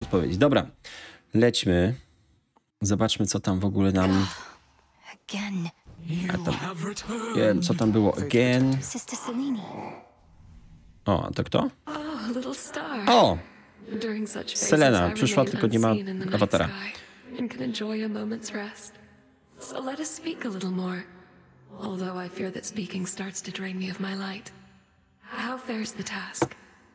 odpowiedzi. Dobra, lećmy. Zobaczmy, co tam w ogóle nam... A tam... Wiem, co tam było. Again. O, a to kto? O! Selena, przyszła, tylko nie ma awatara. So let us speak a little more. Although I fear that speaking starts to drain me of my light. How fares the task?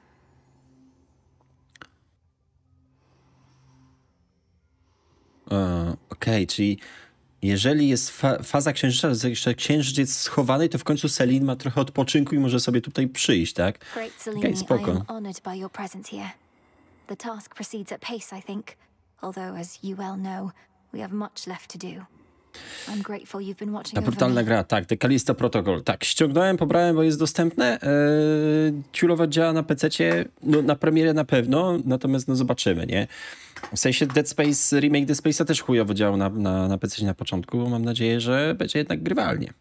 Okej, czyli jeżeli jest faza księżyca, że jeszcze księżyc jest schowany, to w końcu Selin ma trochę odpoczynku i może sobie tutaj przyjść, tak? Okej, spoko. The task proceeds at pace, I think. Although, as you well know, we have much left to do. I'm grateful you've been watching Ta over brutalna me. gra, tak, The Callisto Protocol. Tak, ściągnąłem, pobrałem, bo jest dostępne. Ciulowo działa na PC-cie, no na premierę na pewno, natomiast no zobaczymy, nie? W sensie Dead Space, remake Dead Space'a też chujowo działał na PC na początku. Mam nadzieję, że będzie jednak grywalnie.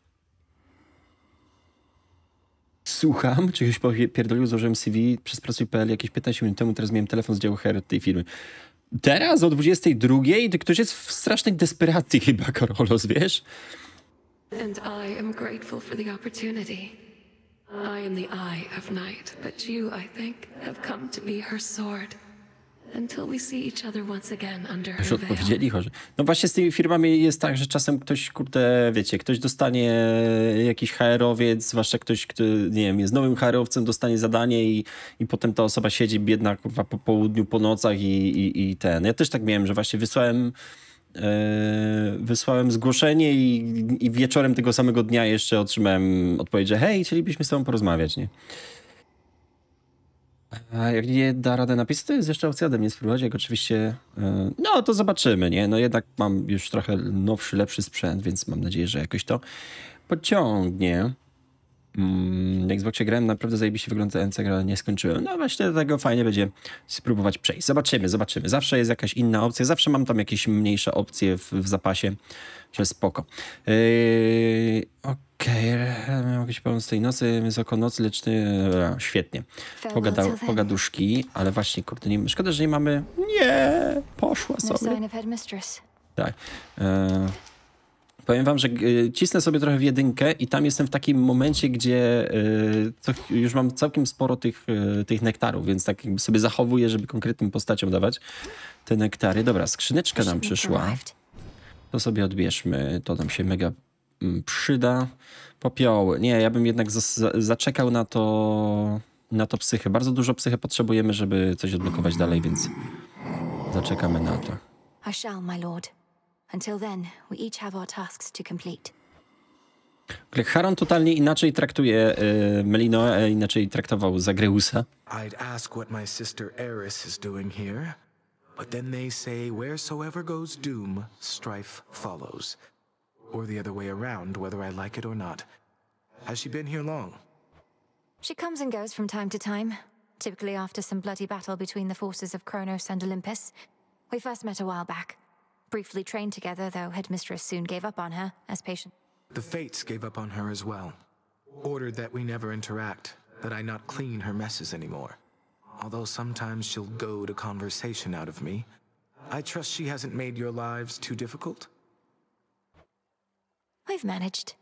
Słucham, czegoś pierdolił, złożyłem CV przez Pracuj.pl jakieś 15 minut temu, teraz miałem telefon z działu HR tej firmy. Teraz o 22:00? To ktoś jest w strasznej desperacji chyba, Korolos, wiesz? And I am grateful for the opportunity. I am the eye of night, but you, I think, have come to be her sword. Until we see each other once again under Już her veil. odpowiedzieli, chorzy. No właśnie z tymi firmami jest tak, że czasem ktoś, kurde, wiecie, ktoś dostanie jakiś HR-owiec, zwłaszcza ktoś, kto, nie wiem, jest nowym HR-owcem, dostanie zadanie i potem ta osoba siedzi biedna, kurwa, po południu, po nocach i ten. Ja też tak miałem, że właśnie wysłałem zgłoszenie i wieczorem tego samego dnia jeszcze otrzymałem odpowiedź, że hej, chcielibyśmy z tobą porozmawiać, nie? A jak nie da radę napisać, to jest jeszcze opcja ode mnie spróbować, jak oczywiście, no to zobaczymy, nie? No jednak mam już trochę nowszy, lepszy sprzęt, więc mam nadzieję, że jakoś to pociągnie. Na Xboxie grałem, naprawdę zajebiście wyglądając, ale nie skończyłem. No właśnie do tego fajnie będzie spróbować przejść. Zobaczymy. Zawsze jest jakaś inna opcja, zawsze mam tam jakieś mniejsze opcje w zapasie, że spoko. Okej, miałem jakiś pełen z tej nocy, wysoko nocy, lecz świetnie. Pogaduszki, ale właśnie, kurde, nie, szkoda, że nie mamy... Nie, poszła sobie. Tak. Powiem wam, że cisnę sobie trochę w jedynkę i tam jestem w takim momencie, gdzie już mam całkiem sporo tych nektarów, więc tak jakby sobie zachowuję, żeby konkretnym postaciom dawać te nektary. Dobra, skrzyneczka nam przyszła. To sobie odbierzmy, to nam się mega przyda. Popioły. Nie, ja bym jednak zaczekał na to psychę. Bardzo dużo psychę potrzebujemy, żeby coś odblokować dalej, więc zaczekamy na to. I shall, my lord. Until then, we each have our tasks to complete. Charon totalnie inaczej traktuje Melinoę, inaczej traktował Zagreusa. I'd ask what my sister Eris is doing here, but then they say wheresoever goes doom, strife follows. Or the other way around, whether I like it or not. Has she been here long? She comes and goes from time to time, typically after some bloody battle between the forces of Kronos and Olympus. We first met a while back. Briefly trained together, though Headmistress soon gave up on her as patient. The Fates gave up on her as well. Ordered that we never interact, that I not clean her messes anymore. Although sometimes she'll goad a conversation out of me, I trust she hasn't made your lives too difficult? We've managed.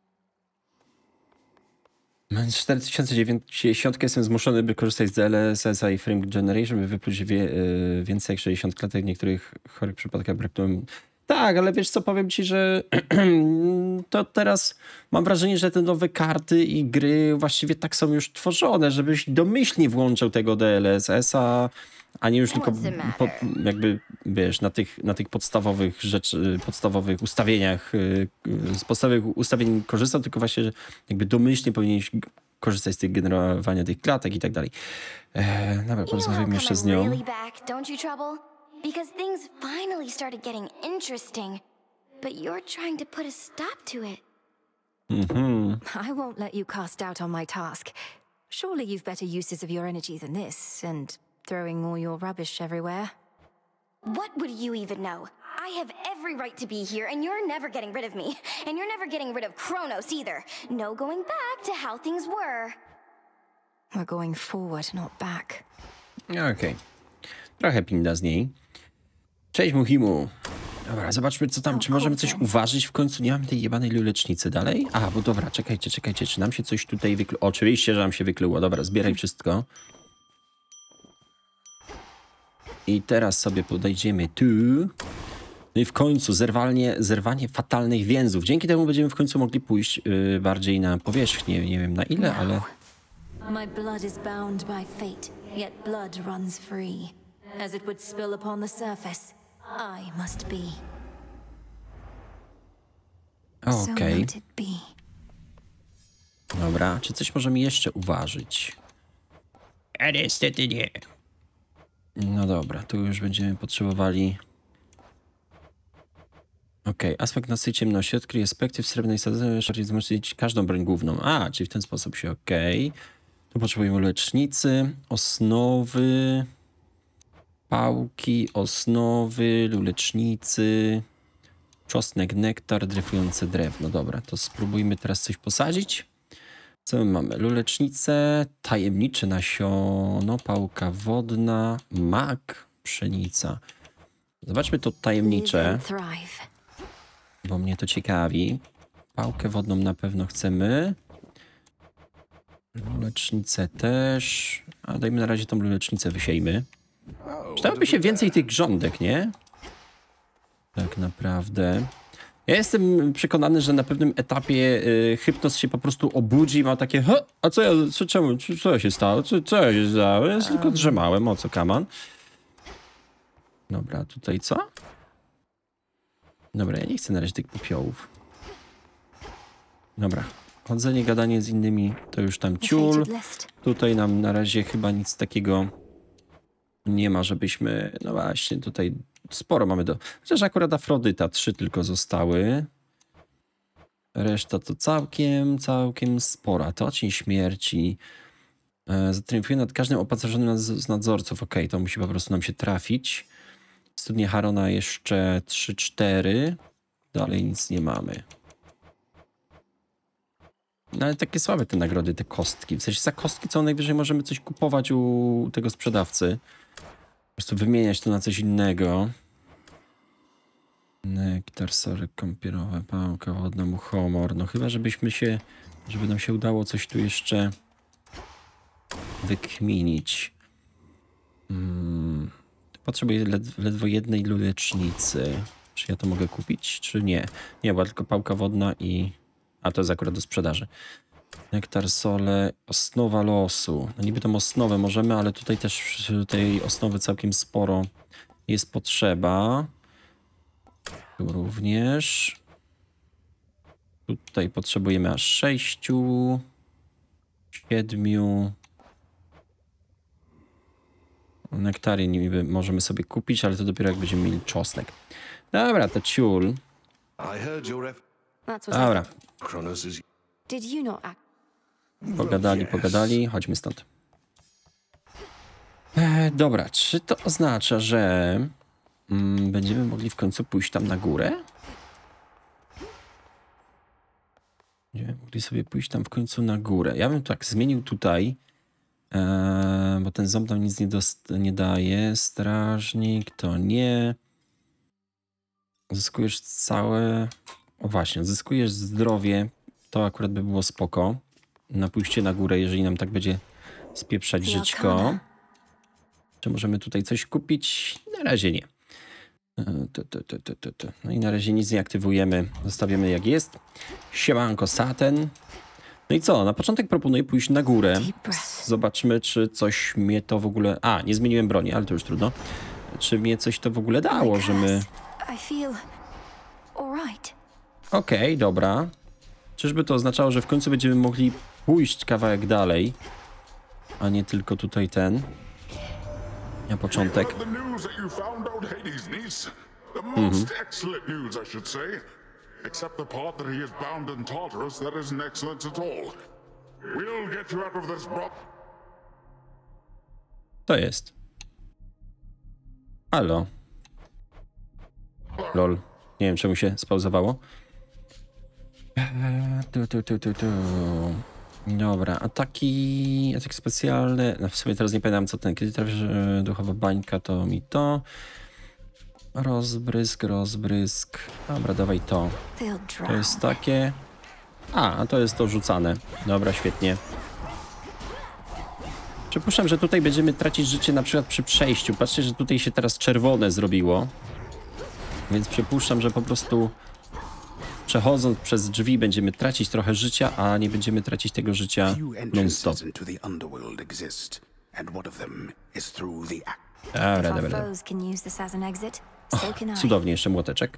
Mając 4090 jestem zmuszony, by korzystać z DLSS-a i Frame Generation, by wypluć więcej jak 60 klatek. W niektórych chorych przypadkach brakuje. Tak, ale wiesz co, powiem ci, że to teraz mam wrażenie, że te nowe karty i gry właściwie tak są już tworzone, żebyś domyślnie włączał tego DLSS-a, a nie już tylko jakby, wiesz, na tych podstawowych podstawowych ustawieniach, z podstawowych ustawień korzystał, tylko właśnie, że jakby domyślnie powinieneś korzystać z tych generowania tych klatek i tak dalej. Dobra, porozmawiamy jeszcze z nią. Because things finally started getting interesting, but you're trying to put a stop to it. I won't let you cast doubt on my task. Surely you've better uses of your energy than this, and throwing all your rubbish everywhere. What would you even know? I have every right to be here, and you're never getting rid of me. And you're never getting rid of Kronos either. No going back to how things were. We're going forward, not back. Okej. Trochę pinda z niej. Cześć, Muhimu. Dobra, zobaczmy co tam, czy możemy coś uważyć w końcu. Nie mamy tej jebanej lulecznicy dalej? A, bo dobra, czekajcie, czy nam się coś tutaj wykluło? Oczywiście, że nam się wykluło. Dobra, zbieraj wszystko. I teraz sobie podejdziemy tu. No i w końcu zerwanie fatalnych więzów. Dzięki temu będziemy w końcu mogli pójść bardziej na powierzchnię. Nie wiem na ile, ale... My blood is bound by fate, yet blood runs free. As it would spill upon the surface, I must be. Okej. So let it be. Dobra, czy coś możemy jeszcze uważyć? A niestety nie. No dobra, tu już będziemy potrzebowali... Okej, aspekt nocnej ciemności. Odkryj aspekty w srebrnej sadze, żeby wzmocnić każdą broń główną. A, czyli w ten sposób się okej. Tu potrzebujemy lecznicy, osnowy, pałki, osnowy, lulecznicy, czosnek, nektar, dryfujące drewno. Dobra, to spróbujmy teraz coś posadzić. Co my mamy? Lulecznice, tajemnicze nasiono, pałka wodna, mak, pszenica. Zobaczmy to tajemnicze, bo mnie to ciekawi. Pałkę wodną na pewno chcemy. Lulecznicę też. A dajmy na razie tą lulecznicę, wysiejmy. Przydałoby się więcej tych grządek, nie? Tak naprawdę. Ja jestem przekonany, że na pewnym etapie Hypnos się po prostu obudzi i ma takie a co ja, czemu, co się stało? Co ja się stało? Ja tylko drzemałem, o co kaman? Dobra, tutaj co? Dobra, ja nie chcę na razie tych popiołów. Dobra, chodzenie, gadanie z innymi to już tam ciul. Tutaj nam na razie chyba nic takiego nie ma, żebyśmy... No właśnie, tutaj sporo mamy do... Chociaż akurat Afrodyta, 3 tylko zostały. Reszta to całkiem spora. To cień śmierci. Zatriumfuje nad każdym opancerzonym z nadzorców. Okej, to musi po prostu nam się trafić. Studnie Harona jeszcze 3-4. Dalej nic nie mamy. No ale takie słabe te nagrody, te kostki. W sensie za kostki co najwyżej możemy coś kupować u tego sprzedawcy. Po prostu wymieniać to na coś innego. Nektar, sorek kąpielowe, pałka wodna, muchomor. No chyba żeby nam się udało coś tu jeszcze wykminić. Potrzebuję ledwo jednej lulecznicy. Czy ja to mogę kupić, czy nie? Nie, była tylko pałka wodna i... A to jest akurat do sprzedaży. Nektar, sole, osnowa losu. No niby tą osnowę możemy, ale tutaj też tej osnowy całkiem sporo jest potrzeba. Tu również. Tutaj potrzebujemy aż 6, 7. Nektary niby możemy sobie kupić, ale to dopiero jak będziemy mieli czosnek. Dobra, to ciul. Dobra. Did you not act? Pogadali, chodźmy stąd. Dobra, czy to oznacza, że będziemy mogli w końcu pójść tam na górę? Będziemy mogli sobie pójść tam w końcu na górę. Ja bym tak zmienił tutaj, bo ten ząb nam nic nie daje. Strażnik to nie. Zyskujesz całe... O właśnie, zyskujesz zdrowie. To akurat by było spoko. Na pójście na górę, jeżeli nam tak będzie spieprzać żyćko. Czy możemy tutaj coś kupić? Na razie nie. No i na razie nic nie aktywujemy. Zostawiamy jak jest. Siemanko, Saten. No i co? Na początek proponuję pójść na górę. Zobaczmy, czy coś mnie to w ogóle... A, nie zmieniłem broni, ale to już trudno. Czy mnie coś to w ogóle dało, że my... Okej, dobra. Czyżby to oznaczało, że w końcu będziemy mogli pójść kawałek dalej, a nie tylko tutaj ten. Na początek. Except the part that he is bound in Tartarus, that isn't excellent at all. We'll get you out of this To jest. Halo. Lol. Nie wiem, czemu się spauzowało. Dobra, ataki specjalne. No w sumie teraz nie pamiętam co ten. Kiedy trafisz duchowa bańka, to mi to. Rozbrysk. Dobra, dawaj to. To jest takie. A to jest to rzucane. Dobra, świetnie. Przypuszczam, że tutaj będziemy tracić życie na przykład przy przejściu. Patrzcie, że tutaj się teraz czerwone zrobiło. Więc przypuszczam, że po prostu przechodząc przez drzwi będziemy tracić trochę życia, a nie będziemy tracić tego życia non-stop. Dobra. Cudownie, jeszcze młoteczek.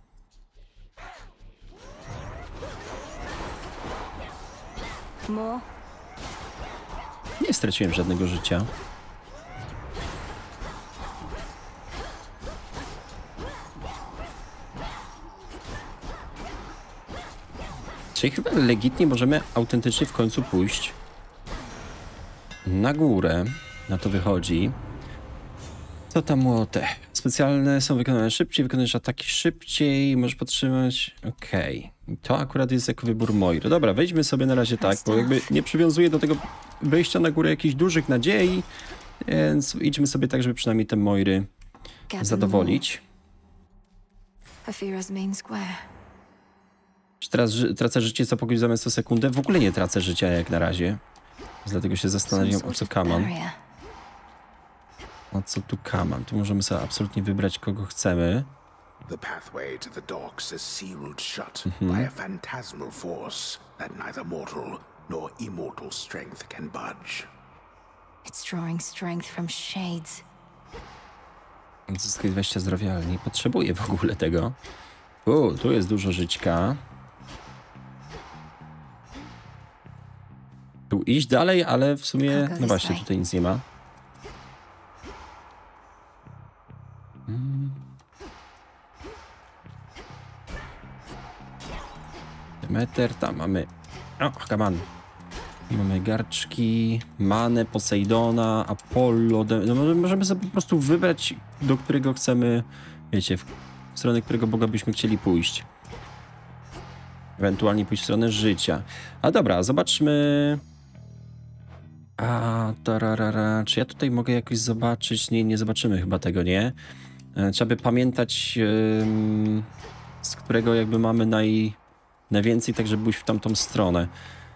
Nie straciłem żadnego życia. Czyli chyba legitnie możemy autentycznie w końcu pójść na górę. Na to wychodzi. Co tam młote? Specjalne są wykonane szybciej, wykonujesz ataki szybciej, możesz podtrzymać... Okej. To akurat jest jako wybór Moiry. Dobra, wejdźmy sobie na razie tak, bo jakby nie przywiązuję do tego wejścia na górę jakichś dużych nadziei, więc idźmy sobie tak, żeby przynajmniej te Moiry zadowolić. Czy teraz tracę życie co pokój zamiast o sekundę? W ogóle nie tracę życia jak na razie. Dlatego się zastanawiam, o co kamam. O co tu kamam? Tu możemy sobie absolutnie wybrać, kogo chcemy. The pathway to the docks is sealed shut by a phantasmal force that neither mortal nor immortal strength can budge. It's drawing strength from shades. Zyskaj 20 zdrowia, ale nie potrzebuję w ogóle tego. Tu jest dużo żyćka. Tu iść dalej, ale w sumie... No właśnie, tutaj nic nie ma. Demeter, tam mamy... O, come on. Mamy garczki, Manę, Posejdona, Apollo... No, możemy sobie po prostu wybrać, do którego chcemy, wiecie, w stronę którego Boga byśmy chcieli pójść. Ewentualnie pójść w stronę życia. A dobra, zobaczmy... Czy ja tutaj mogę jakoś zobaczyć? Nie zobaczymy chyba tego, nie? Trzeba by pamiętać, z którego jakby mamy najwięcej, tak żeby pójść w tamtą stronę.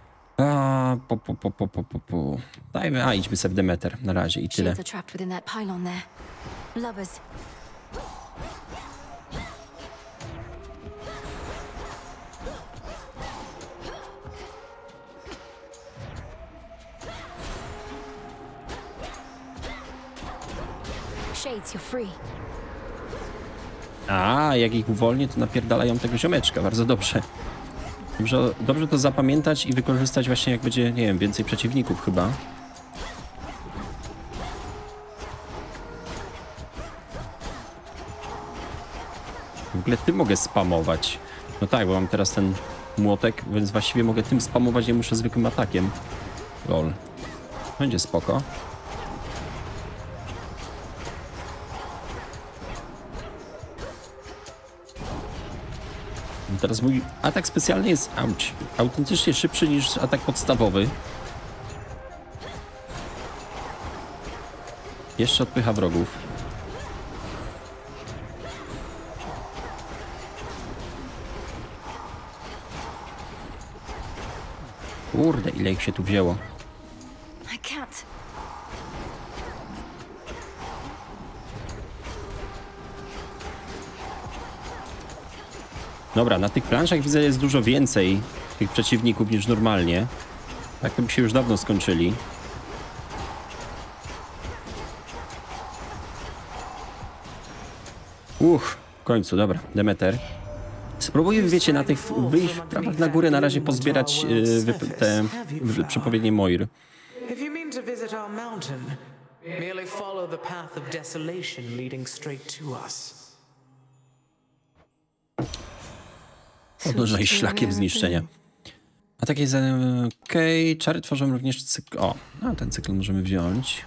Dajmy, idźmy sobie w Demeter na razie i tyle. Shades, you're free. Jak ich uwolnię, to napierdalają tego ziomeczka. Bardzo dobrze. Dobrze to zapamiętać i wykorzystać właśnie jak będzie, nie wiem, więcej przeciwników chyba. W ogóle tym mogę spamować. No tak, bo mam teraz ten młotek, więc właściwie mogę tym spamować, nie muszę zwykłym atakiem. Lol. Będzie spoko. Teraz mój atak specjalny jest autentycznie szybszy niż atak podstawowy. Jeszcze odpycha wrogów. Kurde, ile ich się tu wzięło. Dobra, na tych planszach widzę jest dużo więcej tych przeciwników niż normalnie. Tak to by się już dawno skończyli. W końcu, dobra, Demeter. Spróbuję, wiecie, na tych wyjść w prawach na górę na razie pozbierać te przepowiednie Moir. Podążaj szlakiem zniszczenia. A takie jest... Okej, czary tworzą również cykl... ten cykl możemy wziąć.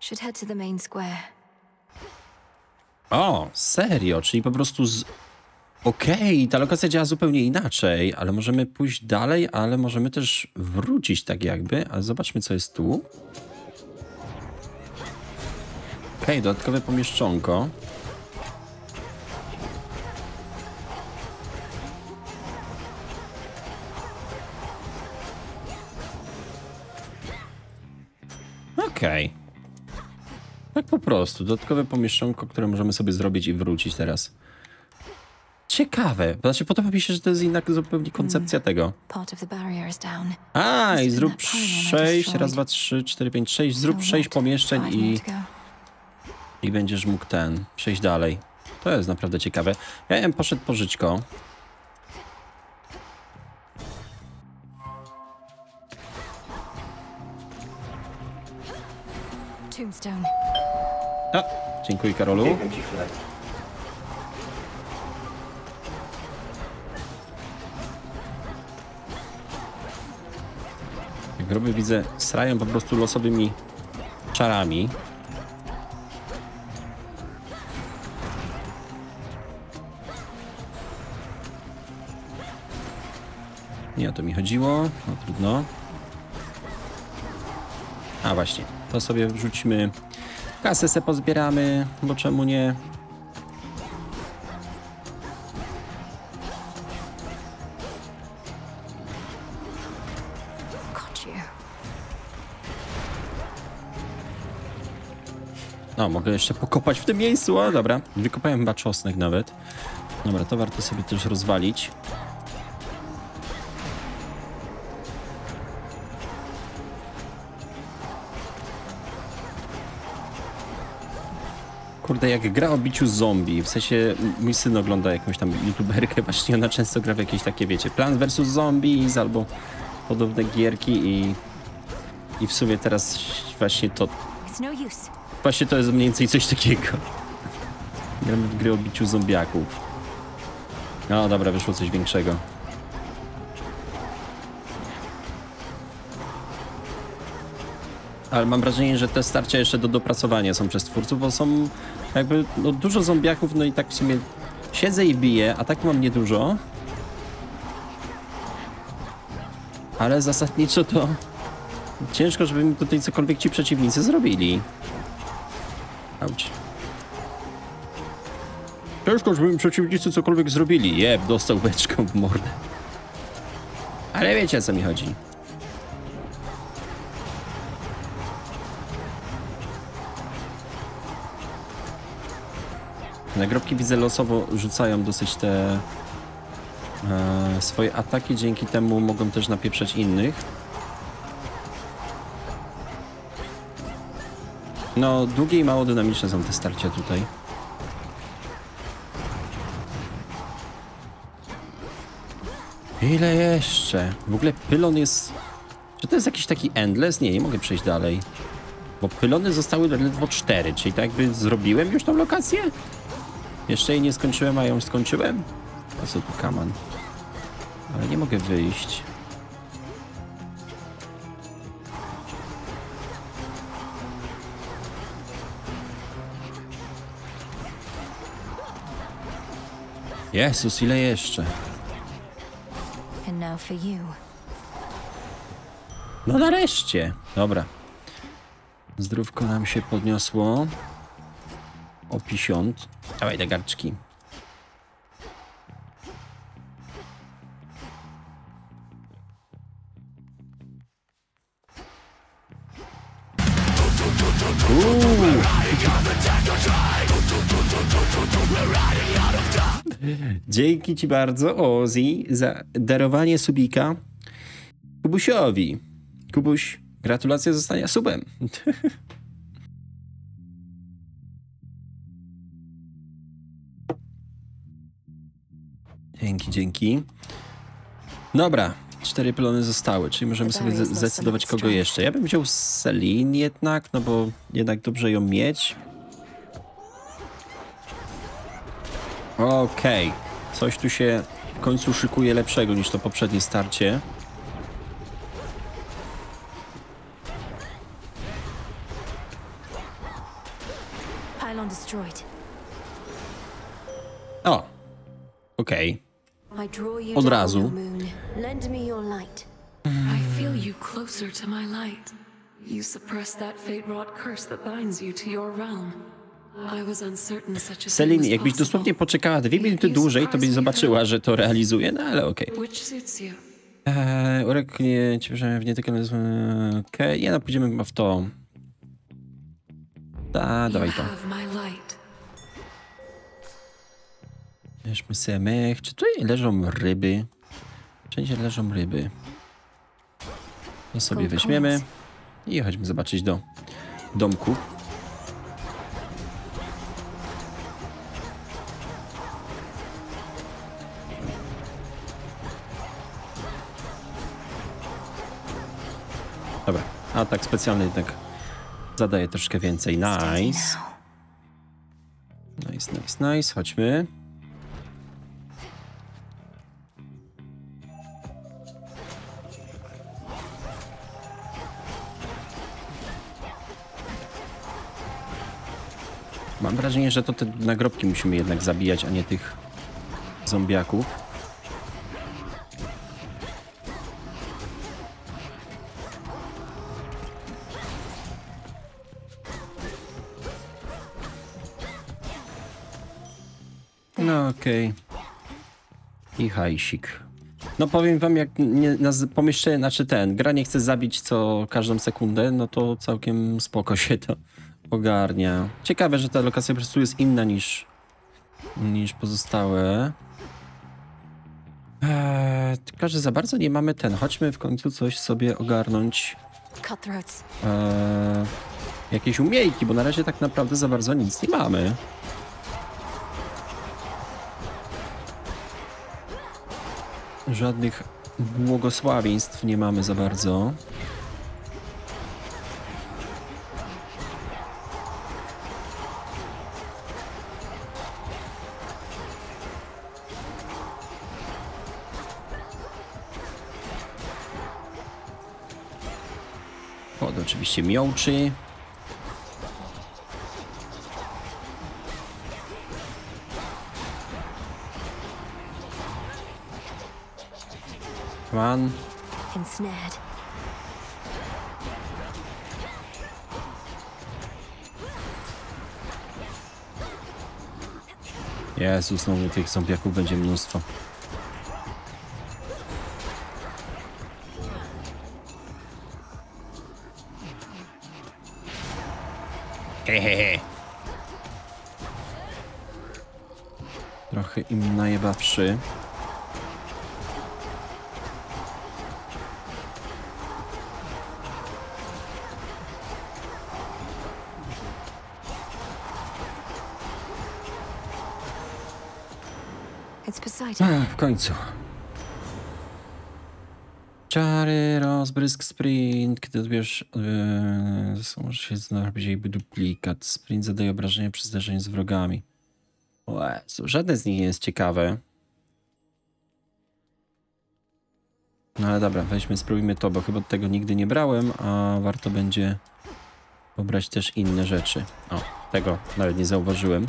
Main square. Serio? Czyli po prostu Okej, ta lokacja działa zupełnie inaczej, ale możemy pójść dalej, ale możemy też wrócić tak jakby. A zobaczmy, co jest tu. Okej, dodatkowe pomieszczonko. Okej. Tak po prostu. Dodatkowe pomieszczonko, które możemy sobie zrobić i wrócić teraz. Ciekawe. Znaczy, podoba mi się, że to jest inna zupełnie koncepcja tego. Part of the barrier is down. A, i zrób 6, raz, dwa, 3, 4, 5, 6. Zrób 6 pomieszczeń i będziesz mógł przejść dalej. To jest naprawdę ciekawe. Ja bym poszedł po żyćko. Tombstone. A, dziękuję, Karolu. Piekam ci chleb. Groby widzę, srają po prostu losowymi czarami. Nie o to mi chodziło, no trudno. A właśnie, to sobie wrzućmy. Kasę se pozbieramy, bo czemu nie? No, mogę jeszcze pokopać w tym miejscu, o dobra. Wykopałem chyba czosnek nawet. Dobra, to warto sobie też rozwalić. Kurde, jak gra o biciu zombie, w sensie mój syn ogląda jakąś tam youtuberkę, właśnie ona często gra w jakieś takie, wiecie, Plants vs Zombies albo podobne gierki i w sumie teraz właśnie to... Właśnie to jest mniej więcej coś takiego. Gramy w gry o biciu zombiaków. No dobra, wyszło coś większego. Ale mam wrażenie, że te starcia jeszcze do dopracowania są przez twórców, bo są jakby no, dużo zombiaków, no i tak w sumie siedzę i biję, a tak mam niedużo. Ale zasadniczo to ciężko, żeby mi tutaj cokolwiek ci przeciwnicy zrobili. Auć. Ciężko, żeby mi przeciwnicy cokolwiek zrobili. Jeb, dostał beczką w mordę. Ale wiecie, o co mi chodzi. Nagrobki widzę losowo rzucają dosyć te swoje ataki, dzięki temu mogą też napieprzać innych. No, długie i mało dynamiczne są te starcia tutaj. Ile jeszcze? W ogóle pylon jest... Czy to jest jakiś taki endless? Nie mogę przejść dalej. Bo pylony zostały ledwo 4, czyli tak jakby zrobiłem już tą lokację? Jeszcze jej nie skończyłem, a ją skończyłem? A co tu kaman? Ale nie mogę wyjść. Jezus, ile jeszcze? And now for you. No nareszcie. Dobra. Zdrówko nam się podniosło. O 50. Dawaj te garczki. Dzięki ci bardzo, Ozzy, za darowanie subika Kubusiowi. Kubuś, gratulacje zostania subem. Dzięki. Dobra, 4 pylony zostały, czyli możemy sobie zdecydować kogo jeszcze. Ja bym wziął Celine jednak, no bo jednak dobrze ją mieć. Okej. Coś tu się w końcu szykuje lepszego niż to poprzednie starcie. O! okej. I draw you Od down, razu. O moon. Lend me your light. I feel you closer to my light. You suppress that fate-wrought curse that binds you to your realm. I was uncertain such a thing Selin, was jakbyś possible. dosłownie poczekała 2 minuty dłużej, to byś zobaczyła, że to realizuje, no ale okej. Which suits you? Ureknie cię w nietykalne... Okej, nie no, pójdziemy chyba w to. Dawaj You to. have my light. Weźmy sobie mech. Czy tutaj leżą ryby? Wszędzie leżą ryby. To sobie weźmiemy i chodźmy zobaczyć do domku. Dobra, atak specjalny jednak zadaje troszkę więcej. Nice. Nice. Chodźmy. Mam wrażenie, że to te nagrobki musimy jednak zabijać, a nie tych zombiaków. No okej. I hajsik. No powiem wam, jak pomieszczenie, znaczy gra nie chce zabić co każdą sekundę, no to całkiem spoko się to ogarnia. Ciekawe, że ta lokacja po prostu jest inna niż pozostałe. Tylko, że za bardzo nie mamy Chodźmy w końcu coś sobie ogarnąć. Cutthroats. Jakieś umiejki, bo na razie tak naprawdę za bardzo nic nie mamy. Żadnych błogosławieństw nie mamy za bardzo. Pod oczywiście miołczy. Come on. Ensnared. Jezus, znowu tych zombiaków będzie mnóstwo. Hehehe. Trochę im najebawszy. W końcu. Czary, rozbrysk, sprint. Kiedy odbierzesz... może się zrobić jakby duplikat. Sprint zadaje obrażenia przy zderzeniu z wrogami. Żadne z nich nie jest ciekawe. No ale dobra, spróbujmy to, bo chyba tego nigdy nie brałem, a warto będzie pobrać też inne rzeczy. O, tego nawet nie zauważyłem.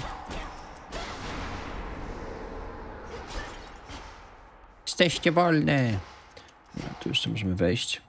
Jesteście wolne. No, tu jeszcze możemy wejść.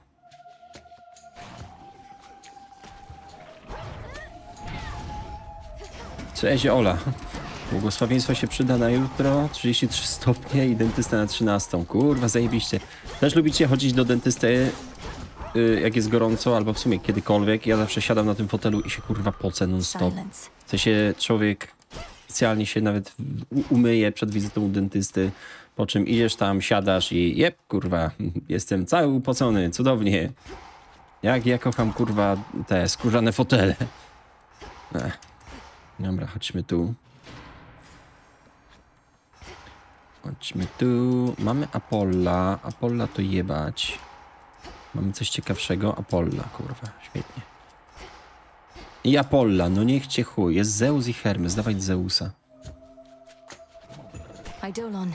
Cześć, Ola. Błogosławieństwo się przyda na jutro. 33 stopnie i dentysta na 13. Kurwa, zajebiście. Też lubicie chodzić do dentysty, jak jest gorąco, albo w sumie kiedykolwiek. Ja zawsze siadam na tym fotelu i się kurwa pocę non-stop. W sensie człowiek specjalnie się nawet umyje przed wizytą u dentysty, po czym idziesz tam, siadasz i jep, kurwa, jestem cały upocony, cudownie. Jak ja kocham, kurwa, te skórzane fotele. Dobra, chodźmy tu. Chodźmy tu. Mamy Apolla. Apolla to jebać. Mamy coś ciekawszego. Apolla, kurwa, świetnie. I Apolla, no niech cię chuj. Jest Zeus i Hermes, dawaj Zeusa. Eidolon.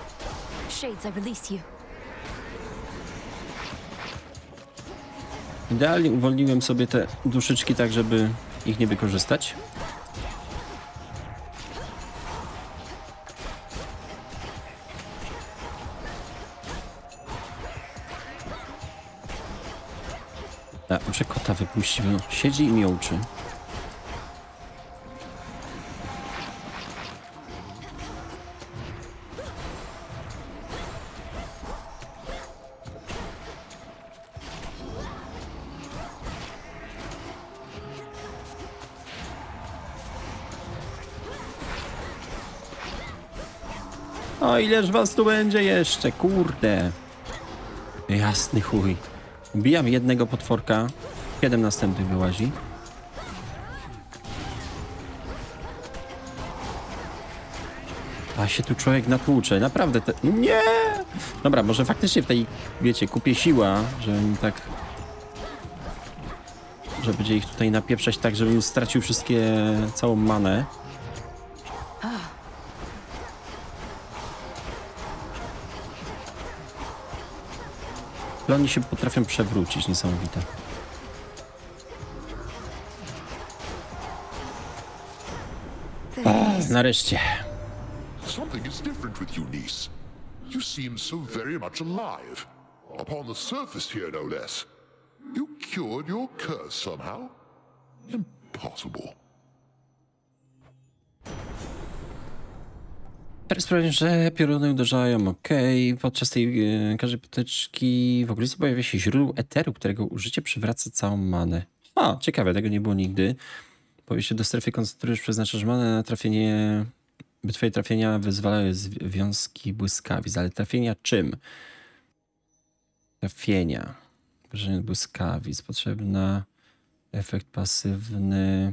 Shades, I release you. Idealnie uwolniłem sobie te duszyczki tak, żeby ich nie wykorzystać. Muszę kota wypuścić, bo siedzi i miauczy. O, ileż was tu będzie jeszcze, kurde. Jasny chuj. Ubijam jednego potworka, 7 następnych wyłazi. A się tu człowiek natłucze, naprawdę te... Nie! Dobra, może faktycznie w tej, wiecie, kupie siła, żebym tak... Że będzie ich tutaj napieprzać tak, żebym stracił całą manę. Ale oni się potrafią przewrócić, niesamowite. Nareszcie. Something is different with you, niece. You seem so very much alive. Upon the surface here, no less. You cured your curse somehow? Impossible. Teraz sprawiam, że pioruny uderzają, okej. Podczas tej każdej potyczki w okolicy pojawia się źródło eteru, którego użycie przywraca całą manę. A, ciekawe, tego nie było nigdy. Po wejściu do strefy koncentrujesz, przeznaczasz manę na trafienie... By twoje trafienia wyzwalały związki błyskawic, ale trafienia czym? Trafienia. Wrażenie błyskawic. Potrzebna efekt pasywny.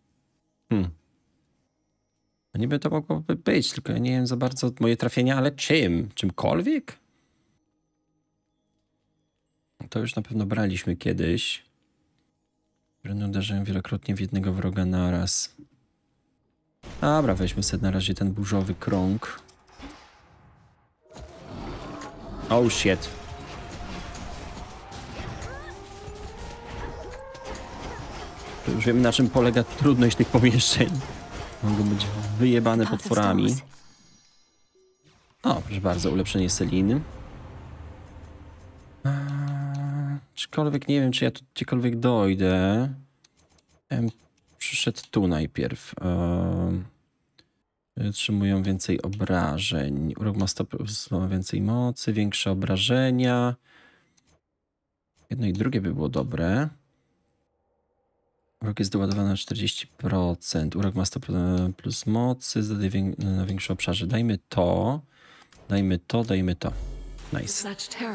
Niby to mogłoby być, tylko ja nie wiem za bardzo moje trafienia, ale czym? Czymkolwiek? To już na pewno braliśmy kiedyś. Będę uderzał wielokrotnie w jednego wroga naraz. Dobra, weźmy sobie na razie ten burzowy krąg. Oh shit. To już wiemy, na czym polega trudność tych pomieszczeń. Mogą być wyjebane potworami. O, proszę bardzo, ulepszenie Seliny. Czykolwiek nie wiem, czy ja tu gdziekolwiek dojdę. Przyszedł tu najpierw. Otrzymują więcej obrażeń. Urok ma 100% więcej mocy, większe obrażenia. Jedno i drugie by było dobre. Urok jest doładowany na 40%. Urok ma 100% plus mocy, zadaje na większym obszarze. Dajmy to. Dajmy to, dajmy to. Nice.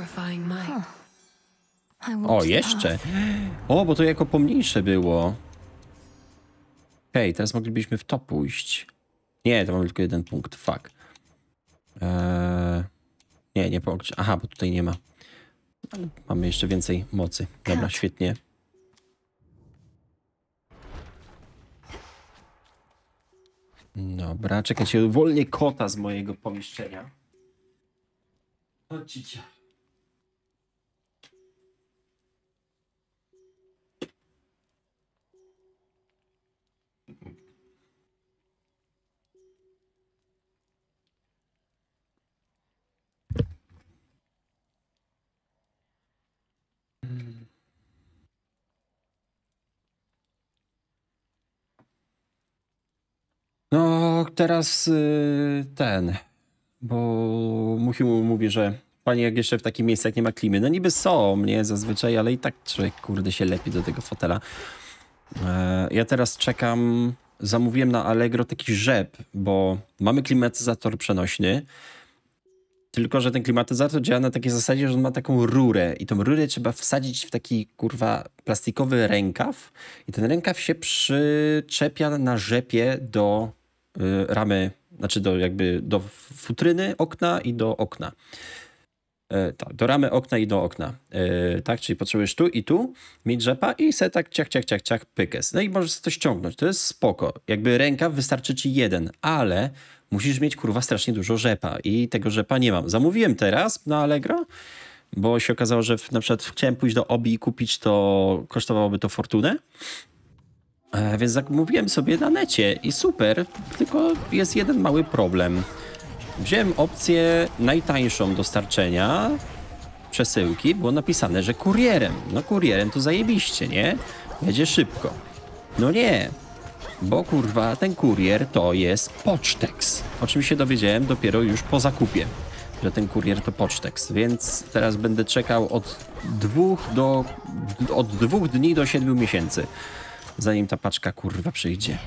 O, jeszcze. O, bo to jako pomniejsze było. Okej, teraz moglibyśmy w to pójść. Nie, to mamy tylko jeden punkt. Fuck. Nie pomogę. Aha, bo tutaj nie ma. Ale mamy jeszcze więcej mocy. Dobra, świetnie. Dobra, czekajcie, uwolnię kota z mojego pomieszczenia. Chodźcie. No, teraz bo mówi, że pani jak jeszcze w takim miejscu, jak nie ma klimy, no niby są, nie, zazwyczaj, ale i tak człowiek, kurde, się lepi do tego fotela. Ja teraz czekam, zamówiłem na Allegro taki rzep, bo mamy klimatyzator przenośny, tylko że ten klimatyzator działa na takiej zasadzie, że on ma taką rurę i tą rurę trzeba wsadzić w taki, kurwa, plastikowy rękaw i ten rękaw się przyczepia na rzepie do ramy, znaczy do futryny okna i do okna. Tak, do ramy okna i do okna. Tak, czyli potrzebujesz tu i tu mieć rzepa i se tak ciach, pykes. No i możesz to ściągnąć. To jest spoko. Jakby rękaw wystarczy ci jeden, ale musisz mieć, kurwa, strasznie dużo rzepa i tego rzepa nie mam. Zamówiłem teraz na Allegro. bo się okazało, że na przykład chciałem pójść do Obi i kupić, to kosztowałoby to fortunę. Więc zamówiłem sobie na necie i super, tylko jest jeden mały problem. Wziąłem opcję najtańszą dostarczenia przesyłki, było napisane, że kurierem. No kurierem to zajebiście, nie? Będzie szybko. No nie, bo kurwa ten kurier to jest Pocztex. O czym się dowiedziałem dopiero już po zakupie, że ten kurier to Pocztex, więc teraz będę czekał od 2 dni do 7 miesięcy, zanim ta paczka kurwa przyjdzie.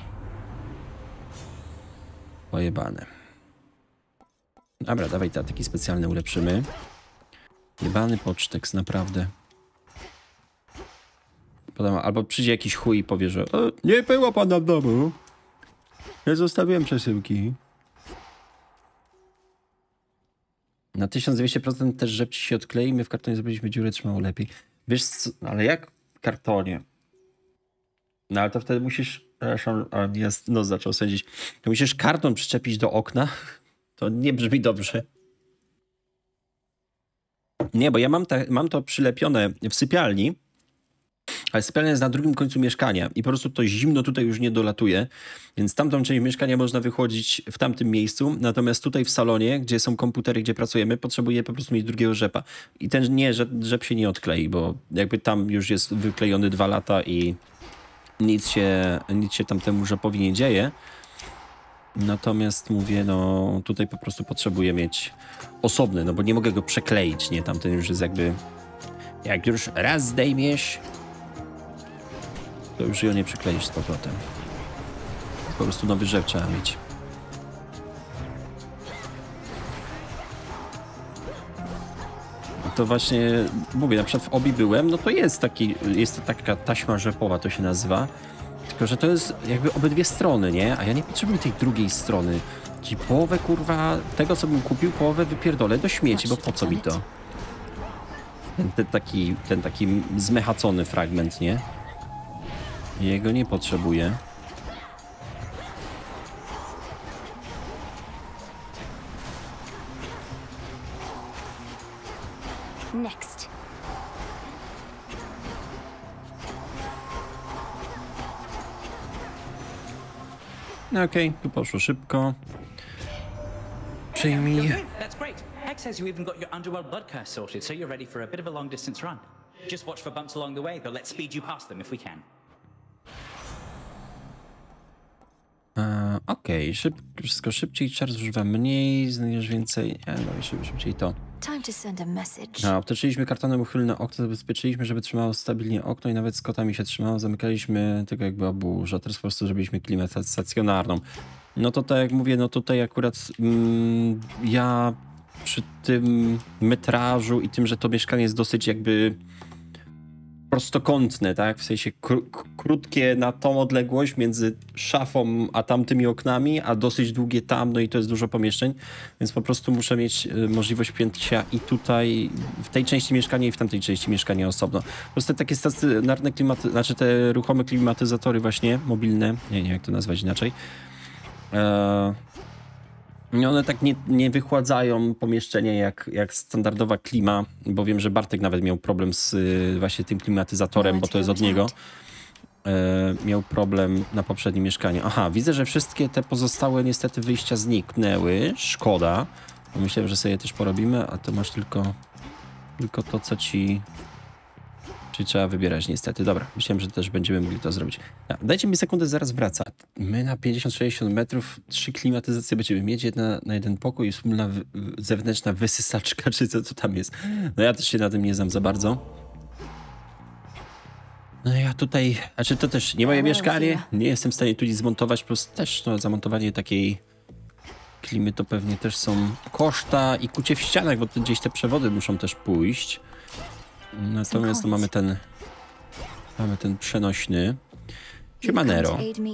Pojebane. Dobra, dawaj taki specjalny ulepszymy. Jebany Pocztex, naprawdę. Potem albo przyjdzie jakiś chuj i powie, że nie było pana w domu. Ja zostawiłem przesyłki. Na 1200% też rzep ci się odklei, my w kartonie zrobiliśmy dziurę, trzymało lepiej. Wiesz co, ale jak w kartonie? No ale to wtedy musisz, no zaczął sędzić, to musisz karton przyczepić do okna. To nie brzmi dobrze. Nie, bo ja mam to przylepione w sypialni, ale sypialnia jest na drugim końcu mieszkania i po prostu to zimno tutaj już nie dolatuje, więc tamtą część mieszkania można wychłodzić w tamtym miejscu, natomiast tutaj w salonie, gdzie są komputery, gdzie pracujemy, potrzebuję po prostu mieć drugiego rzepa. I ten rzep się nie odklei, bo jakby tam już jest wyklejony 2 lata i nic się tam temu rzepowi nie dzieje. Natomiast mówię, no tutaj po prostu potrzebuję mieć osobny, no bo nie mogę go przekleić, nie? Tamten już jest jakby, jak już raz zdejmiesz, to już go nie przykleisz z powrotem. Po prostu nowy rzep trzeba mieć. To właśnie, mówię, na przykład w Obi byłem, no to jest taka taśma rzepowa, to się nazywa. Tylko że to jest jakby obydwie strony, nie? A ja nie potrzebuję tej drugiej strony. Czyli połowę, kurwa, tego, co bym kupił, połowę wypierdolę do śmieci, bo po co mi to? Ten taki zmechacony fragment, nie? Jego nie potrzebuję. Next. No okej, tu poszło szybko. Przyjmij. That's great. Hex says you even got your underworld blood curse sorted, so you're ready for a bit of a long distance run. Just watch for bumps along the way, but let's speed you past them if we can. Okej, wszystko szybciej, czar zużywa mniej, znajdziesz więcej. No szybciej to. Time to send a message. No, obtoczyliśmy kartonem uchylne okno, zabezpieczyliśmy, żeby trzymało stabilnie okno i nawet z kotami się trzymało. Zamykaliśmy tego jakby oburza, teraz po prostu zrobiliśmy klimatę stacjonarną. No to tak jak mówię, no tutaj akurat ja przy tym metrażu i tym, że to mieszkanie jest dosyć jakby prostokątne, tak? W sensie krótkie na tą odległość między szafą a tamtymi oknami, a dosyć długie tam, no i to jest dużo pomieszczeń, więc po prostu muszę mieć możliwość pięcia i tutaj, w tej części mieszkania i w tamtej części mieszkania osobno. Po prostu takie stacjonarne znaczy te ruchome klimatyzatory właśnie, mobilne, nie wiem jak to nazwać inaczej, one tak nie wychładzają pomieszczenia jak standardowa klima, bo wiem, że Bartek nawet miał problem z właśnie tym klimatyzatorem, bo to jest od niego. Miał problem na poprzednim mieszkaniu. Aha, widzę, że wszystkie te pozostałe niestety wyjścia zniknęły. Szkoda. Myślałem, że sobie je też porobimy, a to masz tylko to, co ci... Czyli trzeba wybierać niestety. Dobra, myślałem, że też będziemy mogli to zrobić. Dajcie mi sekundę, zaraz wraca. My na 50-60 metrów 3 klimatyzacje będziemy mieć, jedna na jeden pokój i wspólna zewnętrzna wysysaczka, czy co to tam jest. No ja też się na tym nie znam za bardzo. No ja tutaj, znaczy to też nie moje mieszkanie, nie jestem w stanie tu nic zmontować, plus też no, zamontowanie takiej klimy to pewnie też są koszta i kucie w ścianach, bo gdzieś te przewody muszą też pójść. Natomiast no, mamy ten przenośny. Siemanero.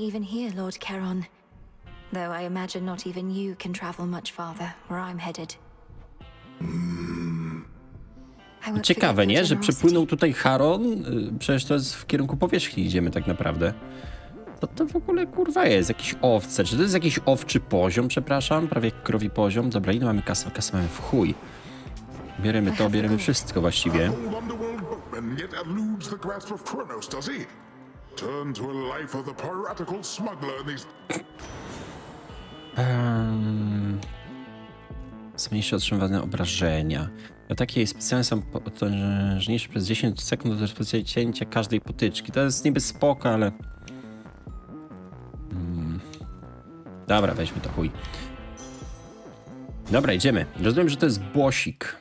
Ciekawe, nie? Że przepłynął tutaj Charon. Przecież to jest w kierunku powierzchni idziemy tak naprawdę. Co to w ogóle kurwa jest? Jakieś owce. Czy to jest jakiś owczy poziom, przepraszam? Prawie jak krowi poziom. Dobra, ile mamy kasy? Kasy mamy w chuj. Bierzemy to, bierzemy wszystko właściwie. Old underworld boatman yet eludes the grasp of Kronos, does he? Turn to a life of the piratical smuggler in these... Zmniejszy otrzymywane obrażenia. Ataki jej specjalne są potężniejsze przez 10 sekund do rozpoczęcia każdej potyczki. To jest niby spoko, ale... Dobra, weźmy to, chuj. Dobra, idziemy. Rozumiem, że to jest błosik.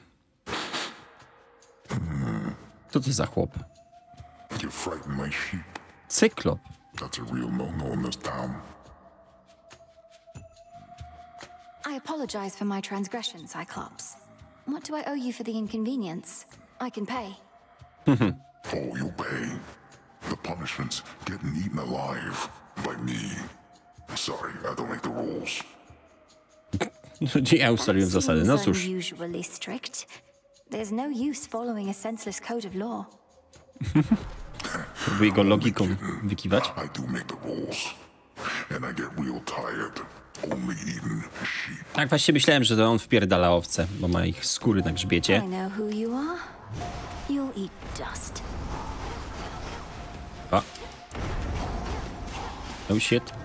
Co to za chłop? You frighten my sheep. Cyklop. That's a real no-no in this town. I apologize for my transgression, Cyclops. What do I owe you for the inconvenience? I can pay. Oh, you pay. The punishment's getting eaten alive by me. Sorry, I don't make the rules. Ja ustaliłem zasady, no cóż. Unusually strict. There's no use following a senseless code of law. Próbuję go logiką wykiwać. I do make the rules. And I get real tired only eating sheep. Tak, właśnie myślałem, że to on wpierdala owce, bo ma ich skóry na grzbiecie. I know who you are. You'll eat dust. O. Oh shit.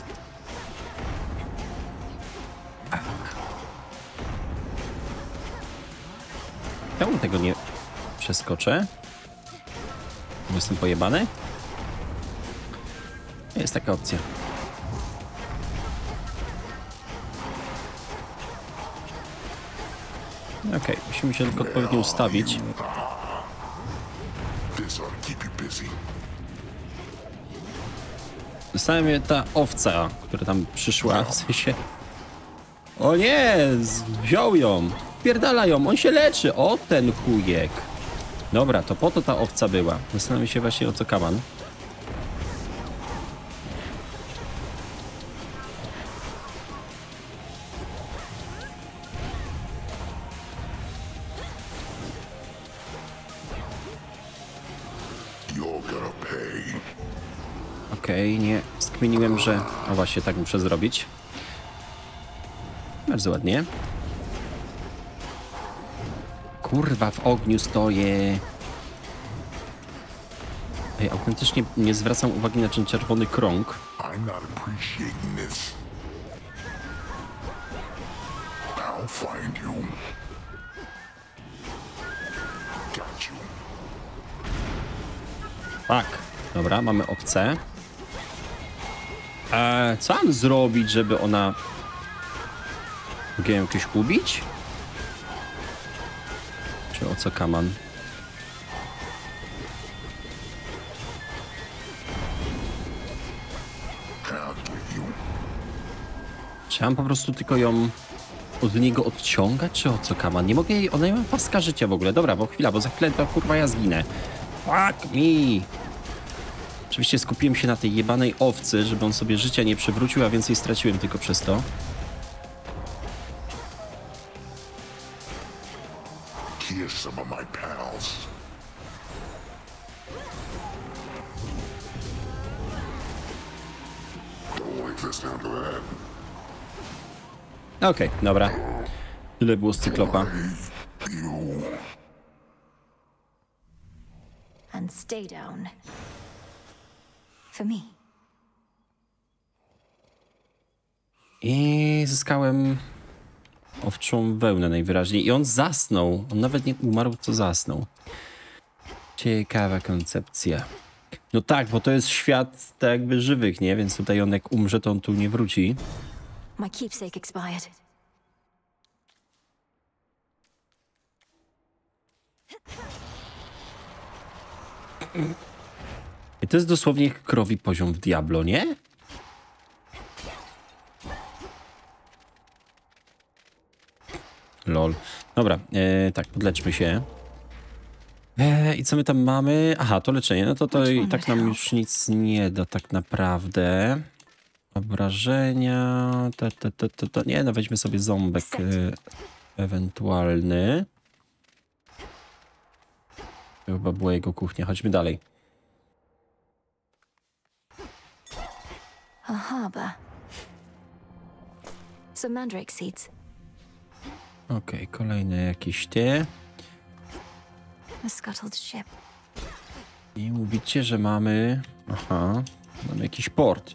Czemu tego nie przeskoczę? Bo jestem pojebany? Jest taka opcja. Okej, musimy się tylko odpowiednio ustawić. This ought to keep you busy. Została mnie ta owca, która tam przyszła, w sensie... O nie! Wziął ją! Pierdala ją, on się leczy! O, ten chujek! Dobra, to po to ta owca była. Zastanawiam się właśnie, o co kaman. You're gonna pay. Okej, nie skminiłem, że... O właśnie, tak muszę zrobić. Bardzo ładnie. Kurwa, w ogniu stoję. Ej, autentycznie nie zwracam uwagi na ten czerwony krąg. I'm not appreciating this. I'll find you. Got you. Tak, dobra, mamy owcę. Co mam zrobić, żeby ona... Mogę ją jakoś ubić? Czy o co kaman? I'll get you. Czy mam po prostu tylko ją od niego odciągać, czy o co kaman? Nie mogę jej... Ona ma paska życia w ogóle. Dobra, bo chwila, bo za chwilę to kurwa ja zginę. Fuck me! Oczywiście skupiłem się na tej jebanej owcy, żeby on sobie życia nie przywrócił, a więcej straciłem tylko przez to. Here's some of my pals. Don't like this down to that. Okej, dobra. Tyle było z Cyklopa. You. And stay down. For me. I zyskałem owczą wełnę najwyraźniej. I on zasnął. On nawet nie umarł, co zasnął. Ciekawa koncepcja. No tak, bo to jest świat tak jakby żywych, nie? Więc tutaj on jak umrze, to on tu nie wróci. My keepsake expired. I to jest dosłownie krowi poziom w Diablo, nie? Lol. Dobra, tak, podleczmy się. I co my tam mamy? Aha, to leczenie. No to i tak nam już nic nie da tak naprawdę. Obrażenia... Nie, no weźmy sobie ząbek ewentualny. To chyba była jego kuchnia. Chodźmy dalej. A harbor. Some mandrake seeds. Okej, kolejne jakieś te. A scuttled ship. I mówicie, że mamy... Aha, mamy jakiś port.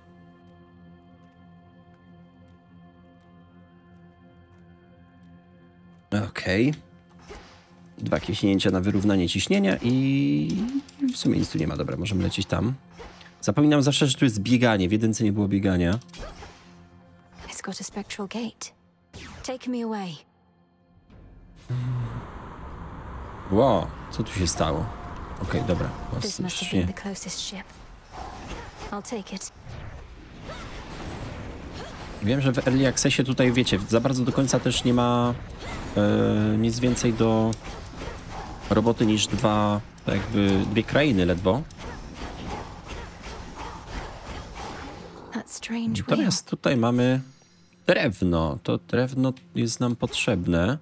Okej. 2 kiśnięcia na wyrównanie ciśnienia i w sumie nic tu nie ma. Dobra, możemy lecieć tam. Zapominam zawsze, że tu jest bieganie. W jedynce nie było biegania. It's got a spectral gate. Take me away. Wow, co tu się stało? Okej, dobra. This must have been the closest ship. I'll take it. Wiem, że w Early Accessie tutaj, wiecie, za bardzo do końca też nie ma nic więcej do roboty niż dwie krainy ledwo. That strange wheel. Natomiast tutaj mamy drewno. To drewno jest nam potrzebne.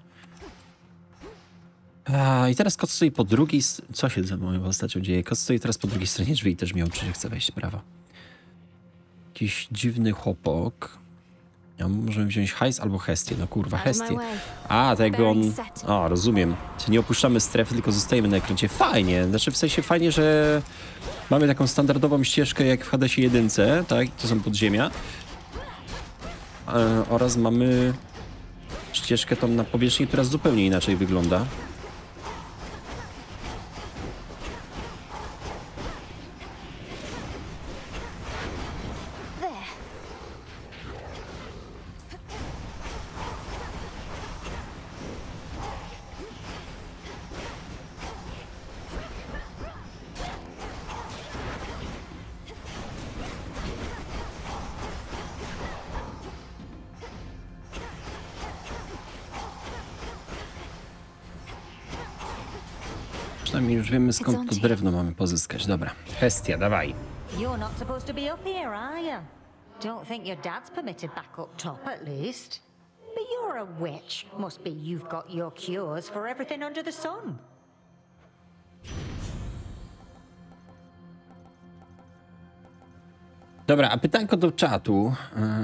I teraz kot stoi po drugiej stronie. Co się ze moją postacią dzieje? Kot stoi teraz po drugiej stronie drzwi i też mi oczy, że chce wejść. Brawa. Jakiś dziwny chłopok. Ja możemy wziąć hajs albo Hestię. No kurwa, Hestię. A, tak jakby on... O, rozumiem. Czyli nie opuszczamy strefy, tylko zostajemy na ekranie. Fajnie. Znaczy w sensie fajnie, że mamy taką standardową ścieżkę jak w Hadesie 1, tak? To są podziemia. Oraz mamy ścieżkę tam na powierzchni, która zupełnie inaczej wygląda. Przynajmniej już wiemy, skąd to drewno mamy pozyskać. Dobra. Hestia, dawaj. You're not supposed to be up here, are you? Don't think your dad's permitted back up top, at least. But you're a witch. Must be you've got your cures for everything under the sun. Dobra, a pytanko do czatu.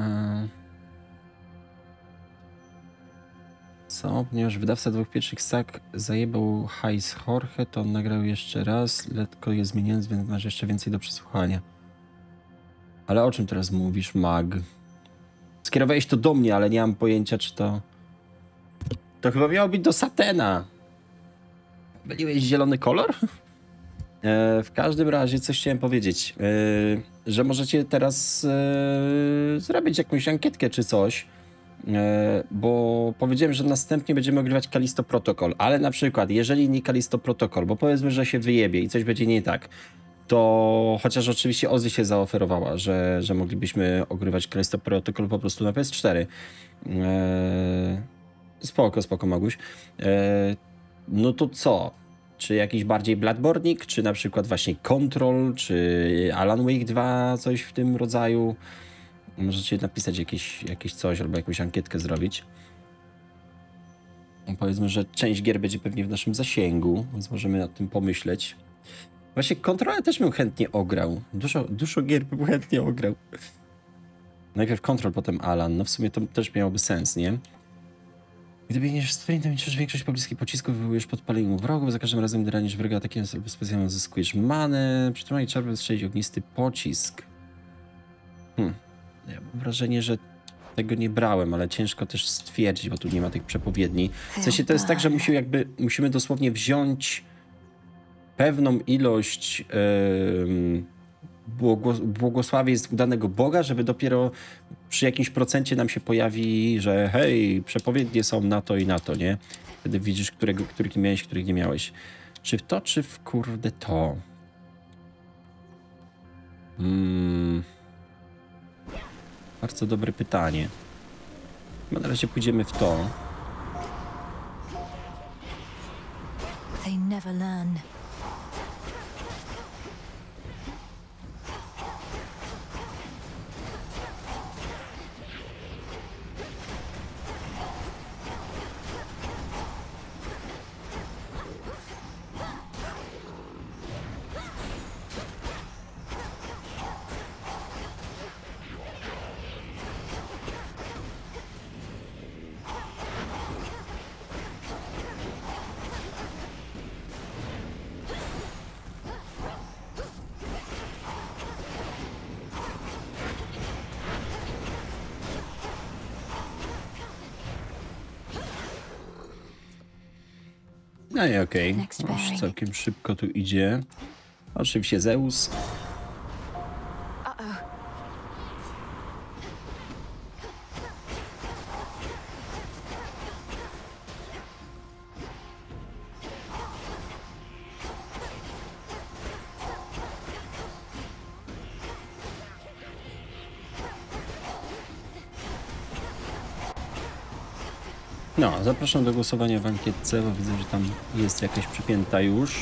Co? Ponieważ wydawca 2 pierwszych sag zajebał hajs Jorge, to on nagrał jeszcze raz. Lekko je zmieniając, więc masz jeszcze więcej do przesłuchania. Ale o czym teraz mówisz, mag? Skierowałeś to do mnie, ale nie mam pojęcia, czy to... To chyba miało być do Satena. Myliłeś zielony kolor? W każdym razie coś chciałem powiedzieć. Że możecie teraz zrobić jakąś ankietkę czy coś. Bo powiedziałem, że następnie będziemy ogrywać Callisto Protocol, ale na przykład, jeżeli nie Callisto Protocol, bo powiedzmy, że się wyjebie i coś będzie nie tak, to chociaż oczywiście Ozzy się zaoferowała, że moglibyśmy ogrywać Callisto Protocol po prostu na PS4. Spoko, Maguś. No to co? Czy jakiś bardziej Bloodborne'ik, czy na przykład właśnie Control, czy Alan Wake 2, coś w tym rodzaju? Możecie napisać jakieś coś albo jakąś ankietkę zrobić. Powiedzmy, że część gier będzie pewnie w naszym zasięgu, więc możemy nad tym pomyśleć. Właśnie Controla też bym chętnie ograł. Dużo gier bym chętnie ograł. Najpierw Control, potem Alan. No w sumie to też miałoby sens, nie? Gdy biegniesz z twoim, to liczysz większość pobliskich pocisków, wywołujesz podpalenie wrogów. Za każdym razem, gdy ranisz wroga atakiem specjalnym, zyskujesz manę. Przytrzymaj czar, by strzelić ognisty pocisk. Ja mam wrażenie, że tego nie brałem, ale ciężko też stwierdzić, bo tu nie ma tych przepowiedni. W sensie to jest tak, że musimy dosłownie wziąć pewną ilość błogosławieństw danego Boga, żeby dopiero przy jakimś procencie nam się pojawi, że hej, przepowiednie są na to i na to, nie? Wtedy widzisz, których miałeś, których nie miałeś. Czy w to, czy w kurde to? Bardzo dobre pytanie. No na razie pójdziemy w to. They never learn. No i okej. Next Już bearing. całkiem szybko tu idzie. Oczywiście Zeus. No, zapraszam do głosowania w ankietce, bo widzę, że tam jest jakaś przypięta już.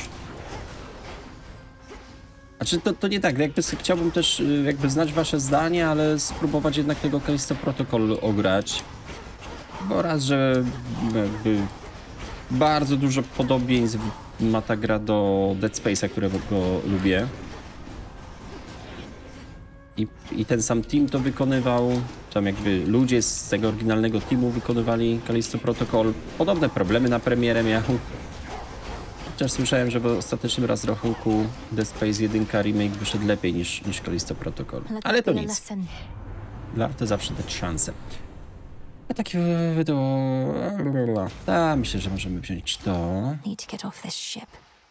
Znaczy, to nie tak, jakby chciałbym też jakby znać wasze zdanie, ale spróbować jednak tego Callisto Protocol ograć. Bo raz, że jakby bardzo dużo podobieństw ma ta gra do Dead Space'a, którego lubię. I ten sam team to wykonywał, tam jakby ludzie z tego oryginalnego teamu wykonywali Callisto Protocol. Podobne problemy na premierę miał. Chociaż słyszałem, że w ostatecznym rozrachunku Dead Space 1 remake wyszedł lepiej niż Callisto Protocol. Ale to nic. Warto zawsze dać szansę. A takie do... myślę, że możemy wziąć to. Need to get off this ship.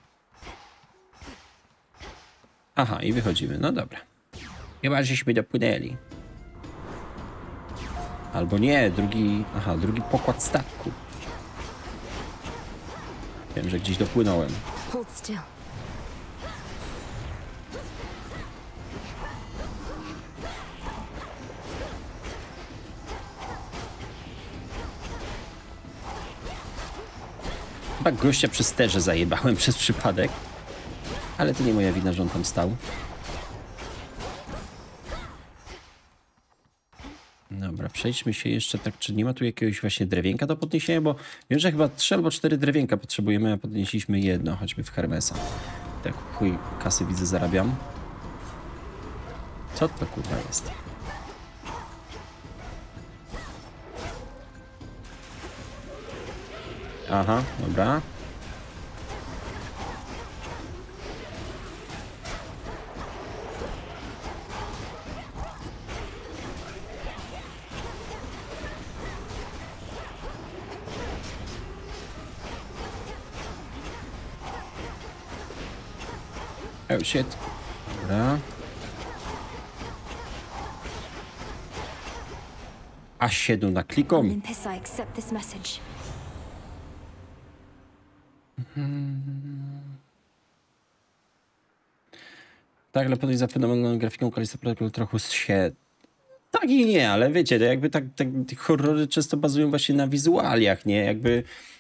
Aha, i wychodzimy. No dobra. Chyba żeśmy dopłynęli. Albo nie, drugi pokład statku. Wiem, że gdzieś dopłynąłem. Hold still. Chyba gościa przy sterze zajebałem przez przypadek. Ale to nie moja wina, że on tam stał. Dobra, przejdźmy się jeszcze tak, czy nie ma tu jakiegoś właśnie drewienka do podniesienia, bo wiem, że chyba 3 albo 4 drewienka potrzebujemy, a podnieśliśmy jedno, choćby w Hermesa. Tak chuj kasy widzę zarabiam. Co to kurwa jest? Aha, dobra. Oh shit. Dobra. A 7 na klikom. Olympus, I accept this message. Tak, ale podejść za fenomenalną grafiką Callisto Protocol trochę się... Tak i nie, ale wiecie, to jakby tak horrory często bazują właśnie na wizualiach, nie? Jakby...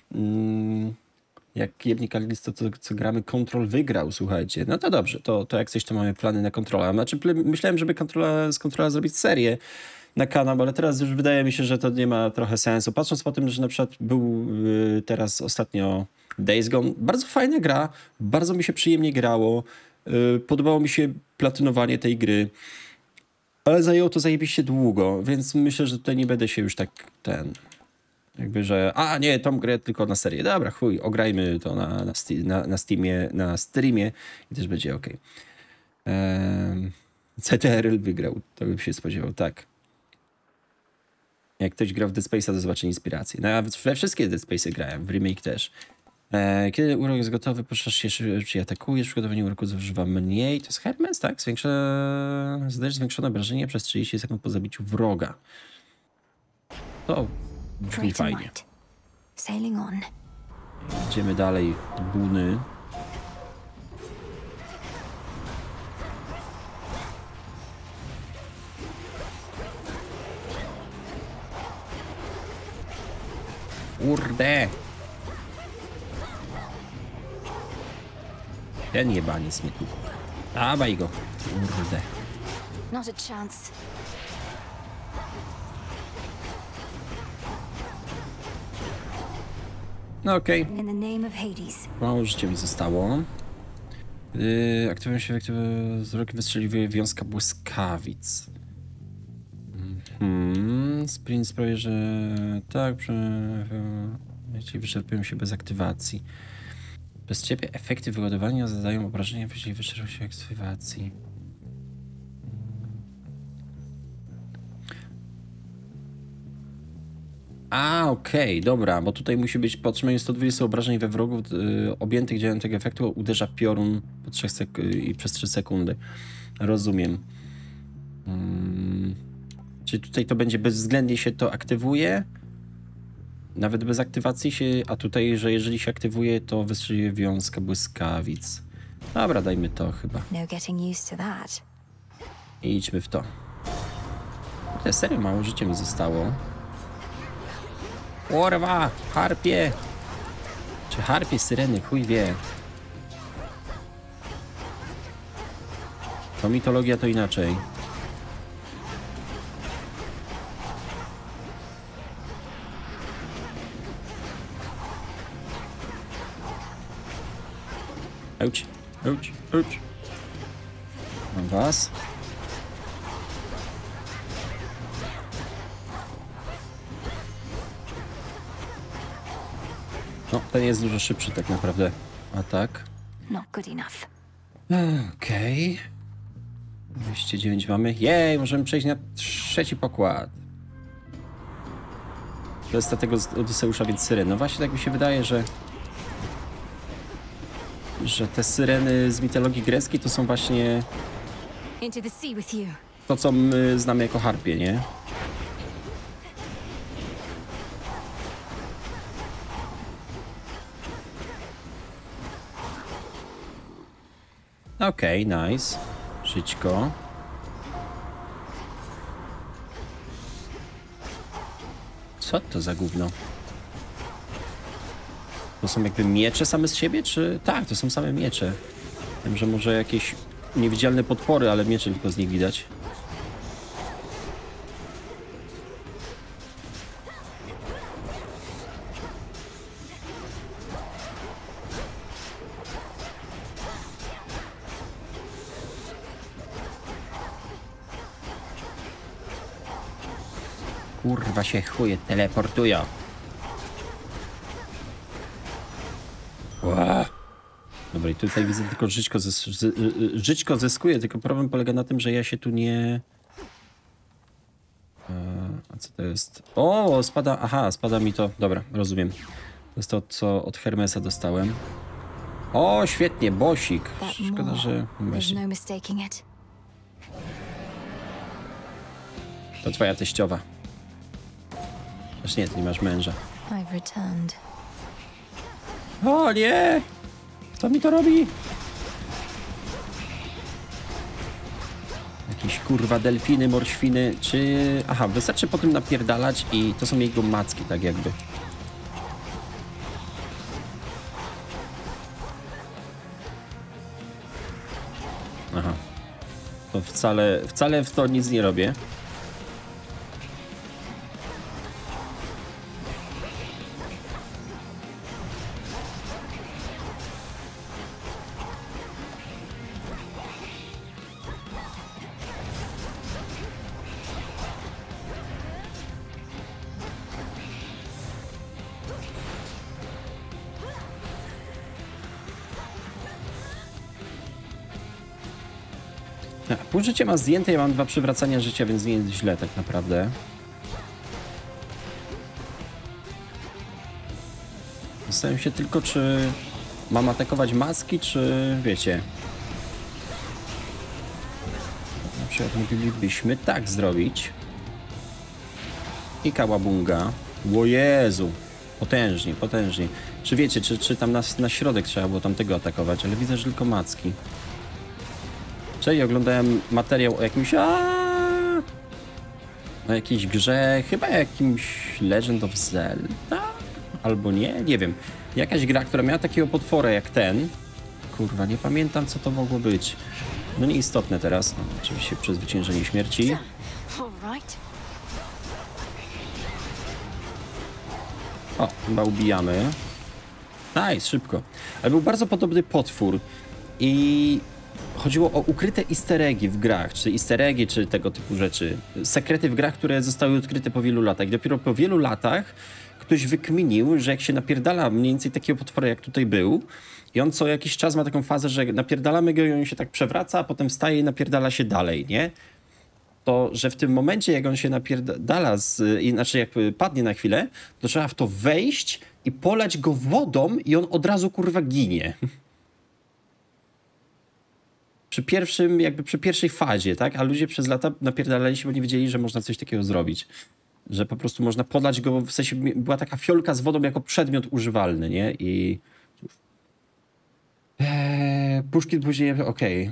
jak jebnik Callisto, co gramy, Control wygrał, słuchajcie. No to dobrze, to jak coś, to mamy plany na Controla. Znaczy, myślałem, żeby z Controla zrobić serię na kanał, ale teraz już wydaje mi się, że to nie ma trochę sensu. Patrząc po tym, że na przykład był teraz ostatnio Days Gone, bardzo fajna gra, bardzo mi się przyjemnie grało, podobało mi się platynowanie tej gry, ale zajęło to zajebiście długo, więc myślę, że tutaj nie będę się już tak jakby, że nie, tą grę tylko na serię. Dobra, chuj, ograjmy to na Steamie, na streamie i też będzie ok. CTRL wygrał, to bym się spodziewał, tak. Jak ktoś grał w Dead Space'a, to zobaczy inspirację. No ja we wszystkie Dead Space'y grałem, w remake też. Kiedy urok jest gotowy, poruszasz się, czy atakujesz, przygotowanie uroku zużywa mniej. To jest Hermes, tak? Zadajesz zwiększone obrażenie przez 30 sekund po zabiciu wroga. To brzmi fajnie. Sailing on. Idziemy dalej. Buny. Kurde! Ten jebaniec mnie tu. Dawaj go. Kurde. Not a chance. No okej. In the name of Hades. Mało życia mi zostało. Aktywują się wzroki wystrzeliwuje wiązka błyskawic. Sprint sprawia, że tak, jeśli wyczerpują się bez aktywacji. Bez ciebie efekty wyładowania zadają obrażenia, jeśli wyczerpują się aktywacji. Okej, dobra, bo tutaj musi być po otrzymaniu 120 obrażeń we wrogów objętych działaniem tego efektu uderza piorun po 3 i przez 3 sekundy. Rozumiem. Czyli tutaj to będzie bezwzględnie się to aktywuje? Nawet bez aktywacji się, a tutaj, że jeżeli się aktywuje, to wystrzeliwuje wiązka błyskawic. Dobra, dajmy to chyba. No getting used to that. I idźmy w to. Serio, mało życia mi zostało. Kurwa, harpie! Czy harpie, syreny, chuj wie. To mitologia to inaczej. Auć, auć, auć. Mam was. No, ten jest dużo szybszy tak naprawdę. Atak. Not good enough. Okej. 209 mamy. Jej, możemy przejść na 3. pokład. To jest tego Odyseusza, więc syren. No właśnie tak mi się wydaje, że te syreny z mitologii greckiej to są właśnie Into the sea with you. to, co my znamy jako harpie, nie? Okej, nice. Żyćko. Co to za gówno? To są jakby miecze same z siebie, czy... Tak, to są same miecze. Wiem, że może jakieś niewidzialne podpory, ale miecze tylko z nich widać. Kurwa się chuje teleportują. Wow. Dobra, i tutaj widzę tylko żyćko zyskuje, tylko problem polega na tym, że ja się tu nie... A co to jest? O, spada... Aha, spada mi to... Dobra, rozumiem. To jest to, co od Hermesa dostałem. O, świetnie, bosik. Szkoda, że... There's no mistaking it. To twoja teściowa. Aż nie, ty nie masz męża. I've returned. O nie! Kto mi to robi? Jakieś kurwa delfiny, morświny, czy... Aha, wystarczy po tym napierdalać i to są jego macki, tak jakby. Aha. To wcale w to nic nie robię. Pół życia ma zdjęte, ja mam 2 przywracania życia, więc nie jest źle tak naprawdę. Zastanawiam się tylko, czy mam atakować maski, czy wiecie. Na przykład moglibyśmy tak zrobić. I kałabunga. O Jezu. Potężnie, potężnie. Czy wiecie, czy tam na środek trzeba było tamtego atakować, ale widzę, że tylko macki. Czyli oglądałem materiał o jakimś... o jakiejś grze, chyba jakimś Legend of Zelda? Albo nie wiem. Jakaś gra, która miała takiego potwora jak ten. Kurwa, nie pamiętam, co to mogło być. No nieistotne teraz. No, oczywiście przezwyciężenie śmierci. O, chyba ubijamy. Nice, szybko. Ale był bardzo podobny potwór. I... chodziło o ukryte easter eggi w grach, czy easter eggi, czy tego typu rzeczy. Sekrety w grach, które zostały odkryte po wielu latach. I dopiero po wielu latach ktoś wykminił, że jak się napierdala mniej więcej takiego potwora, jak tutaj był, i on co jakiś czas ma taką fazę, że napierdalamy go i on się tak przewraca, a potem wstaje i napierdala się dalej, nie? to że w tym momencie, jak on się napierdala, znaczy jak padnie na chwilę, to trzeba w to wejść i polać go wodą i on od razu kurwa ginie. Przy pierwszej fazie, tak? A ludzie przez lata napierdalali się, bo nie wiedzieli, że można coś takiego zrobić. Że po prostu można podlać go, w sensie była taka fiolka z wodą jako przedmiot używalny, nie? I... Puszkin później... Okej.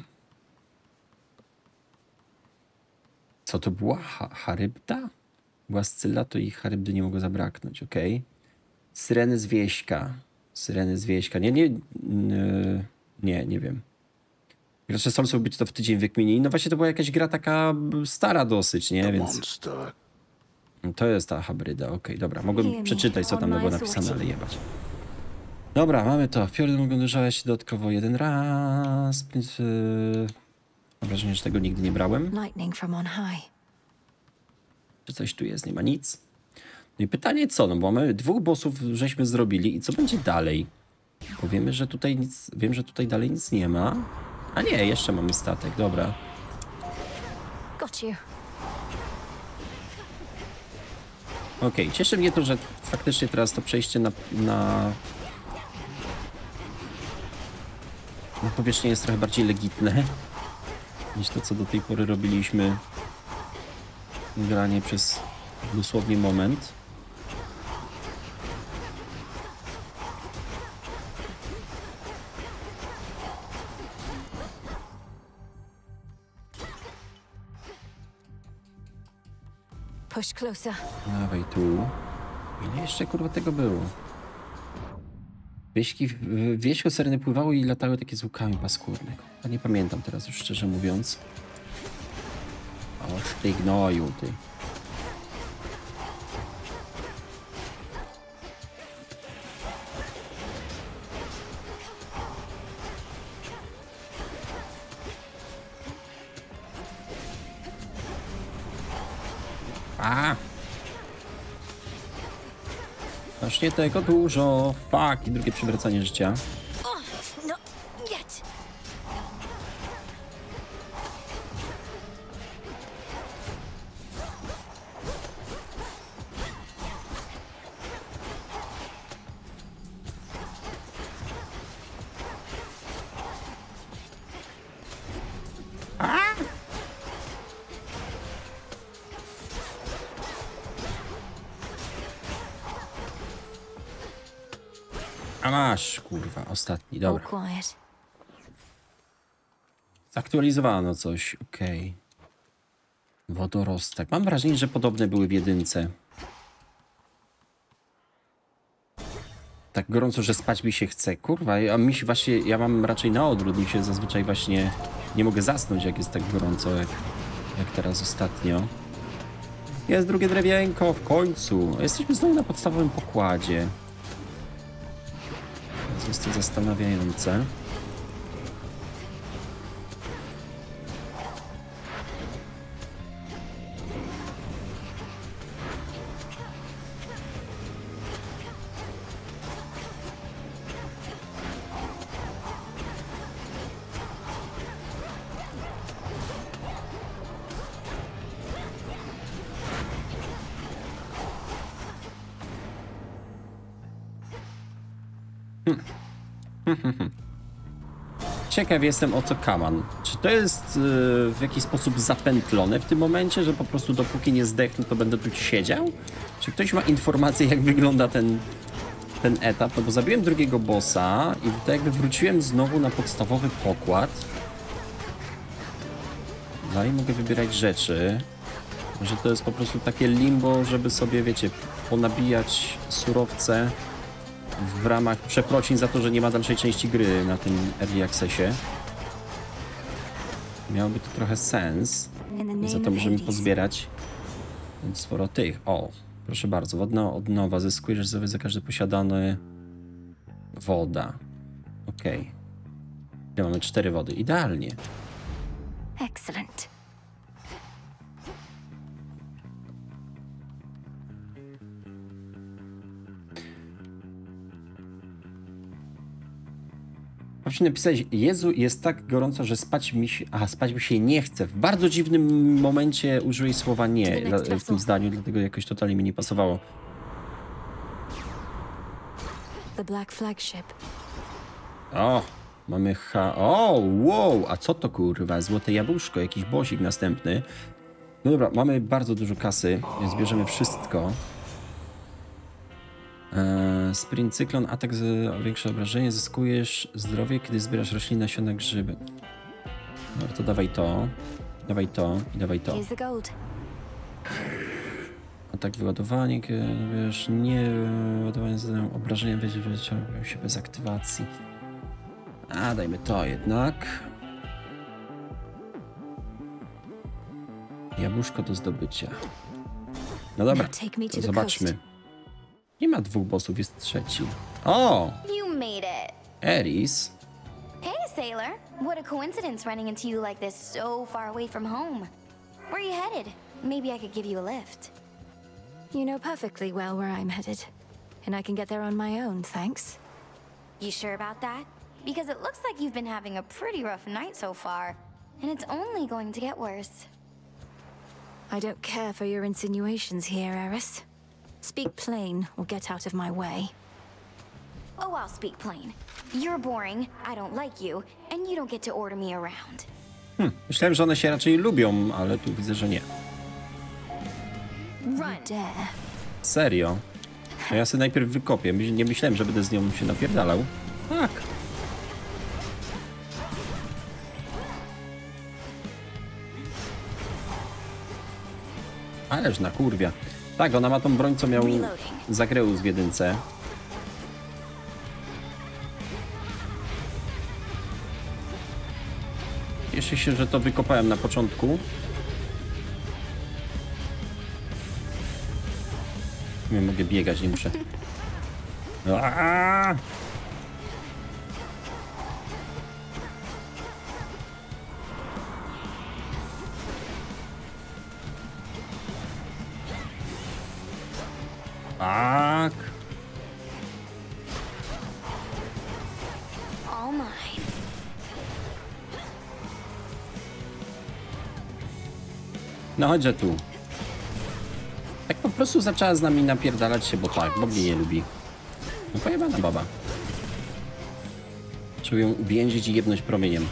Co to była? Charybda? Była Scylla, to i Charybdy nie mogło zabraknąć, okej. Syreny z Wieśka. Syreny z Wieśka. Nie wiem. Gracze Soulsów być to w tydzień wykminili. No właśnie to była jakaś gra taka stara dosyć, nie? Więc... To jest ta hybryda, okej, dobra. Mogłem przeczytać, co tam było napisane, ale jebać. Dobra, mamy to. Fiory mogą uderzać dodatkowo 1 raz. Mam wrażenie, że tego nigdy nie brałem. Czy coś tu jest? Nie ma nic. No i pytanie co? No bo mamy 2 bossów, żeśmy zrobili i co będzie dalej? Bo wiemy, że tutaj nic... Wiem, że tutaj dalej nic nie ma. A nie, jeszcze mamy statek, dobra. Okej, cieszy mnie to, że faktycznie teraz to przejście na powierzchnię jest trochę bardziej legitne niż to, co do tej pory robiliśmy. Granie przez dosłownie moment. Push closer. Dawaj tu. Ile jeszcze kurwa tego było? W wieśku syreny pływały i latały takie z łukami paskudne. A nie pamiętam teraz już, szczerze mówiąc. Oż ty gnoju, ty. Właśnie tego dużo. Fuck. I drugie przywracanie życia. A masz, kurwa, ostatni, dobra. Zaktualizowano coś, okej. Wodorostek. Mam wrażenie, że podobne były w jedynce. Tak gorąco, że spać mi się chce. Kurwa, ja mam raczej na odwrót. Mi się zazwyczaj właśnie nie mogę zasnąć, jak jest tak gorąco, jak teraz ostatnio. Jest drugie drewienko, w końcu. Jesteśmy znowu na podstawowym pokładzie. Jest to zastanawiające. Ciekaw jestem, o co kaman. Czy to jest w jakiś sposób zapętlone w tym momencie, że po prostu dopóki nie zdechnę, to będę tu siedział? Czy ktoś ma informację, jak wygląda ten etap? No bo zabiłem drugiego bossa i tutaj jakby wróciłem znowu na podstawowy pokład. Dalej mogę wybierać rzeczy. Może to jest po prostu takie limbo, żeby sobie, wiecie, ponabijać surowce w ramach przeprosin za to, że nie ma dalszej części gry na tym Early Accessie. Miałoby to trochę sens. Za to możemy pozbierać sporo tych. O, proszę bardzo, wodna odnowa. Zyskujesz za każdy posiadany woda. Okej. Okay. Mamy 4 wody. Idealnie. Excellent. Właśnie napisałeś, Jezu, jest tak gorąco, że spać mi się nie chce. W bardzo dziwnym momencie użyłeś słowa nie w tym zdaniu, dlatego jakoś totalnie mi nie pasowało. The Black Flagship. O, mamy O, wow, a co to kurwa? Złote jabłuszko, jakiś bosik następny. No dobra, mamy bardzo dużo kasy, więc bierzemy wszystko. Sprint cyklon, atak za większe obrażenie, zyskujesz zdrowie, kiedy zbierasz rośliny, nasiona, grzyby. Dobra, to dawaj to i dawaj to. Here's the gold. Atak wyładowanie, wiesz, nie ładowanie zadają obrażenia, wyciągają się bez aktywacji. A, dajmy to jednak. Jabłuszko do zdobycia. No dobra, to zobaczmy. Nie ma 2 bossów, jest 3. O! You made it. Eris. Hey, sailor. What a coincidence running into you like this so far away from home. Where are you headed? Maybe I could give you a lift. You know perfectly well where I'm headed. And I can get there on my own, thanks. You sure about that? Because it looks like you've been having a pretty rough night so far. And it's only going to get worse. I don't care for your insinuations here, Eris. Speak plain or get out of my way. Oh, I'll speak plain. You're boring, I don't like you, and you don't get to order me around. Myślałem, że one się raczej lubią, ale tu widzę, że nie. Run. Serio? No ja sobie najpierw wykopię. Nie myślałem, że będę z nią się napierdalał. Tak. Ależ na kurwia. Tak, ona ma tą broń, co miał Zagreus w 1. Cieszę się, że to wykopałem na początku. Nie mogę biegać, nie muszę. Aaaa! Tak. All mine. No chodźże tu. Tak po prostu zaczęła z nami napierdalać się, bo tak, bo mnie nie lubi. No pojebana baba. Trzeba ją uwięzić i jebnąć promieniem.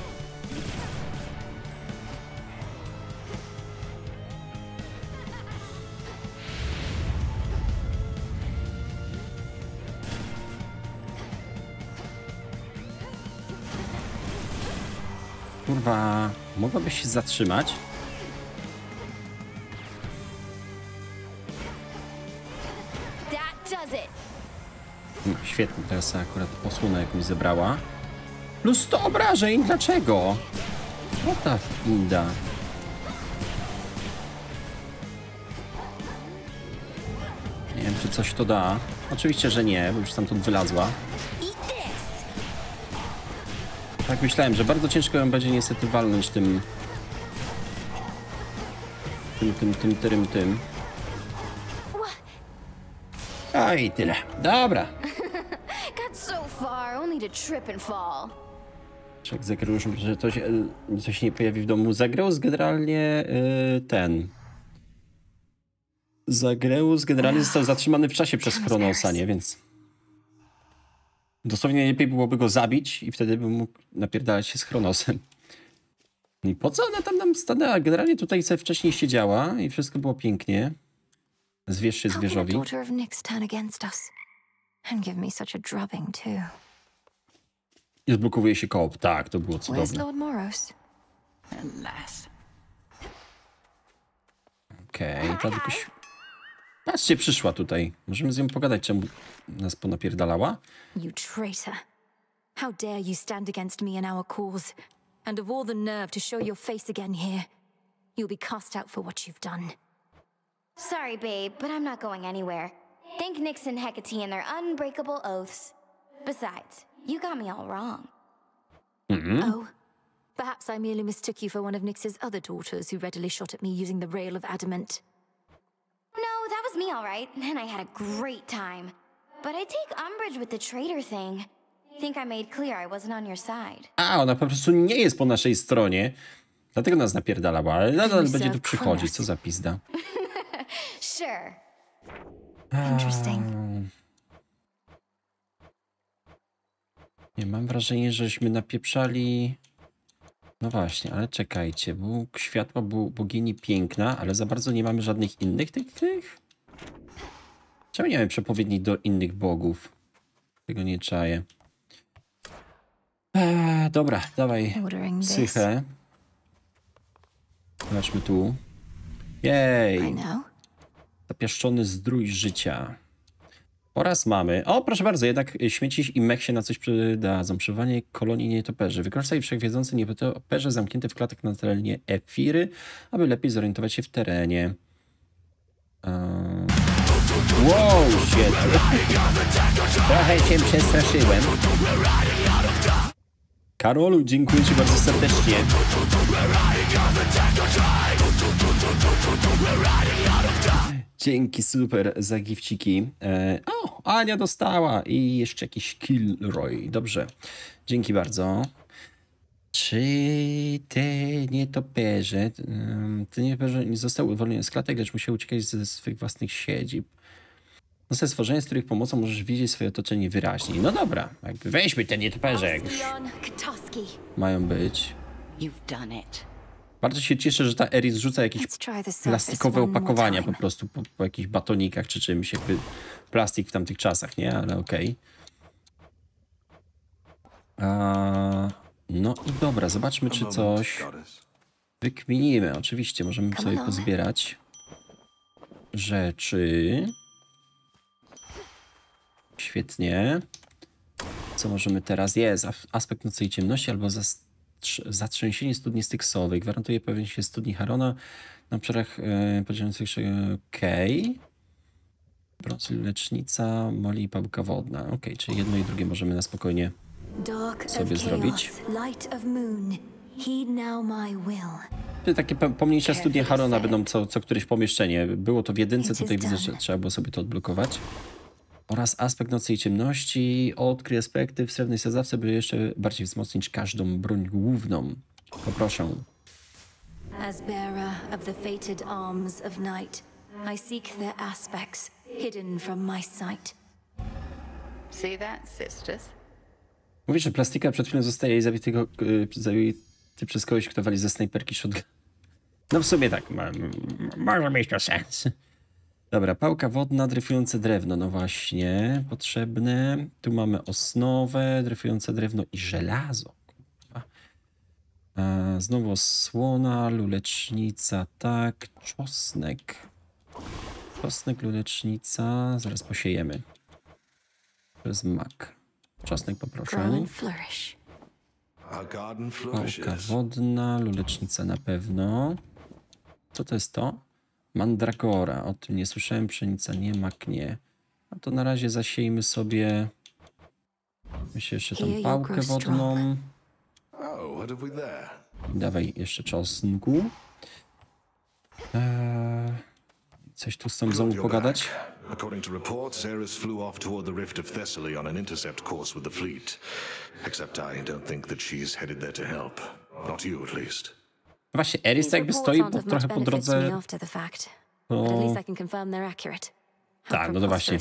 Kurwa, mogłabyś się zatrzymać? No, świetnie, teraz akurat osłonę jakąś zebrała. Plus 100 obrażeń, dlaczego? What the inda? Nie wiem, czy coś to da. Oczywiście, że nie, bo już stamtąd wylazła. Tak myślałem, że bardzo ciężko ją będzie niestety walnąć tym. A i tyle. Dobra. Got so far, only to trip and fall. Czek Zagreus, że coś nie pojawi w domu. Zagreus generalnie Zagreus generalnie został zatrzymany w czasie przez Chronosa, nie? Więc dosłownie lepiej byłoby go zabić i wtedy bym mógł napierdalać się z Chronosem. I po co ona tam nam stanęła? Generalnie tutaj sobie wcześniej siedziała i wszystko było pięknie. Zwierz się zwierzowi. I odblokowuje się koop. Tak, to było cudowne. Okej, ta jakoś... Patrzcie, przyszła tutaj. Możemy z nią pogadać, czemu nas ponapierdalała? You traitor. How dare you stand against me and our cause? And of all the nerve to show your face again here. You'll be cast out for what you've done. Sorry, babe, but I'm not going anywhere. Thank Nyx and Hecate and their unbreakable oaths. Besides, you got me all wrong. Oh? Perhaps I merely mistook you for one of Nyx's other daughters who readily shot at me using the rail of adamant. No, that was me all right, and I had a great time. But I take umbrage with the traitor thing. think I made clear I wasn't on your side. A, ona po prostu nie jest po naszej stronie. Dlatego nas napierdalała, ale nadal będzie tu przychodzić. Co za pizda. Sure. Interesting. Nie, mam wrażenie, żeśmy napieprzali... No właśnie, ale czekajcie. Bóg światła, bogini piękna, ale za bardzo nie mamy żadnych innych tych? Czemu nie mamy przepowiedni do innych bogów? Tego nie czaję. Dobra, dawaj psychę. Zobaczmy tu. Jej! Zapieszczony zdrój życia. Oraz mamy... O, proszę bardzo, jednak śmieci i mech się na coś przydadzą. Przebywanie kolonii nietoperzy. Wykorzystaj wszechwiedzące nietoperze zamknięte w klatkach na terenie Efiry, aby lepiej zorientować się w terenie. Wow, shit. Trochę cię przestraszyłem. Karolu, dziękuję ci bardzo serdecznie. Dzięki, super, za gifciki. O, Ania dostała i jeszcze jakiś Kilroy. Dobrze, dzięki bardzo. Czy te nietoperze nie zostały uwolnione z klatek, lecz musiały uciekać ze swych własnych siedzib? No te stworzenia, z których pomocą możesz widzieć swoje otoczenie wyraźniej. No dobra, jakby weźmy te nietoperze, jak już mają być. Bardzo się cieszę, że ta Eris rzuca jakieś plastikowe opakowania po prostu po jakichś batonikach czy czymś, jakby plastik w tamtych czasach, nie? Ale okej. No i dobra, zobaczmy, czy coś wykminimy. Oczywiście, możemy sobie pozbierać rzeczy. Świetnie. Co możemy teraz? Jest aspekt nocy i ciemności albo zatrzęsienie studni styksowej. Gwarantuje pojawienie się studni Harona na obszarach podzielających się lecznica, moli i pałka wodna. Okej, czyli jedno i drugie możemy na spokojnie sobie zrobić. Takie pomniejsze studnie Harona będą co któreś pomieszczenie. Było to w jedynce, tutaj widzę, że trzeba było sobie to odblokować. Oraz aspekt nocy i ciemności. Odkryj aspekty w srebrnej sadzawce, by jeszcze bardziej wzmocnić każdą broń główną. Poproszę. As bearer of the fated arms of night, I seek their aspects hidden from my sight. See that, sisters? Mówisz, że plastika przed chwilą zostaje zabity przez kogoś, kto wali ze snajperki shotgun. No w sumie tak, może mieć to sens. Dobra, pałka wodna, dryfujące drewno, no właśnie, potrzebne. Tu mamy osnowę, dryfujące drewno i żelazo. Znowu osłona, lulecznica, tak, czosnek. Czosnek, lulecznica, zaraz posiejemy. To jest mak. Czosnek poproszę. Pałka wodna, lulecznica na pewno. Co to jest to? Mandragora, o tym nie słyszałem, pszenica nie, mak nie. A to na razie zasiejmy sobie, myślę, jeszcze tą pałkę wodną. Dawaj jeszcze czosnku. Coś tu z tą znowu pogadać? According to reports, Ares flew off toward the Rift of Thessaly on an intercept course with the fleet. Except I don't think that she's headed there to help. Not you, at least. Właśnie, Ares tak jakby stoi trochę po drodze. Tak, no to właśnie.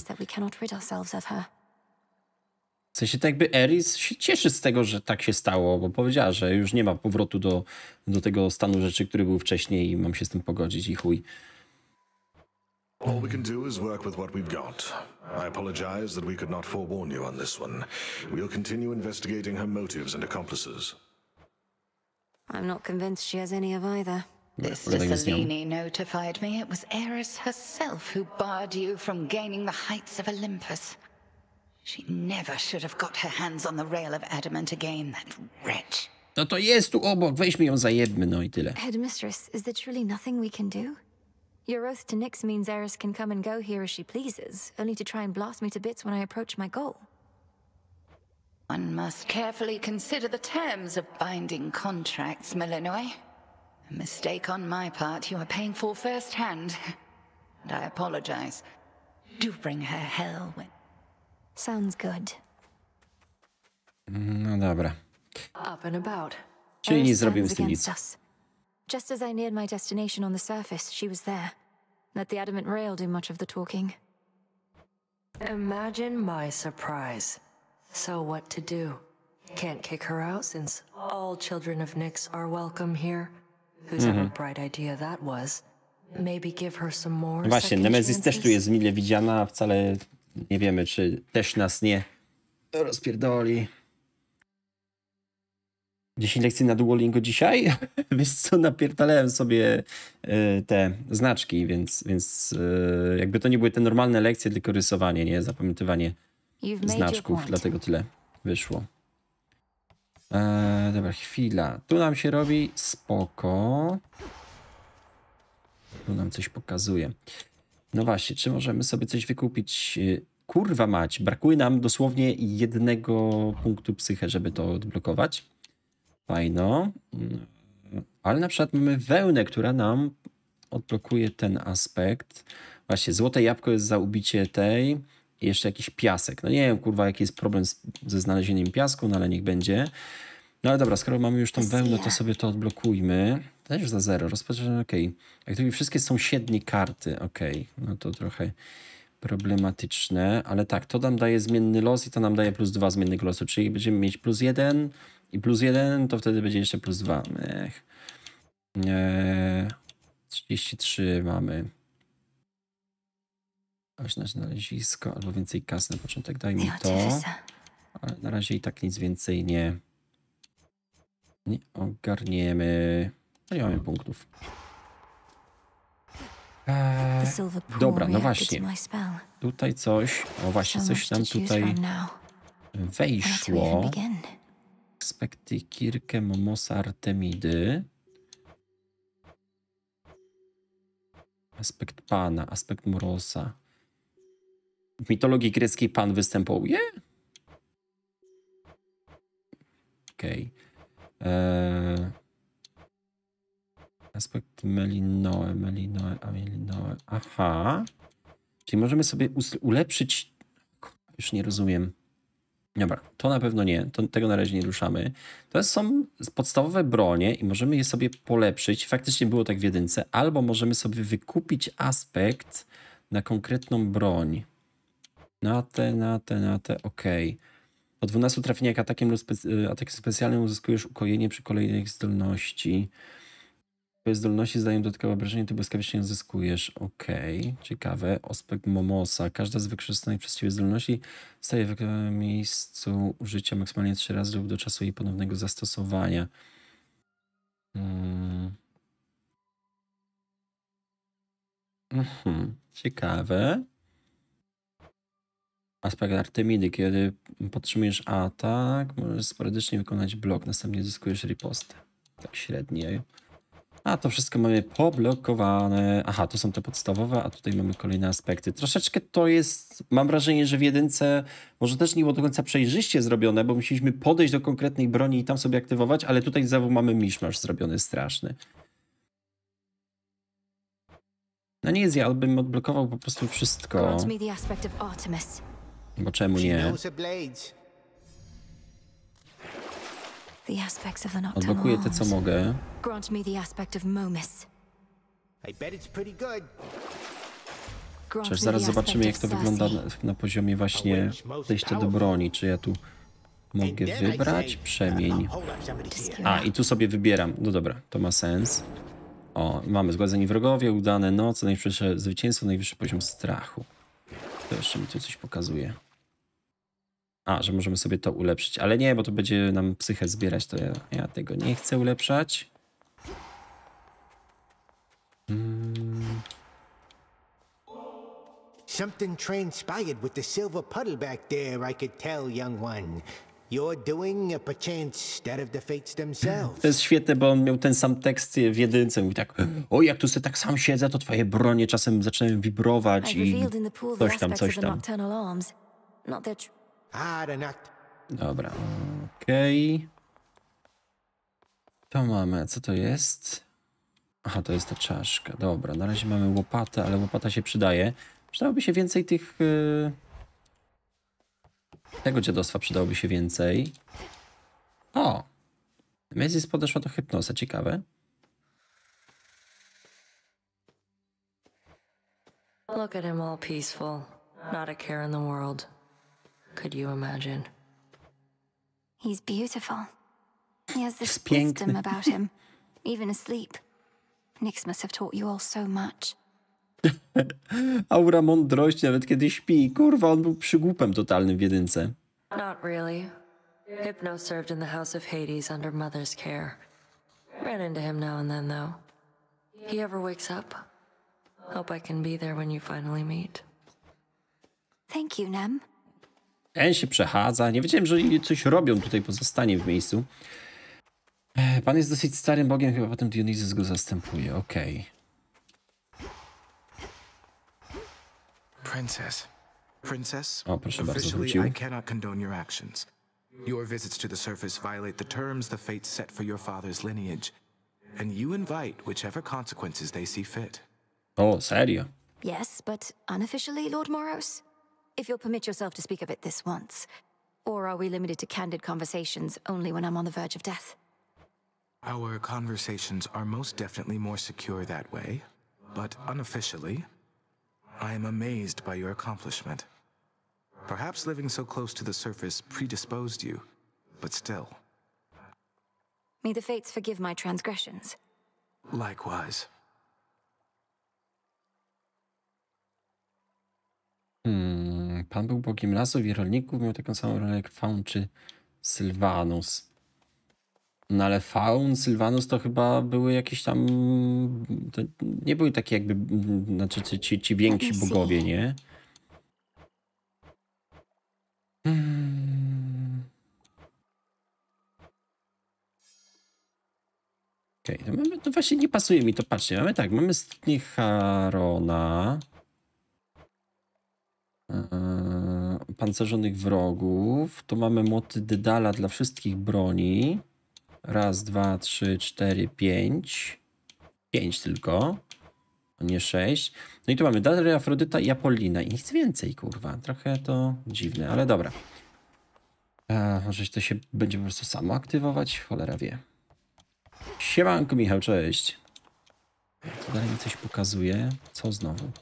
W sensie tak jakby Ares się cieszy z tego, że tak się stało, bo powiedziała, że już nie ma powrotu do tego stanu rzeczy, który był wcześniej i mam się z tym pogodzić i chuj. All we can do is work with what we've got. I apologize that we could not forewarn you on this one. We'll continue investigating her motives and accomplices. I'm not convinced she has any of either. This Disselini notified me it was Ares herself who barred you from gaining the heights of Olympus. She never should have got her hands on the rail of adamant again, that wretch. No to jest tu obok, weźmy ją, zajebmy, no i tyle. Headmistress, is there truly nothing we can do? Your oath to Nyx means Ares can come and go here as she pleases, only to try and blast me to bits when I approach my goal. One must carefully consider the terms of binding contracts, Malinois. A mistake on my part you are paying for firsthand. And I apologize. Do bring her hell when... Sounds good. No dobra. Up and about. Czyli nie Earth zrobimy stands z tym nic. against us. Just as I neared my destination on the surface, she was there. Let the adamant rail do much of the talking. Imagine my surprise. So what to do? Can't kick her out since all children of Nyx are welcome here. Whose bright idea that was. Maybe give her some more. Właśnie, second Nemesis też tu chances? jest mile widziana, a wcale nie wiemy, czy też nas nie rozpierdoli. 10 lekcji na Duolingo dzisiaj? Wiesz co, napierdalałem sobie te znaczki, więc jakby to nie były te normalne lekcje, tylko rysowanie, nie? Zapamiętywanie You've made your znaczków, point. dlatego tyle wyszło. Dobra, chwila. Tu nam się robi spoko. Tu nam coś pokazuje. No właśnie, czy możemy sobie coś wykupić? Kurwa mać, brakuje nam dosłownie 1 punktu psyche, żeby to odblokować. Fajno. Ale na przykład mamy wełnę, która nam odblokuje ten aspekt. Właśnie, złote jabłko jest za ubicie tej i jeszcze jakiś piasek. No nie wiem, kurwa, jaki jest problem ze znalezieniem piasku, no ale niech będzie. No ale dobra, skoro mamy już tą wełnę, to sobie to odblokujmy. Też za 0. Rozpoczynamy, okej. Jak tu wszystkie sąsiednie karty, okej. No to trochę problematyczne, ale tak, to nam daje zmienny los i to nam daje +2 zmiennego losu, czyli będziemy mieć +1 i +1, to wtedy będzie jeszcze +2. 33 mamy. Aż na znalezisko, albo więcej kas na początek, daj mi to. Ale na razie i tak nic więcej nie ogarniemy. No nie mamy punktów. Dobra, no właśnie. Tutaj coś, o właśnie, coś nam tutaj wejszło. Aspekty Kirke, Momosa, Artemidy. Aspekt Pana, aspekt Morosa. W mitologii greckiej Pan występuje? Okej. Aspekt Melinoe. Aha. Czyli możemy sobie ulepszyć... Już nie rozumiem. Dobra, to na pewno nie. Tego na razie nie ruszamy. To są podstawowe bronie i możemy je sobie polepszyć. Faktycznie było tak w 1. Albo możemy sobie wykupić aspekt na konkretną broń. Na te, okej. Po 12 trafieniach atakiem lub atakiem specjalnym uzyskujesz ukojenie przy kolejnych zdolności. Twoje zdolności zdają dodatkowe obrażenie, ty błyskawicznie uzyskujesz. Okej, ciekawe. Aspekt Momosa. Każda z wykorzystanych przez ciebie zdolności staje w miejscu użycia maksymalnie 3 razy lub do czasu jej ponownego zastosowania. Ciekawe. Aspekt Artemidy. Kiedy podtrzymujesz atak, możesz sporadycznie wykonać blok. Następnie zyskujesz ripostę. Tak średnio. A to wszystko mamy poblokowane. Aha, to są te podstawowe, a tutaj mamy kolejne aspekty. Troszeczkę to jest, mam wrażenie, że w 1 może też nie było do końca przejrzyście zrobione, bo musieliśmy podejść do konkretnej broni i tam sobie aktywować, ale tutaj znowu mamy miszmasz zrobiony straszny. No nie, ja bym odblokował po prostu wszystko. Bo czemu nie? Odblokuję te, co mogę. Przecież zaraz zobaczymy, jak to wygląda na poziomie właśnie podejścia do broni. Czy ja tu mogę wybrać? Przemień. A, i tu sobie wybieram. No dobra, to ma sens. O, mamy zgładzeni wrogowie, udane noce, najwyższe zwycięstwo, najwyższy poziom strachu. To jeszcze mi tu coś pokazuje. A, że możemy sobie to ulepszyć. Ale nie, bo to będzie nam psychę zbierać, to ja tego nie chcę ulepszać. Something transpired with the silver puddle back there, I could tell, young one. You're doing, perchance, that of the fates themselves. To jest świetne, bo on miał ten sam tekst w 1. Mówi tak, o jak tu sobie tak sam siedzę, to twoje bronie czasem zaczynają wibrować i coś tam. Dobra, okej. To mamy, co to jest? Aha, to jest ta czaszka. Dobra, na razie mamy łopatę, ale łopata się przydaje. Przydałoby się więcej tych Tego dziadostwa przydałoby się więcej. O! Nemesis podeszła do Hypnosa, ciekawe. Look at him all peaceful, not a care in the world. Could you imagine? He's beautiful. He has this Piękny. wisdom about him, even asleep. Nyx must have taught you all so much. Aura mądrości, nawet kiedy śpi. Kurwa, on był przygłupem totalnym w jedynce. Not really. Hypno served in the House of Hades under Mother's care. Ran into him now and then, though. He ever wakes up? Hope I can be there when you finally meet. Thank you, Nem. Ten się przechadza. Nie wiedziałem, że oni coś robią tutaj poza staniem w miejscu. Pan jest dosyć starym bogiem, chyba potem Dionysus go zastępuje. Okej. Princess, O, proszę bardzo, officially wrócił. I cannot condone your actions. Your visits to the surface violate the terms the fates set for your father's lineage, and you invite whichever consequences they see fit. O, serio? Yes, but unofficially, Lord Moros? If you'll permit yourself to speak of it this once. Or are we limited to candid conversations only when I'm on the verge of death? Our conversations are most definitely more secure that way, but unofficially, I am amazed by your accomplishment. Perhaps living so close to the surface predisposed you, but still. May the fates forgive my transgressions. Likewise. Pan był bogiem lasów i rolników, miał taką samą rolę jak Faun czy Sylvanus. No ale Faun, Sylvanus to chyba były jakieś tam... To nie były takie jakby... Znaczy ci więksi bogowie, nie? Okej, to mamy... To właśnie nie pasuje mi to, patrzcie. Mamy tak, mamy studnię Charona. Pancerzonych wrogów. Tu mamy młoty Dydala dla wszystkich broni. Raz, dwa, trzy, cztery, pięć. 5 tylko. Nie 6. No i tu mamy Daria, Afrodyta i Apollina. I nic więcej, kurwa. Trochę to dziwne, ale dobra. Może to się będzie po prostu samo aktywować? Cholera wie. Siemanko, Michał, cześć. Tu dalej mi coś pokazuje. Co znowu?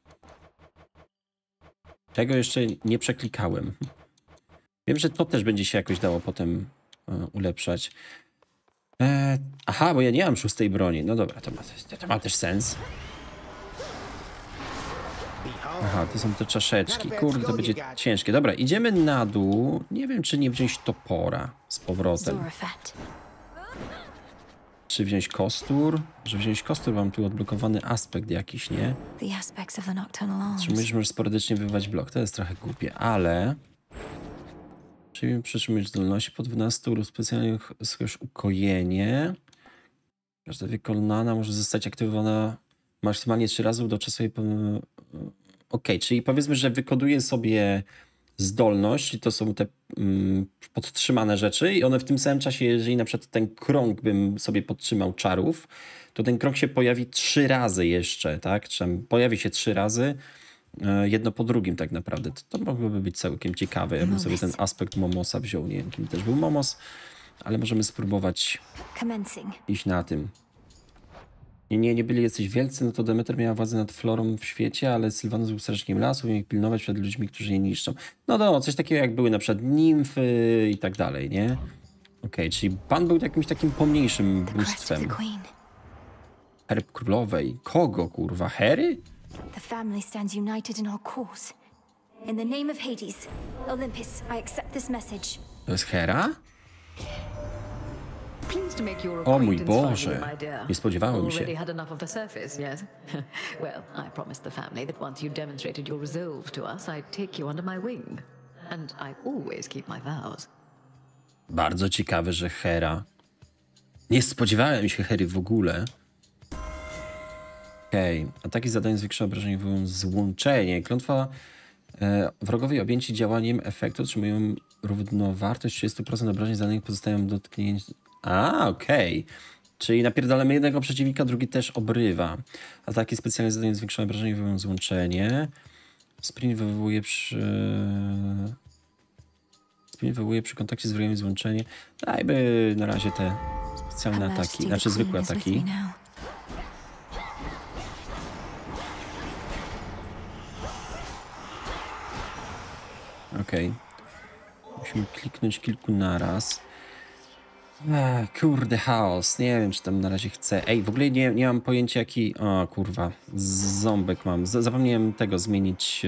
Tego jeszcze nie przeklikałem. Wiem, że to też będzie się jakoś dało potem ulepszać. Aha, bo ja nie mam 6 broni. No dobra, to ma też sens. Aha, to są te czaszeczki. Kurde, to będzie ciężkie. Dobra, idziemy na dół. Nie wiem, czy nie wziąć topora z powrotem. Czy wziąć kostur? Że wziąć kostur, mam tu odblokowany aspekt jakiś, nie? Możesz sporadycznie wywołać blok. To jest trochę głupie, ale... Przytrzymujesz zdolności po 12 lub specjalnych ukojenie. Każda wykonana może zostać aktywowana maksymalnie 3 razy do czasu jej... Okej, czyli powiedzmy, że wykoduję sobie zdolność i to są te podtrzymane rzeczy i one w tym samym czasie, jeżeli na przykład ten krąg bym sobie podtrzymał czarów, to ten krąg się pojawi 3 razy jeszcze, tak? Czy tam pojawi się 3 razy, jedno po drugim tak naprawdę. To mogłoby być całkiem ciekawe. Ja bym sobie ten aspekt Momosa wziął. Nie wiem, kim też był Momos, ale możemy spróbować iść na tym. Nie byli jacyś wielcy, no to Demeter miała władzę nad florą w świecie, ale Sylvanus był strażnikiem lasu i miał pilnować przed ludźmi, którzy je niszczą. No, coś takiego jak były na przykład nimfy i tak dalej, nie? Okej, czyli pan był jakimś takim pomniejszym bóstwem. Herb królowej. Kogo, kurwa? Hery? The family stands united in our cause. In the name of Hades, Olympus, I accept this message. To jest Hera? O mój Boże, nie spodziewałem się. Well, I promised the family that once you demonstrated your resolve to us, I'd take you under my wing. And I always keep my vows. Bardzo ciekawe, że Hera. Nie spodziewałem się Hery w ogóle. Okej, ataki zadają zwiększone obrażenie, wywołują złączenie. Klątwa wrogowie objęci działaniem efektu otrzymują równowartość 30% obrażeń zadanych pozostają dotknięci. Okej. Czyli napierdalamy jednego przeciwnika, drugi też obrywa. Ataki specjalne zadają zwiększone obrażenie, wywołują złączenie. Sprint wywołuje Screen wywołuje przy kontakcie z wrogami złączenie. Dajmy na razie te specjalne ataki, znaczy zwykłe ataki. Okej. Musimy kliknąć kilku naraz. Kurde, chaos. Nie wiem, czy tam na razie chcę. Ej, w ogóle nie mam pojęcia jaki... O, kurwa. Ząbek mam. Zapomniałem tego zmienić...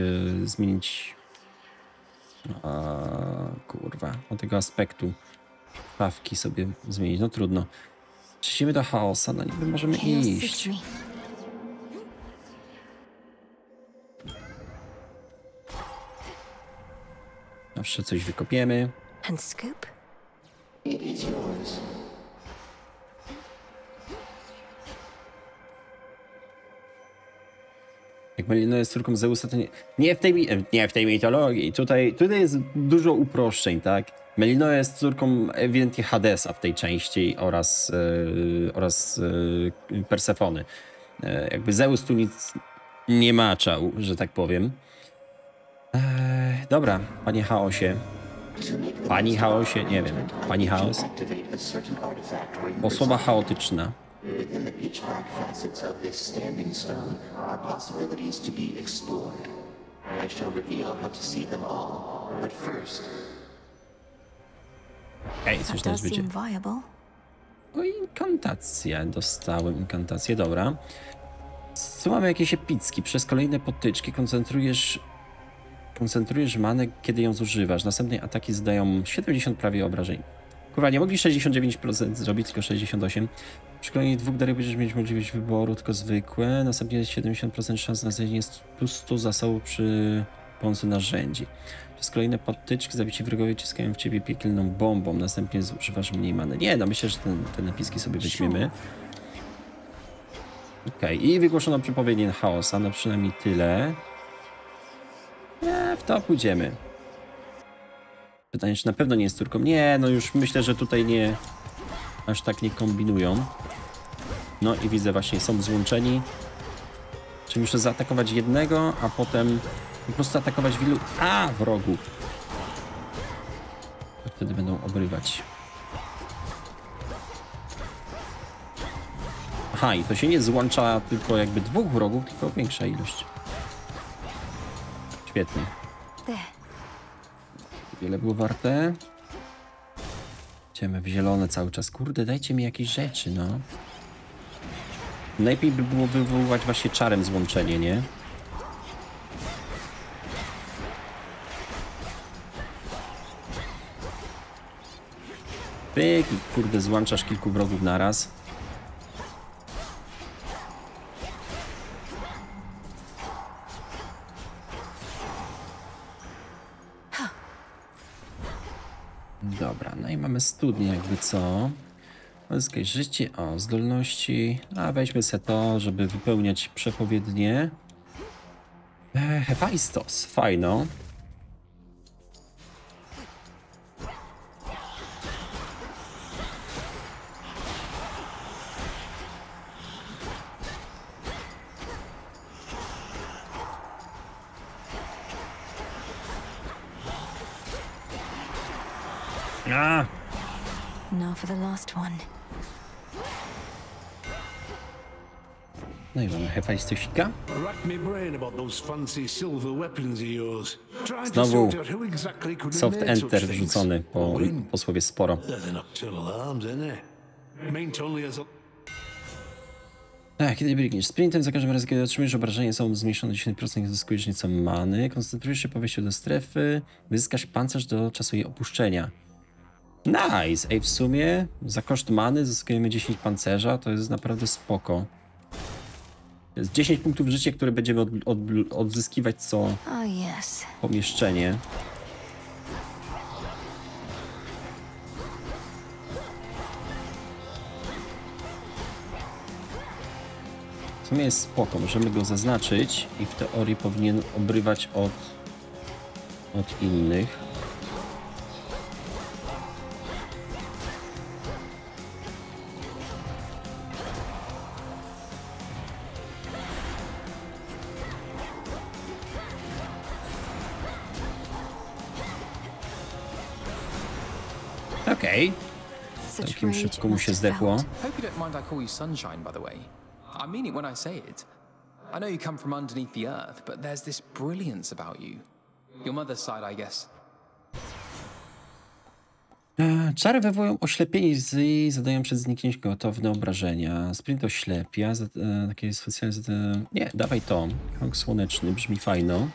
kurwa. O tego aspektu. Szafki sobie zmienić. No trudno. Przejdziemy do chaosa. No niby możemy iść. Zawsze coś wykopiemy. And scoop. It is yours. Jak Melina jest córką Zeusa, to nie w tej mitologii. Tutaj jest dużo uproszczeń, tak? Melina jest córką ewidentnie Hadesa w tej części oraz Persefony. Jakby Zeus tu nic nie maczał, że tak powiem. Dobra, panie chaosie. Pani chaosie, nie wiem. Pani chaos. Osoba chaotyczna. Within the pitch black facets of this standing stone are possibilities to be explored. I shall reveal how to see them all, but first... Ej, coś tam będzie. O, inkantacja. Dostałem inkantację, dobra. Tu mamy jakieś epicki. Przez kolejne potyczki koncentrujesz manę, kiedy ją zużywasz. Następne ataki zadają 70 prawie obrażeń. Kurwa, nie mogli 69% zrobić, tylko 68%. Przy kolejnych 2 darach będziesz mieć możliwość wyboru, tylko zwykłe. Następnie jest 70% szans na znalezienie plus 100 zasobów przy pomocy narzędzi. Przez kolejne potyczki zabici wrogowie ciskają w ciebie piekielną bombą. Następnie zużywasz mniej many. Nie, no myślę, że te napiski sobie weźmiemy. Okej, i wygłoszono przepowiednię chaosa, no przynajmniej tyle. W to pójdziemy. Pytanie, czy na pewno nie jest córką? Nie, no już myślę, że tutaj nie... Aż tak nie kombinują. No i widzę właśnie, są złączeni. Czyli muszę zaatakować jednego, a potem po prostu atakować wielu wrogów. To wtedy będą obrywać. Aha, i to się nie złącza tylko jakby 2 wrogów, tylko większa ilość. Świetnie. Wiele było warte. Idziemy w zielone cały czas. Kurde, dajcie mi jakieś rzeczy, no. Najlepiej by było wywoływać właśnie czarem złączenie, nie? Pyk i kurde, złączasz kilku wrogów naraz. Dobra, no i mamy studnię jakby co. Uzyskaj życie, zdolności. A weźmy se to, żeby wypełniać przepowiednie. Hephaistos, fajno. Now for the last one. No i mamy Hefaistosika. Znowu soft enter wrzucony po słowie sporo. Tak, kiedy biegniesz sprintem, za każdym razem, kiedy otrzymujesz obrażenie, są zmniejszone 10% i zyskujesz nieco many. Koncentrujesz się po wejściu do strefy, wyzyskasz pancerz do czasu jej opuszczenia. Nice! Ej, w sumie za koszt many zyskujemy 10 pancerza, to jest naprawdę spoko. To jest 10 punktów życia, które będziemy odzyskiwać co pomieszczenie. W sumie jest spoko, możemy go zaznaczyć i w teorii powinien obrywać od innych. Okej. Całkiem szybko mu się zdechło. Hope you don't mind I call you Sunshine, by the way. I mean it when I say it. I know you come from underneath the earth, but there's this brilliance about you. Your mother's side, I guess. Czary wywołują oślepienie i zadają przed zniknięciem gotowne obrażenia. Sprint oślepia, takie specjalne... Nie, dawaj to. Krąg słoneczny, brzmi fajno.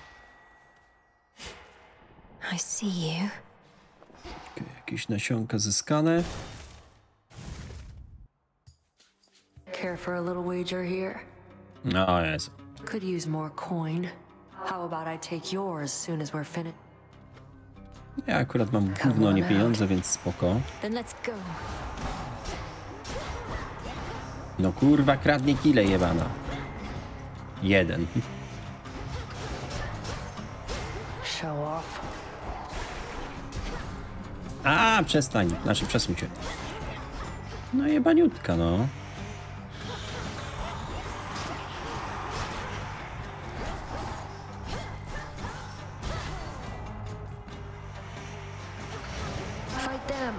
I see you. Jakieś nasionka zyskane. Care for a little wager here? No, jest. Could use more coin. How about I take yours as soon as we're finished? Ja akurat mam gówno, nie pieniądze, więc spoko. Then let's go. No kurwa, kradnie kile jebana. 1. Show off. A, przestań. Znaczy, przesuń się. No jebaniutka, no. Fight them.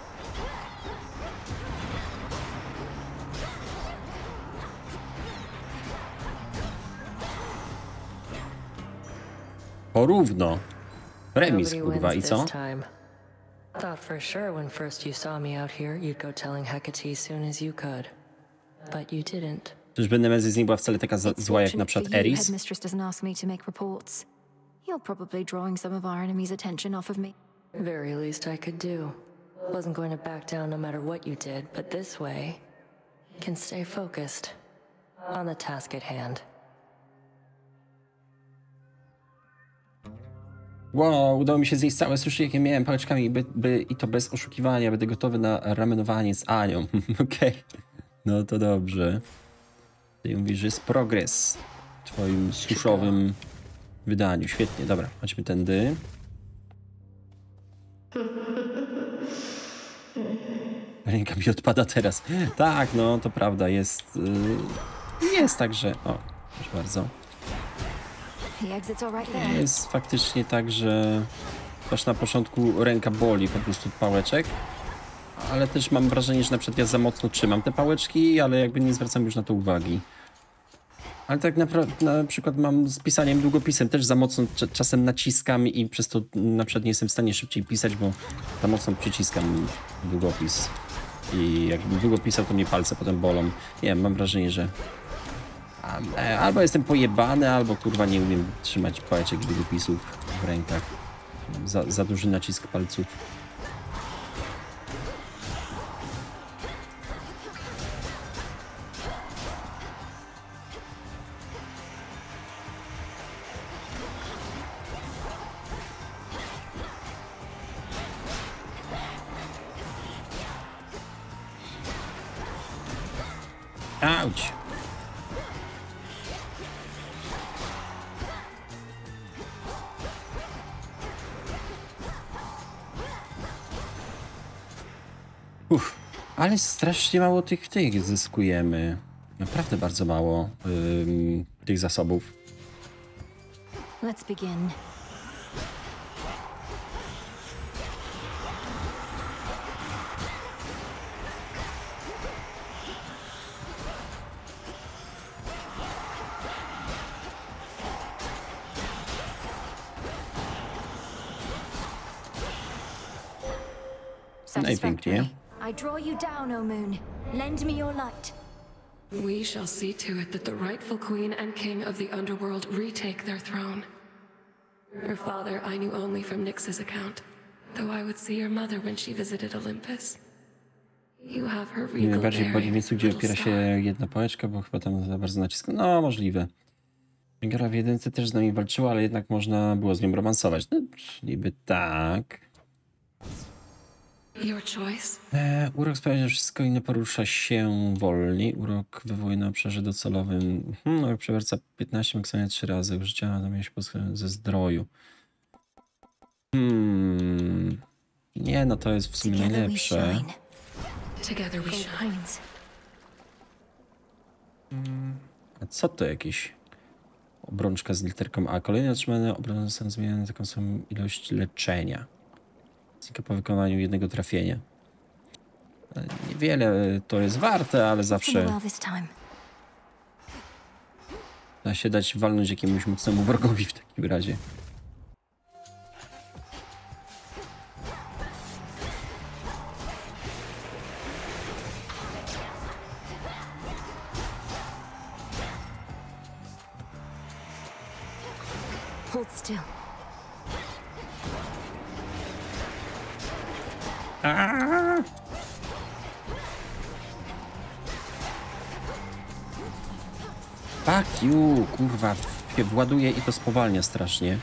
Porówno. Remis, Nobody kurwa, i wins co? this time. Thought for sure when first you saw me out here, you'd go telling Hecate as soon as you could. But you didn't. Czyżby Nemesis nie była wcale taka zła jak na przykład Eris? Headmistress doesn't ask me to make reports. You're probably drawing some of our enemy's attention off of me. Very least I could do. Wasn't going to back down no matter what you did, but this way, can stay focused on the task at hand. Wow, udało mi się zjeść całe sushi, jakie miałem pałeczkami, i to bez oszukiwania. Będę gotowy na ramenowanie z Anią. Okej. No to dobrze. Ty mówisz, że jest progres w twoim suszowym wydaniu. Świetnie, dobra, chodźmy tędy. Ręka mi odpada teraz. Tak, no to prawda, jest... Jest tak, że... O, proszę bardzo. Jest faktycznie tak, że aż na początku ręka boli po prostu od pałeczek, ale też mam wrażenie, że na przykład ja za mocno trzymam te pałeczki, ale jakby nie zwracam już na to uwagi. Ale tak na przykład mam z pisaniem długopisem, też za mocno czasem naciskam i przez to na przykład nie jestem w stanie szybciej pisać, bo za mocno przyciskam długopis. I jakbym długo pisał, to mnie palce potem bolą. Nie wiem, mam wrażenie, że albo jestem pojebany, albo kurwa nie umiem trzymać pałeczek i długopisów w rękach. Za duży nacisk palców. Auć! Ale strasznie mało tych zyskujemy. Naprawdę bardzo mało tych zasobów. Let's begin. Najpiękniej. I draw you down, O Moon. Lend me your light. We shall see to it that the rightful queen and king of the underworld retake their throne. Your father I knew only from Nyx's account, though I would see your mother when she visited Olympus. You have her regal Najbardziej boli bearing, miejscu, gdzie little opiera star. się jedna pałeczka, bo chyba tam za bardzo naciskam. No, możliwe. Gra w jedynce też z nami walczyła, ale jednak można było z nią romansować. No, niby tak. Your choice. Urok sprawia, że wszystko inne porusza się wolniej. Urok wywołuje na obszarze docelowym. Urok przewraca 15 maksymalnie 3 razy. Użycia natomiast ze zdroju. Nie, no to jest w sumie najlepsze. Together we shine. A co to jakieś? Obrączka z literką A. Kolejne otrzymane obrączki są zmieniane na taką samą ilość leczenia. Tylko po wykonaniu jednego trafienia. Niewiele to jest warte, ale zawsze well this time. da się dać walnąć jakiemuś mocnemu wrogowi w takim razie. Hold still. Fuck you, kurwa, się właduje i to spowalnia strasznie.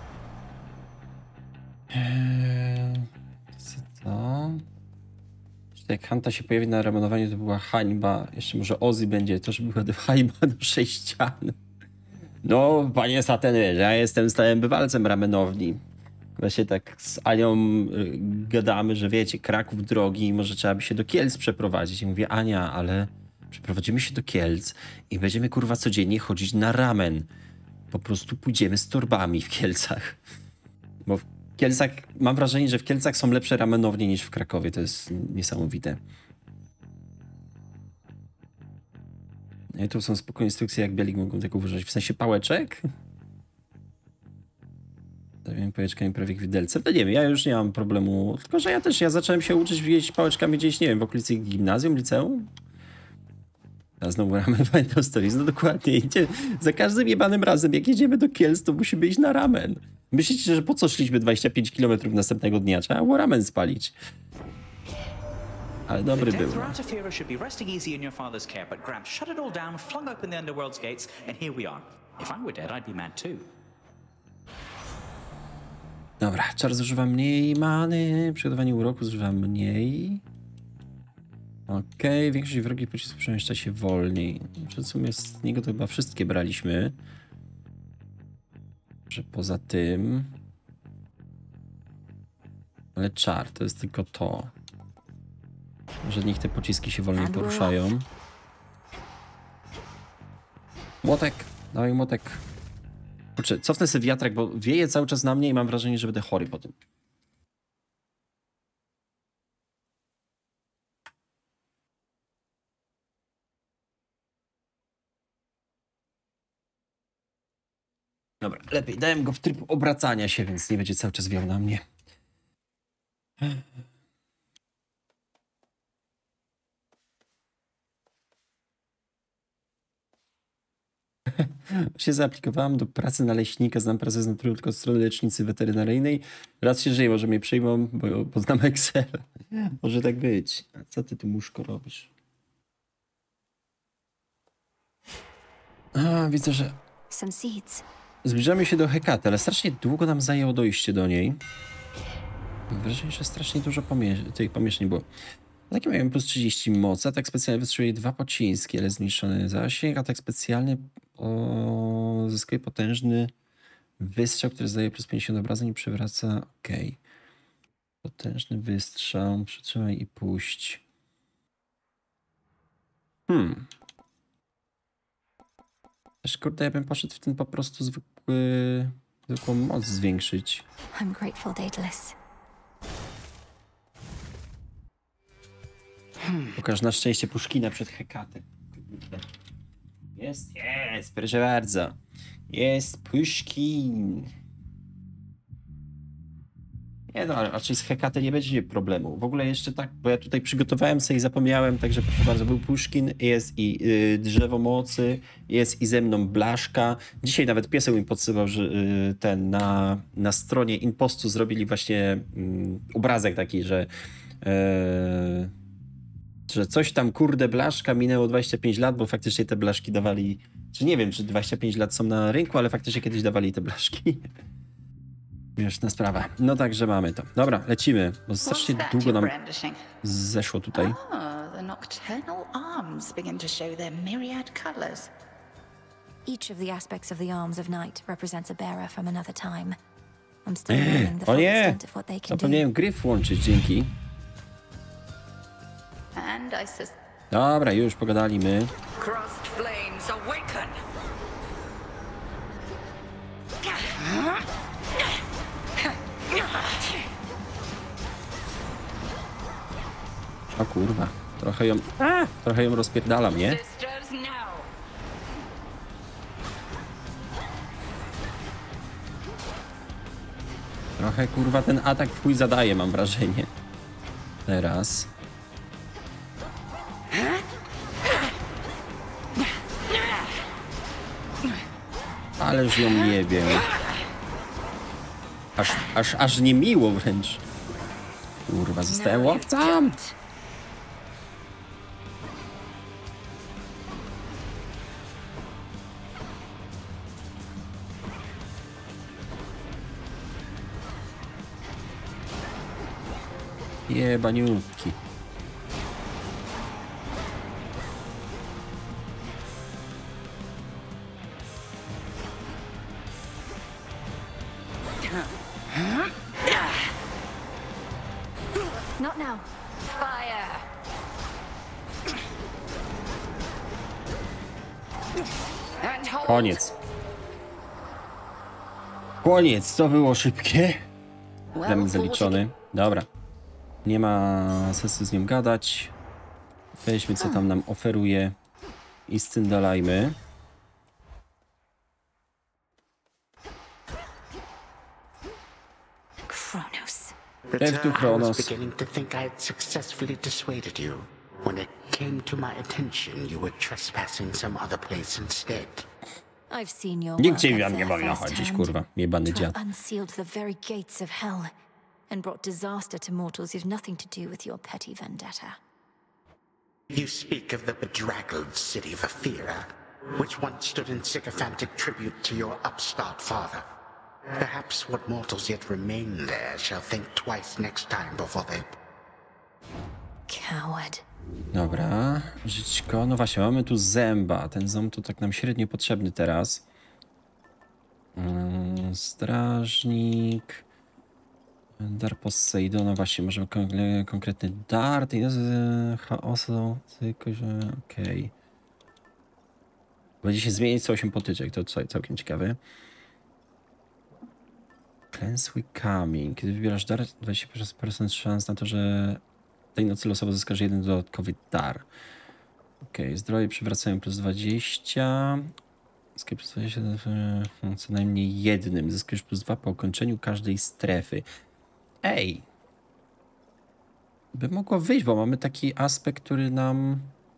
Co to? Jak Hanta się pojawi na ramonowaniu, to była hańba. Jeszcze może Ozzy będzie, to żeby była hańba do 6 ścian. No, panie Sateny, ja jestem stałym bywalcem ramenowni. Właśnie tak z Anią gadamy, że wiecie, Kraków drogi, może trzeba by się do Kielc przeprowadzić. I mówię, Ania, ale przeprowadzimy się do Kielc i będziemy, kurwa, codziennie chodzić na ramen. Po prostu pójdziemy z torbami w Kielcach. Bo w Kielcach, mam wrażenie, że w Kielcach są lepsze ramenownie niż w Krakowie. To jest niesamowite. No i tu są spokojne instrukcje, jak bielik mogą tego używać. W sensie pałeczek? Stawiam pałeczkami prawie widelcem. No nie wiem, ja już nie mam problemu. Tylko, że ja zacząłem się uczyć jeździć pałeczkami gdzieś, nie wiem, w okolicy gimnazjum, liceum. A znowu ramen Final Stories. No dokładnie. Za każdym jebanym razem, jak jedziemy do Kielc, to musimy iść na ramen. Myślicie, że po co szliśmy 25 km następnego dnia? Trzeba było ramen spalić. Ale dobry był. should be resting easy in your father's care, but Gramps shut it all down, flung open the underworld's gates, and here we are. If I were dead, I'd be mad too. Dobra, czar zużywa mniej many, przygotowanie uroku zużywa mniej. Okej, większość wrogich pocisków przemieszcza się wolniej. W sumie z niego to chyba wszystkie braliśmy. Że poza tym... Ale czar, to jest tylko to. Że niech te pociski się wolniej poruszają. Młotek, dawaj młotek. Kurczę, cofnę sobie wiatrak, bo wieje cały czas na mnie i mam wrażenie, że będę chory po tym. Dobra, lepiej. Dałem go w tryb obracania się, więc nie będzie cały czas wiał na mnie. Się zaaplikowałem do pracy naleśnika, znam pracę z natury tylko od strony lecznicy weterynaryjnej. Raz się żyje, może mnie przyjmą, bo poznam Excel. Może tak być. A co ty tu, muszko, robisz? A, widzę, że zbliżamy się do Hekaty, ale strasznie długo nam zajęło dojście do niej. Mam wrażenie, że strasznie dużo tych pomieszczeń było. Ataki mają plus 30 mocy, atak specjalny wystrzeliwuje 2 pociski, ale zmniejszony zasięg. Atak specjalny zyskuje potężny wystrzał, który zdaje plus 50 obrażeń i przywraca... Okej. Potężny wystrzał, przytrzymaj i puść. Też kurde, ja bym poszedł w ten po prostu zwykłą moc zwiększyć. I'm grateful, Daedalus. Pokaż na szczęście Puszkina przed Hekatę. Jest, proszę bardzo. Jest Puszkin. Nie no, raczej z Hekaty nie będzie problemu. W ogóle jeszcze tak, bo ja tutaj przygotowałem sobie i zapomniałem, także proszę bardzo, był Puszkin, jest i drzewo mocy, jest i ze mną Blaszka. Dzisiaj nawet pieseł mi podsyłał, że na stronie Impostu zrobili właśnie obrazek taki, że coś tam, kurde, Blaszka, minęło 25 lat, bo faktycznie te blaszki dawali, czy nie wiem, czy 25 lat są na rynku, ale faktycznie kiedyś dawali te blaszki. Śmieszna sprawa. No także mamy to. Dobra, lecimy, bo strasznie długo nam zeszło tutaj. The nocturnal arms begin to show their myriad colors. Each of the aspects of the arms of night represents a bearer from another time. I'm still learning the full extent of what they can do. Zapomniałem gryf włączyć, dzięki. Dobra, już pogadali my. Crossed flames awaken. O kurwa, trochę ją rozpierdalam, nie? Trochę kurwa ten atak w chuj zadaje, mam wrażenie. Teraz. Ależ ją nie wiem. Aż niemiło wręcz. Kurwa, zostałem łowcą. Jebaniutki. Not now. Fire! Koniec. Koniec, to było szybkie. Element zaliczony. Dobra. Nie ma sensu z nim gadać. Weźmy, co tam nam oferuje i scyndalajmy. Kronos. Kronos. I was beginning to think I had successfully dissuaded you. When it came to my attention, you were trespassing some other place instead. I've seen your Nigdzie wam nie wolno chodzić, kurwa. Jebany dziad. Unsealed the very gates of hell and brought disaster to mortals who've nothing to do with your petty vendetta. You speak of the bedraggled city of Athera, which once stood in sycophantic tribute to your upstart father. Perhaps what mortals yet remain there shall think twice next time before they... Coward. Dobra, żyćko. No właśnie, mamy tu zęba. Ten ząb to tak nam średnio potrzebny teraz. Strażnik. Dar Poseidona. Właśnie, możemy konkretny dar. Chaosu. Tylko, że... Okej. Będzie się zmienić co 8 potyczek. To całkiem ciekawe. Cleanse Coming. Kiedy wybierasz dar, 20% szans na to, że tej nocy losowo zyskasz jeden dodatkowy dar. Okej, zdrowie przywracają plus 20. Zyskaj plus 20 co najmniej jednym. Zyskasz plus 2 po ukończeniu każdej strefy. Ej! By mogło wyjść, bo mamy taki aspekt, który nam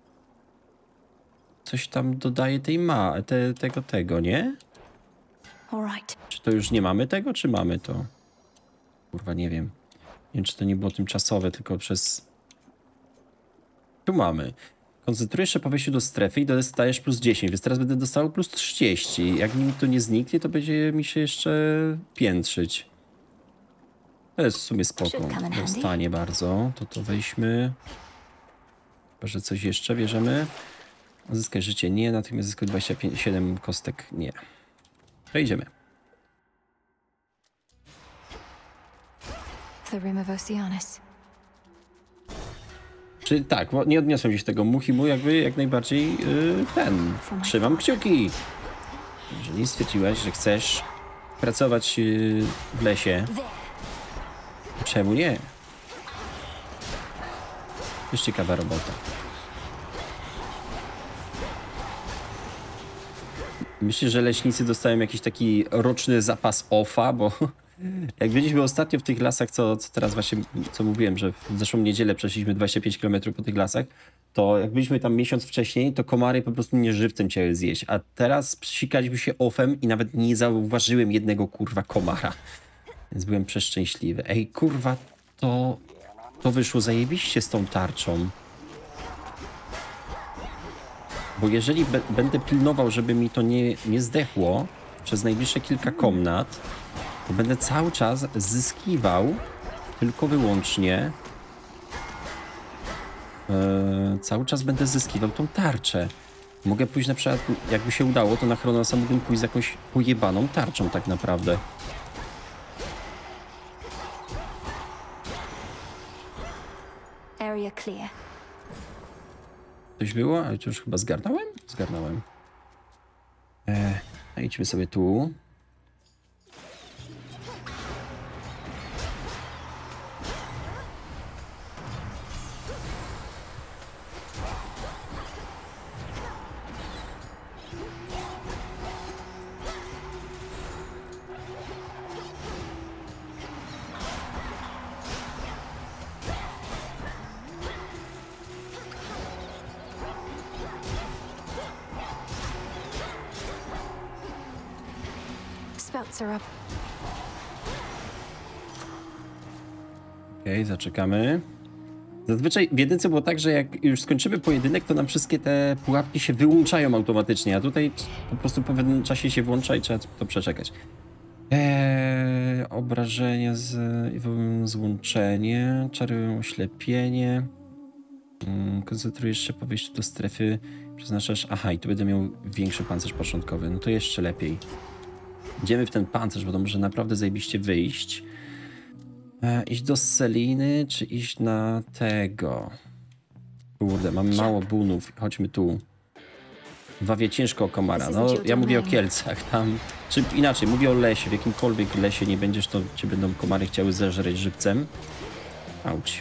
coś tam dodaje tej tego, nie? Czy to już nie mamy tego, czy mamy to? Kurwa, nie wiem. Nie wiem, czy to nie było tymczasowe, tylko przez... Tu mamy. Koncentrujesz się po wejściu do strefy i dostajesz plus 10, więc teraz będę dostał plus 30. Jak mi to nie zniknie, to będzie mi się jeszcze piętrzyć. To jest w sumie spoko. Dostanie bardzo. To weźmy. Chyba, że coś jeszcze bierzemy. Zyskaj życie nie, natychmiast zyskaj 27 kostek nie. Przejdziemy. The Rim of Oceanus. Czyli tak, nie odniosłem gdzieś tego Muchimu, jakby jak najbardziej trzymam kciuki. Jeżeli stwierdziłaś, że chcesz pracować w lesie, czemu nie? Jest ciekawa robota. Myślę, że leśnicy dostają jakiś taki roczny zapas OFA, bo jak byliśmy ostatnio w tych lasach, co teraz właśnie, co mówiłem, że w zeszłą niedzielę przeszliśmy 25 km po tych lasach, to jak byliśmy tam miesiąc wcześniej, to komary po prostu nie żywcem chciały zjeść, a teraz psikaliśmy się OFem i nawet nie zauważyłem jednego kurwa komara, więc byłem przeszczęśliwy. Ej kurwa, to wyszło zajebiście z tą tarczą. Bo jeżeli będę pilnował, żeby mi to nie zdechło przez najbliższe kilka komnat, to będę cały czas zyskiwał tylko wyłącznie cały czas będę zyskiwał tą tarczę. Mogę pójść na przykład, jakby się udało, to na Chronosa mógłbym pójść z jakąś pojebaną tarczą tak naprawdę. Area clear. Coś było? Ale to już chyba zgarnąłem? Zgarnąłem. Idźmy sobie tu. spouts are up. Okej, zaczekamy. Zazwyczaj w jedynce było tak, że jak już skończymy pojedynek, to nam wszystkie te pułapki się wyłączają automatycznie, a tutaj po prostu po pewnym czasie się włącza i trzeba to przeczekać. Obrażenia, złączenie, czary oślepienie. Koncentrujesz się po wejściu do strefy, przeznaczasz... Aha, i tu będę miał większy pancerz początkowy, no to jeszcze lepiej. Idziemy w ten pancerz, bo to może naprawdę zajebiście wyjść. Iść do Seliny, czy iść na tego? Kurde, mamy mało bunów. Chodźmy tu. Wawie ciężko o komara. No, ja mówię o Kielcach tam. Czy inaczej, mówię o lesie. W jakimkolwiek lesie nie będziesz, to cię będą komary chciały zeżreć żywcem. Auć.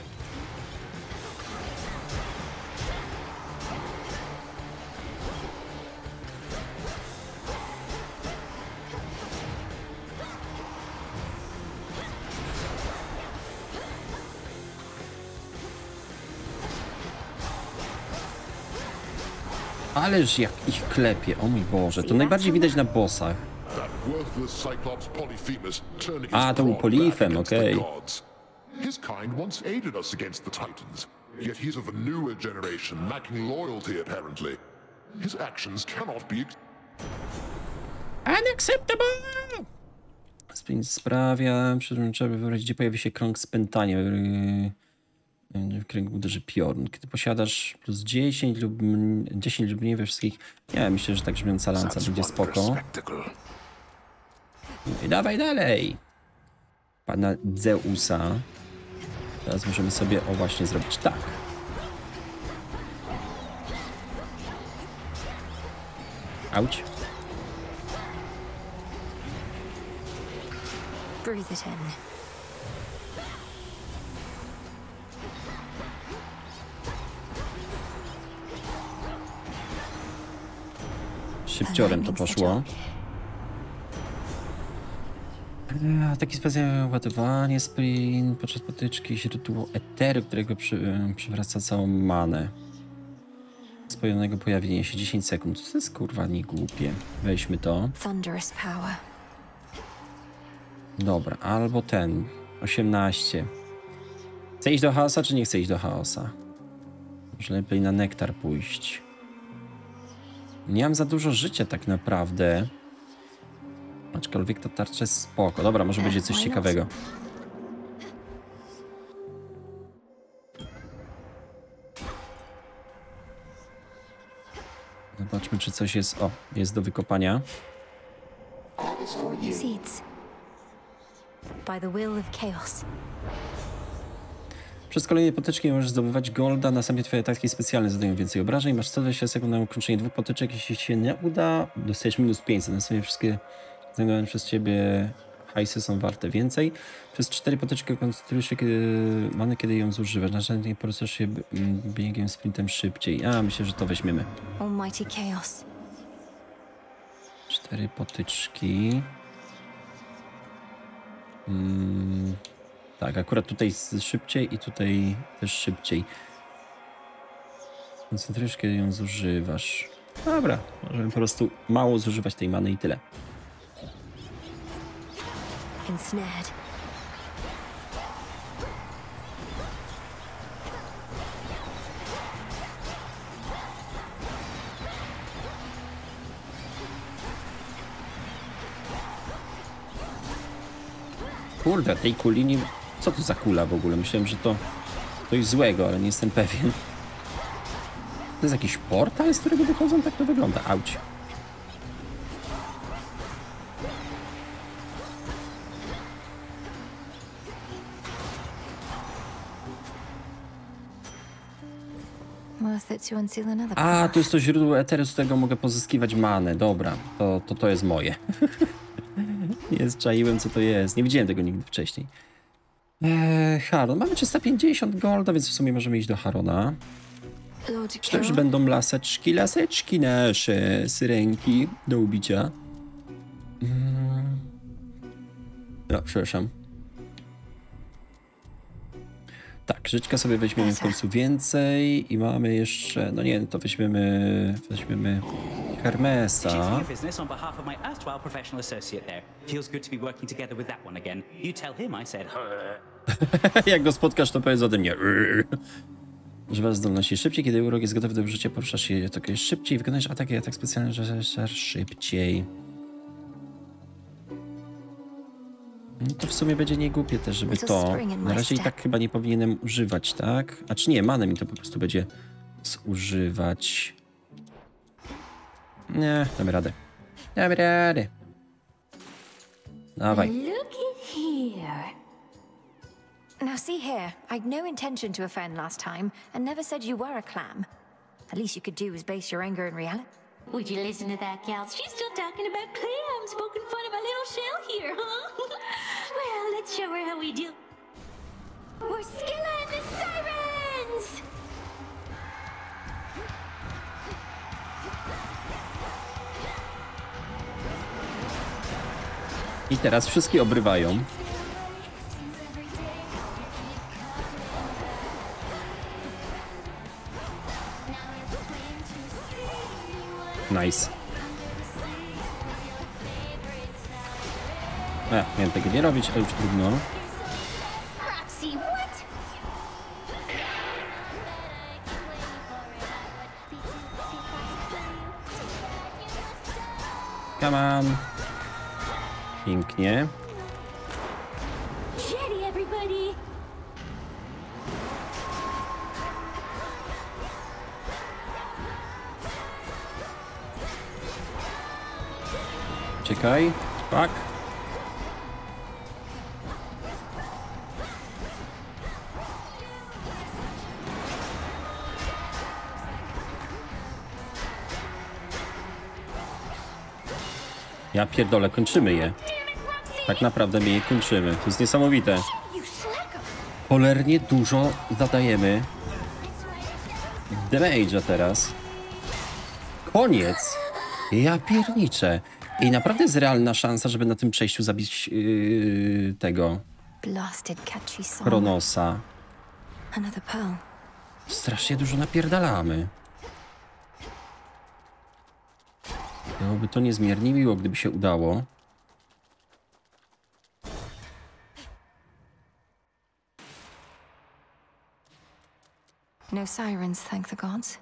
Ależ jak ich klepie, o mój Boże, to najbardziej widać na bossach. A, to był Polifem, okej. His kind once aided us against the Titans, yet he's of a newer generation, lacking loyalty apparently. His actions cannot be unacceptable! Sprint sprawia, trzeba wybrać, gdzie pojawi się krąg spętania. W kręgu uderzy piorun. Kiedy posiadasz plus 10 lub mniej we wszystkich... Nie, myślę, że tak brzmiąca lanca będzie spoko. I dawaj dalej! Pana Zeusa. Teraz możemy sobie, o właśnie, zrobić tak. Auć. Breathe it in. Szybciorem to poszło. Taki specjalny ładowanie, sprint, podczas potyczki, źródło eteru, którego przywraca całą manę. Spojonego pojawienia się 10 sekund. To jest kurwa nie głupie. Weźmy to. Thunderous power. Dobra, albo ten. 18. Chcę iść do chaosa, czy nie chcę iść do chaosa? Może lepiej na nektar pójść. Nie mam za dużo życia tak naprawdę. Aczkolwiek ta tarcza jest spoko. Dobra, może będzie coś ciekawego. Zobaczmy, czy coś jest... O, jest do wykopania. Seeds. By the will of chaos. Przez kolejne potyczki możesz zdobywać golda, następnie twoje ataki specjalne zadają więcej obrażeń. Masz 120 sekund na ukończenie 2 potyczek. Jeśli się nie uda, dostajesz minus 500. Następnie wszystkie znajdowane przez ciebie hajsy są warte więcej. Przez 4 potyczki koncentrujesz się kiedy ją zużywasz. Następnie poruszasz się biegiem, sprintem szybciej. A, myślę, że to weźmiemy. Almighty chaos. 4 potyczki. Tak, akurat tutaj szybciej i tutaj też szybciej. Koncentrujesz, kiedy ją zużywasz. Dobra, możemy po prostu mało zużywać tej many i tyle. Ensnared. Kurde, tej kuli nie... Co to za kula w ogóle? Myślałem, że to coś złego, ale nie jestem pewien. To jest jakiś portal, z którego wychodzą? Tak to wygląda. Auć. A, to jest to źródło eteru, z którego mogę pozyskiwać manę. Dobra, to jest moje. Nie czaiłem, co to jest. Nie widziałem tego nigdy wcześniej. Haron. Mamy 350 golda, więc w sumie możemy iść do Harona. Czy to już będą laseczki nasze, syrenki do ubicia. No, przepraszam. Tak, życzka sobie weźmiemy w końcu więcej i mamy jeszcze, no nie, to weźmiemy Hermesa. your business on behalf of my erstwhile professional associate there. Feels good to be working together with that one again. You tell him I said. Jak go spotkasz, to powiedz ode mnie. Używasz zdolności szybciej, kiedy urok jest gotowy do użycia, poruszasz się tak szybciej, wykonujesz atak specjalny, że szybciej. No to w sumie będzie niegłupie też, żeby to... Na razie i tak chyba nie powinienem używać, tak? A czy nie, manę mi to po prostu będzie zużywać. Nie, damy radę. Damy radę. Dawaj. Look at here. Now see here, I'd no intention to offend last time, and never said you were a clam. At least you could do is base your anger in reality. Would you listen to that, gal? She's still talking about clams, poking fun of our little shell here, huh? Well, let's show her how we do. We're Skilla and the Sirens! I teraz wszystkie obrywają. Nice. Miałem tego nie robić, ale już trudno. Roxy, what? Come on. Pięknie. Jetty, everybody! Czekaj. Tak. Ja pierdolę, kończymy je. Tak naprawdę my je kończymy. To jest niesamowite. Cholernie dużo zadajemy damage'a teraz. Koniec. Ja pierniczę. I naprawdę jest realna szansa, żeby na tym przejściu zabić tego Kronosa. Strasznie dużo napierdalamy. Byłoby to niezmiernie miło, gdyby się udało. No sirens, thank the gods.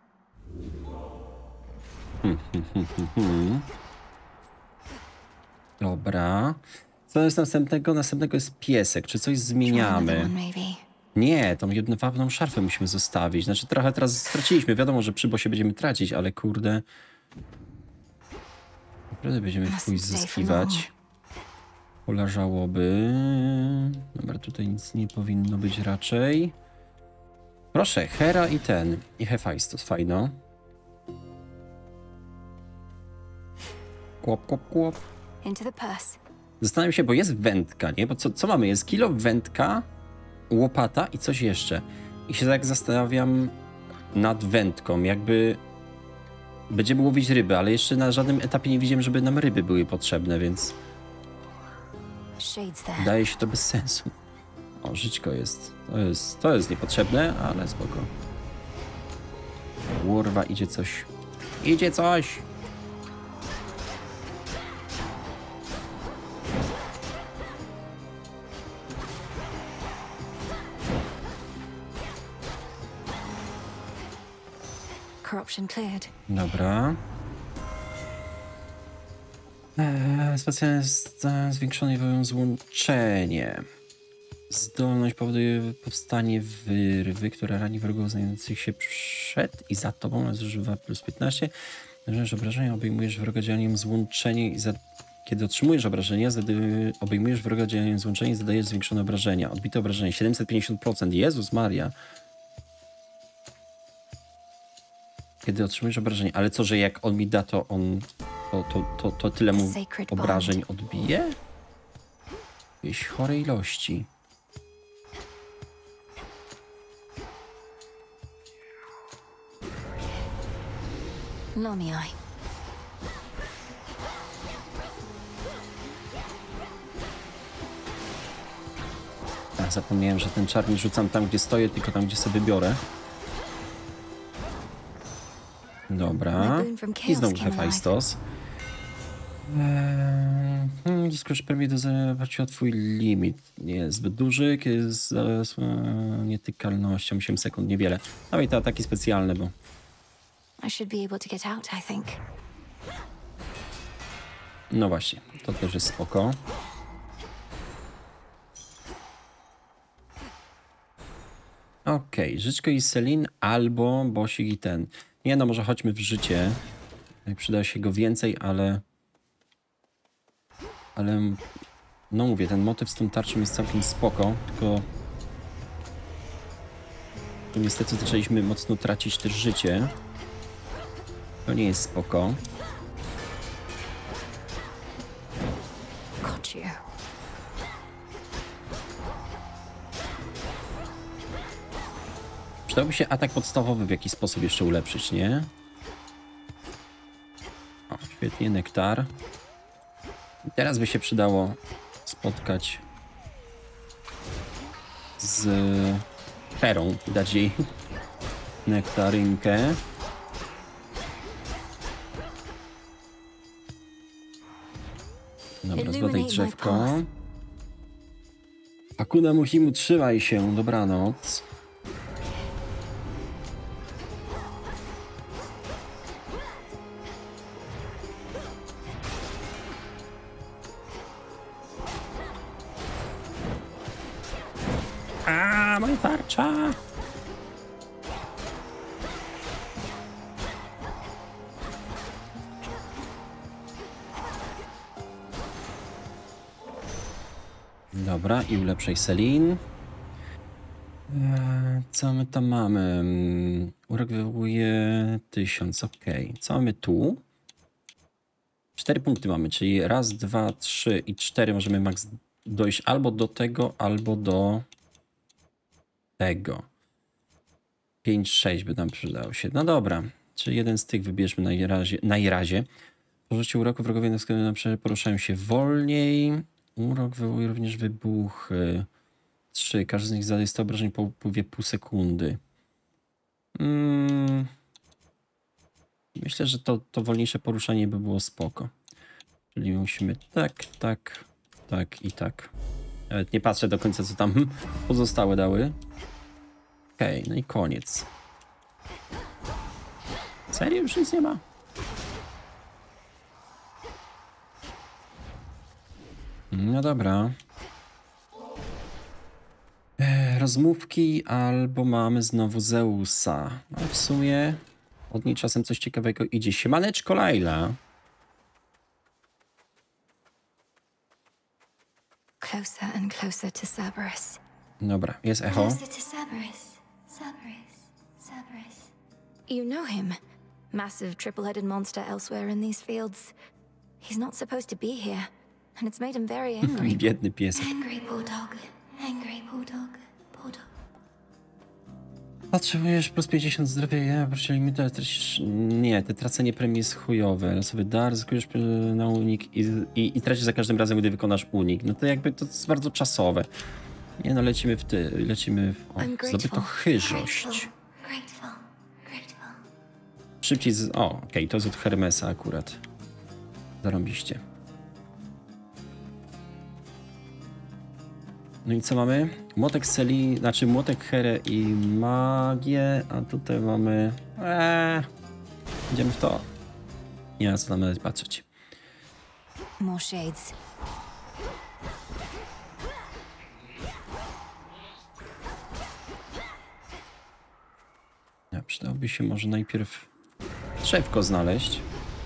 Dobra. Co jest następnego? Następnego jest piesek. Czy coś zmieniamy? Nie, tą jedwabną szarfę musimy zostawić. Znaczy trochę teraz straciliśmy. Wiadomo, że przy bossie będziemy tracić, ale kurde... Naprawdę będziemy w chuj zyskiwać. Pola żałoby. Dobra, tutaj nic nie powinno być raczej. Proszę, Hera i ten. I Hephaistos, fajno. Kłop, kłop, kłop. Zastanawiam się, bo jest wędka, nie? Bo co mamy? Jest kilo, wędka, łopata i coś jeszcze. I się tak zastanawiam nad wędką, jakby będziemy łowić ryby, ale jeszcze na żadnym etapie nie widziałem, żeby nam ryby były potrzebne, więc wydaje się to bez sensu. O, żyćko jest. To jest niepotrzebne, ale spoko. Kurwa, idzie coś. Idzie coś! Dobra. Specjalnie zwiększone złączenie. Zdolność powoduje powstanie wyrwy, która rani wrogów znajdujących się przed i za tobą. Zużywa plus 15. Jeżeli obrażenia obejmujesz wroga działaniem złączenie i kiedy otrzymujesz obrażenia, obejmujesz wroga działaniem złączenia i zadajesz zwiększone obrażenia. Odbite obrażenie 750%. Jezus Maria. Kiedy otrzymujesz obrażenie. Ale co, że jak on mi da, to on... To tyle mu obrażeń odbije? Jakieś chore ilości. Zapomniałem, że ten czar nie rzucam tam, gdzie stoję, tylko tam, gdzie sobie biorę. Dobra. from I chaos znowu came alive. Hephaistos. Zyskasz premię do zaparcia o twój limit. Nie jest zbyt duży, kiedy jest nietykalnością 8 sekund, niewiele. No i te ataki specjalne, bo... I should be able to get out, I think. No właśnie, to też jest spoko. Okej, Życzko i Selin albo Bosik i ten. Nie no, może chodźmy w życie. Przyda się go więcej, ale... No mówię, ten motyw z tą tarczą jest całkiem spoko, tylko... Tu niestety zaczęliśmy mocno tracić też życie. To nie jest spoko. Got you. Przydałby się atak podstawowy w jakiś sposób jeszcze ulepszyć, nie? O, świetnie, nektar. I teraz by się przydało spotkać z Herą, dać jej nektarynkę. Dobra, zbadaj drzewko. Akuna Muhimu, trzymaj się, dobranoc. A, moja tarcza! Dobra, i ulepszaj Selin. Co my tam mamy? Urok wywołuje 1000, ok. Co mamy tu? 4 punkty mamy, czyli raz, 2, 3 i 4 możemy max dojść albo do tego, albo do tego. 5, 6 by nam przydało się. No dobra, czyli jeden z tych wybierzmy na razie. Po użyciu uroku wrogowie poruszają się wolniej. Urok wywołuje również wybuchy. 3. Każdy z nich zadaje 100 obrażeń po upływie pół sekundy. Myślę, że to wolniejsze poruszanie by było spoko. Czyli musimy tak, tak, tak i tak. Nawet nie patrzę do końca, co tam pozostałe dały. Okej, no i koniec. Serio? Już nic nie ma? No dobra. Rozmówki albo mamy znowu Zeusa. No w sumie od niej czasem coś ciekawego idzie. Siemaneczko, Laila. Closer and closer to Cerberus. Dobra, jest echo. Closer to Cerberus. Cerberus. You know him. Massive triple-headed monster elsewhere in these fields. He's not supposed to be here. And it's made him very angry. Biedny piesek. Angry bulldog. Angry bulldog. Bulldog. Potrzebujesz plus 50 zdrowia, ja proszę limity, ale tracisz... Nie, te tracenie premii jest chujowe. Losowy dar, zyskujesz na unik i tracisz za każdym razem, gdy wykonasz unik. No to jakby to jest bardzo czasowe. Nie no, lecimy w lecimy w... O, zdobyto chyżość. Szybciej z... O, okej, to jest od Hermesa akurat. Zarąbiście. No i co mamy? Młotek Selin, znaczy młotek Herę i magię, a tutaj mamy... Idziemy w to. Nie ma co tam nawet patrzeć. More shades. Przydałoby się może najpierw drzewko znaleźć.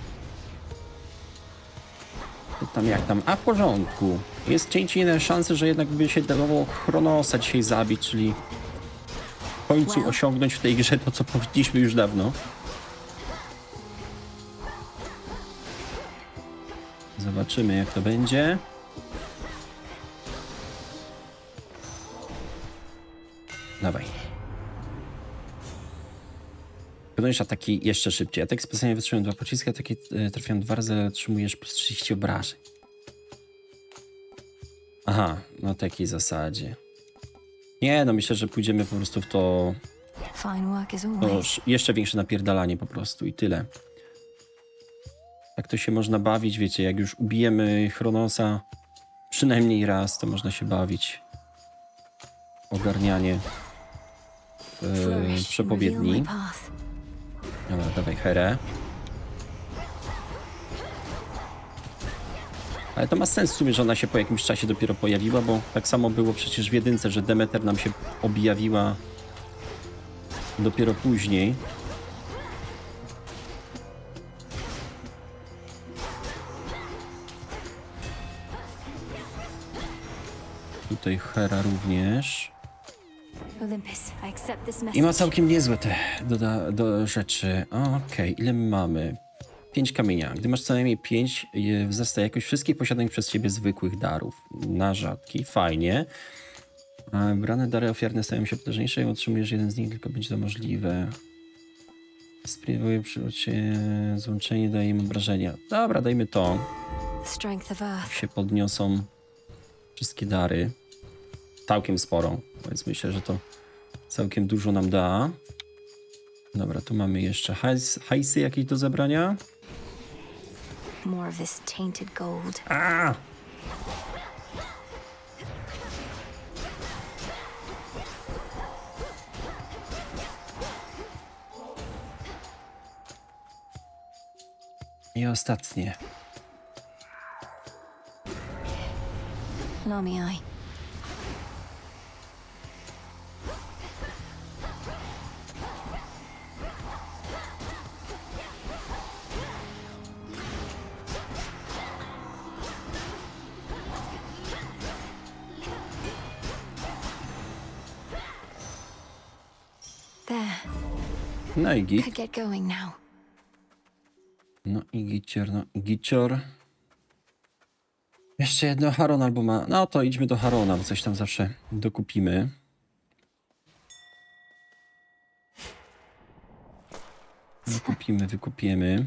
Tam jak tam? A w porządku. Jest cięcie szansy, że jednak by się dało Chronosa dzisiaj zabić, czyli w końcu osiągnąć w tej grze to, co powinniśmy już dawno. Zobaczymy, jak to będzie. Dawaj. Wykonujesz ataki jeszcze szybciej. Atak specjalnie wytrzymują 2 pociski, ataki trafiają 2 razy, ale otrzymujesz plus 30 obrażeń. Aha, na takiej zasadzie. Nie, no myślę, że pójdziemy po prostu w to... Fine work as To always. jeszcze większe napierdalanie po prostu i tyle. Tak to się można bawić, wiecie, jak już ubijemy Chronosa przynajmniej raz, to można się bawić. Ogarnianie przepowiedni. Dobra, dawaj Herę. Ale to ma sens w sumie, że ona się po jakimś czasie dopiero pojawiła, bo tak samo było przecież w jedynce, że Demeter nam się objawiła dopiero później. Tutaj Hera również. I ma całkiem niezłe te do rzeczy. Okej, ile my mamy? 5 kamienia. Gdy masz co najmniej 5, wzrasta jakość wszystkich posiadanych przez ciebie zwykłych darów. Na rzadki, fajnie. Brane dary ofiarne stają się potężniejsze i otrzymujesz jeden z nich, tylko będzie to możliwe. Sprawuje przyrodzie złączenie, daje im obrażenia. Dobra, dajmy to. Się podniosą wszystkie dary. Całkiem sporo, więc myślę, że to całkiem dużo nam da. Dobra, tu mamy jeszcze hajsy jakieś do zebrania. More of this tainted gold. I ostatnie. Lamii. No i git. Could get going now. No i gicior. Jeszcze jedno Haron albo ma... No to idźmy do Harona, bo coś tam zawsze dokupimy. Wykupimy.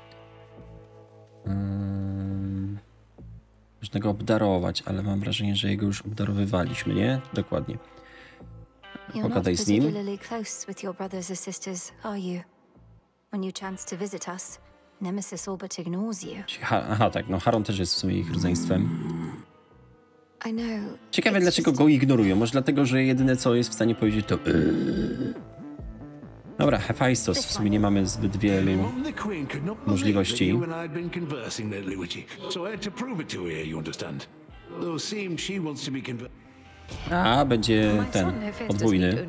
Można go obdarować, ale mam wrażenie, że jego już obdarowywaliśmy, nie? Dokładnie. Pogadaj z nim. Close with your brothers or sisters, are you? When you chance to visit us, Nemesis all but ignores you. Aha, tak, no Haron też jest w sumie ich rodzeństwem. I know. Ciekawe, dlaczego go ignorują. Może dlatego, że jedyne co jest w stanie powiedzieć to Dobra, Hephaistos, w sumie nie mamy zbyt wielu możliwości. A, będzie ten podwójny.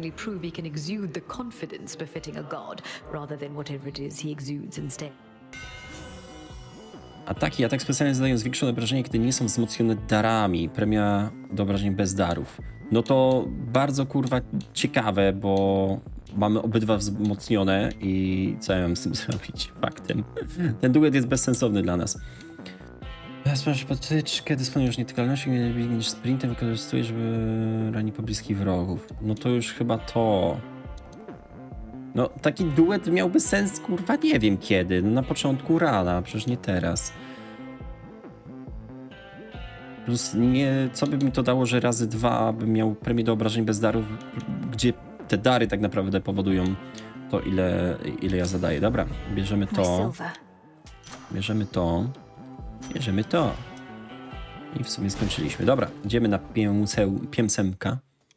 Ataki i atak specjalny zadają zwiększone obrażenie, kiedy nie są wzmocnione darami. Premia do obrażeń bez darów. No to bardzo kurwa ciekawe, bo mamy obydwa wzmocnione i co ja mam z tym zrobić? Faktem. Ten duet jest bezsensowny dla nas. Masz potyczkę, dysponujesz nietykalnością, nie biegniesz sprintem, wykorzystujesz, żeby ranić pobliskich wrogów. No to już chyba to. No taki duet miałby sens, kurwa, nie wiem kiedy. No, na początku rana, przecież nie teraz. Plus nie, co by mi to dało, że razy 2 bym miał premię do obrażeń bez darów, gdzie te dary tak naprawdę powodują to, ile ja zadaję. Dobra, bierzemy to. Bierzemy to. I w sumie skończyliśmy. Dobra, idziemy na piemsemka.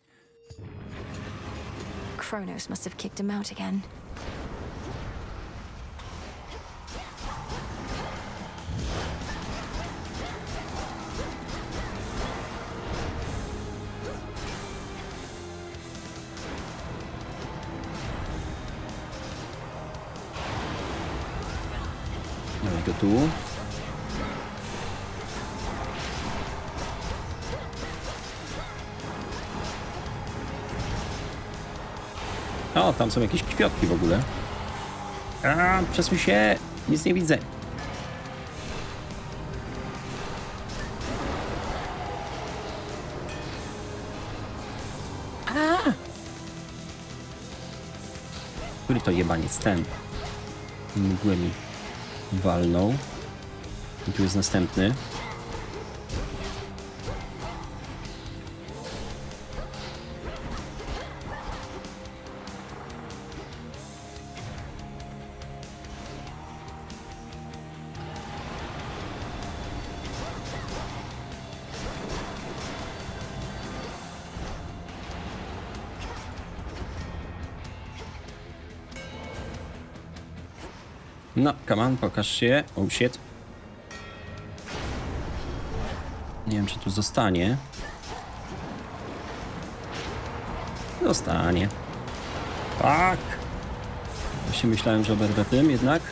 Kronos must have kicked him out again. Dawaj go tu. O, tam są jakieś kwiatki w ogóle. Przesuń się! Nic nie widzę. Który to jebaniec? Ten. Mgłę mi walnął. I tu jest następny. No, come on, pokaż się. Oh shit. Nie wiem, czy tu zostanie. Zostanie. Tak. Właśnie myślałem, że oberwę tym jednak.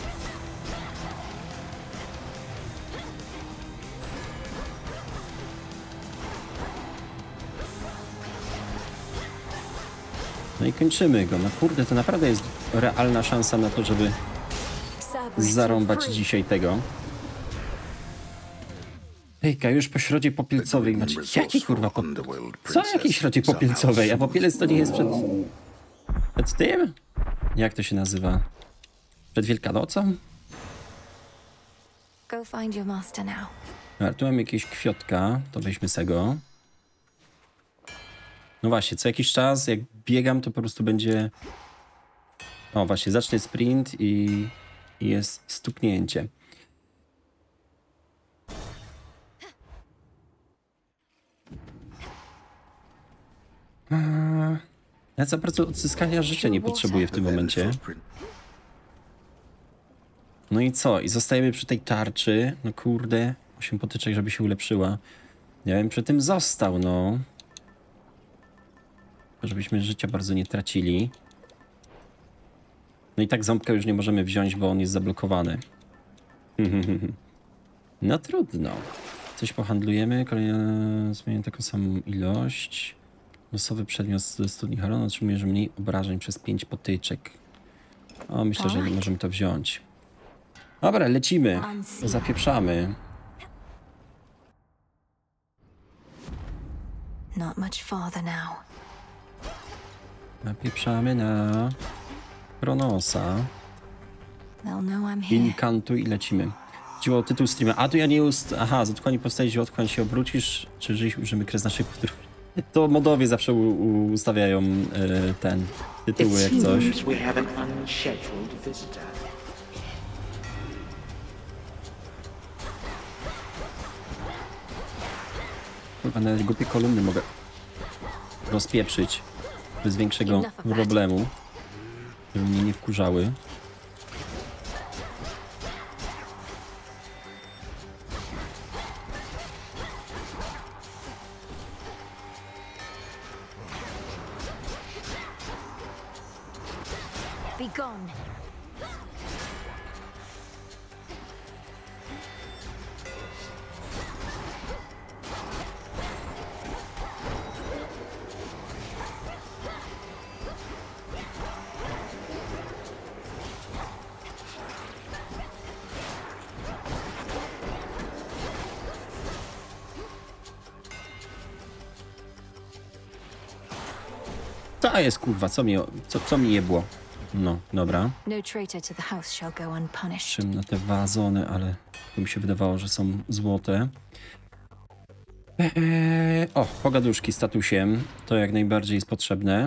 No i kończymy go. No kurde, to naprawdę jest realna szansa na to, żeby zarąbać dzisiaj tego. Hejka, już po środzie popielcowej macie... Jaki kurwa Co jakiej środzie popielcowej? A popielec to nie jest przed tym? Jak to się nazywa? Przed Wielkanocą? Go find your master now. A, tu mam jakieś kwiotka, to weźmy se go. No właśnie, co jakiś czas, jak biegam, to po prostu będzie... O, właśnie, zacznę sprint i jest stuknięcie. Ja za bardzo odzyskania życia nie potrzebuję w tym momencie. No i co? I zostajemy przy tej tarczy. No kurde, 8 potyczek, żeby się ulepszyła. Ja bym przy tym został, no. Żebyśmy życia bardzo nie tracili. No i tak ząbka już nie możemy wziąć, bo on jest zablokowany. No trudno. Coś pohandlujemy. Kolejna zmienię taką samą ilość. Losowy przedmiot z studni Harona otrzymujesz mniej obrażeń przez 5 potyczek. O, myślę, że możemy to wziąć. Dobra, lecimy. Zapieprzamy. Not much farther now. Napieprzamy na Kronosa. Inkantuj i lecimy. Dzieło, tytuł streama. A tu ja nie Aha, z otchłani powstaje dzieło, otchłań się obrócisz, czy żyj użymy kres naszej podróży. To modowie zawsze ustawiają ten tytuły jak coś. Kurwa, nawet głupie kolumny mogę rozpieprzyć bez większego problemu, żeby mnie nie wkurzały. Be gone. To jest kurwa, co mi jebło. No, dobra. No traitor to the house shall go unpunished. Czym na te wazony, ale to mi się wydawało, że są złote. O, pogaduszki statusiem. To jak najbardziej jest potrzebne.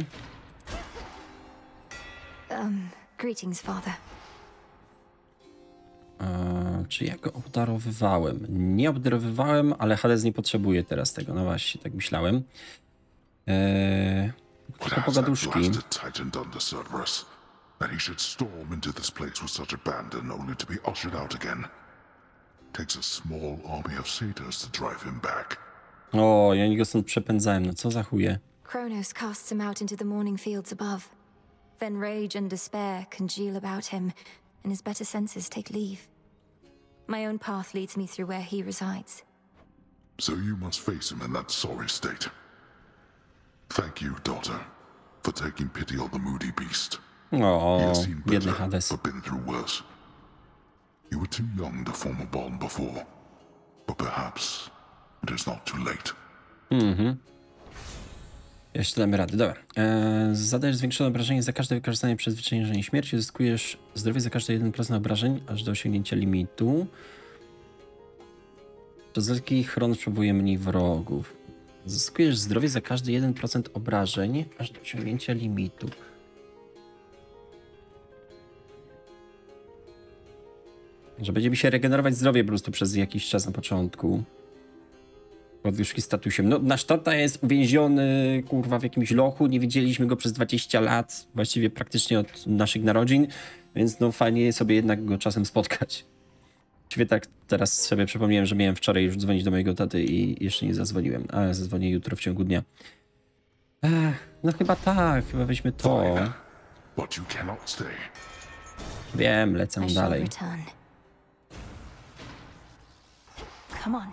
Greetings, father. Czy ja go obdarowywałem? Nie obdarowywałem, ale Hades nie potrzebuje teraz tego. No właśnie, tak myślałem. Tylko pogaduszki. That he should storm into this place with such abandon only to be ushered out again. Takes a small army of satyrs to drive him back. O, ja go stąd przepędzałem, no co za chuje. Kronos casts him out into the morning fields above. Then rage and despair congeal about him, and his better senses take leave. My own path leads me through where he resides. So you must face him in that sorry state. Thank you, daughter, for taking pity on the moody beast. O, biedny Hades. But been through worse. You were too young to form a bond before, but perhaps it is not too late. Jeszcze damy radę, dobra. Zadajesz zwiększone obrażenie za każde wykorzystanie przez wyczerpanie śmierci. Zyskujesz zdrowie za każde 1% obrażeń, aż do osiągnięcia limitu. Przez wielki chron przywołuje mniej wrogów. Zyskujesz zdrowie za każdy 1% obrażeń, aż do osiągnięcia limitu. Że będzie mi się regenerować zdrowie po prostu przez jakiś czas na początku. Podwyżki statusem. No, nasz tata jest uwięziony, kurwa, w jakimś lochu. Nie widzieliśmy go przez 20 lat. Właściwie praktycznie od naszych narodzin. Więc no fajnie sobie jednak go czasem spotkać. Właściwie tak teraz sobie przypomniałem, że miałem wczoraj już dzwonić do mojego taty i jeszcze nie zadzwoniłem, ale zadzwonię jutro w ciągu dnia. No chyba tak, chyba weźmy to. But you cannot stay. Wiem, lecę dalej. Come on.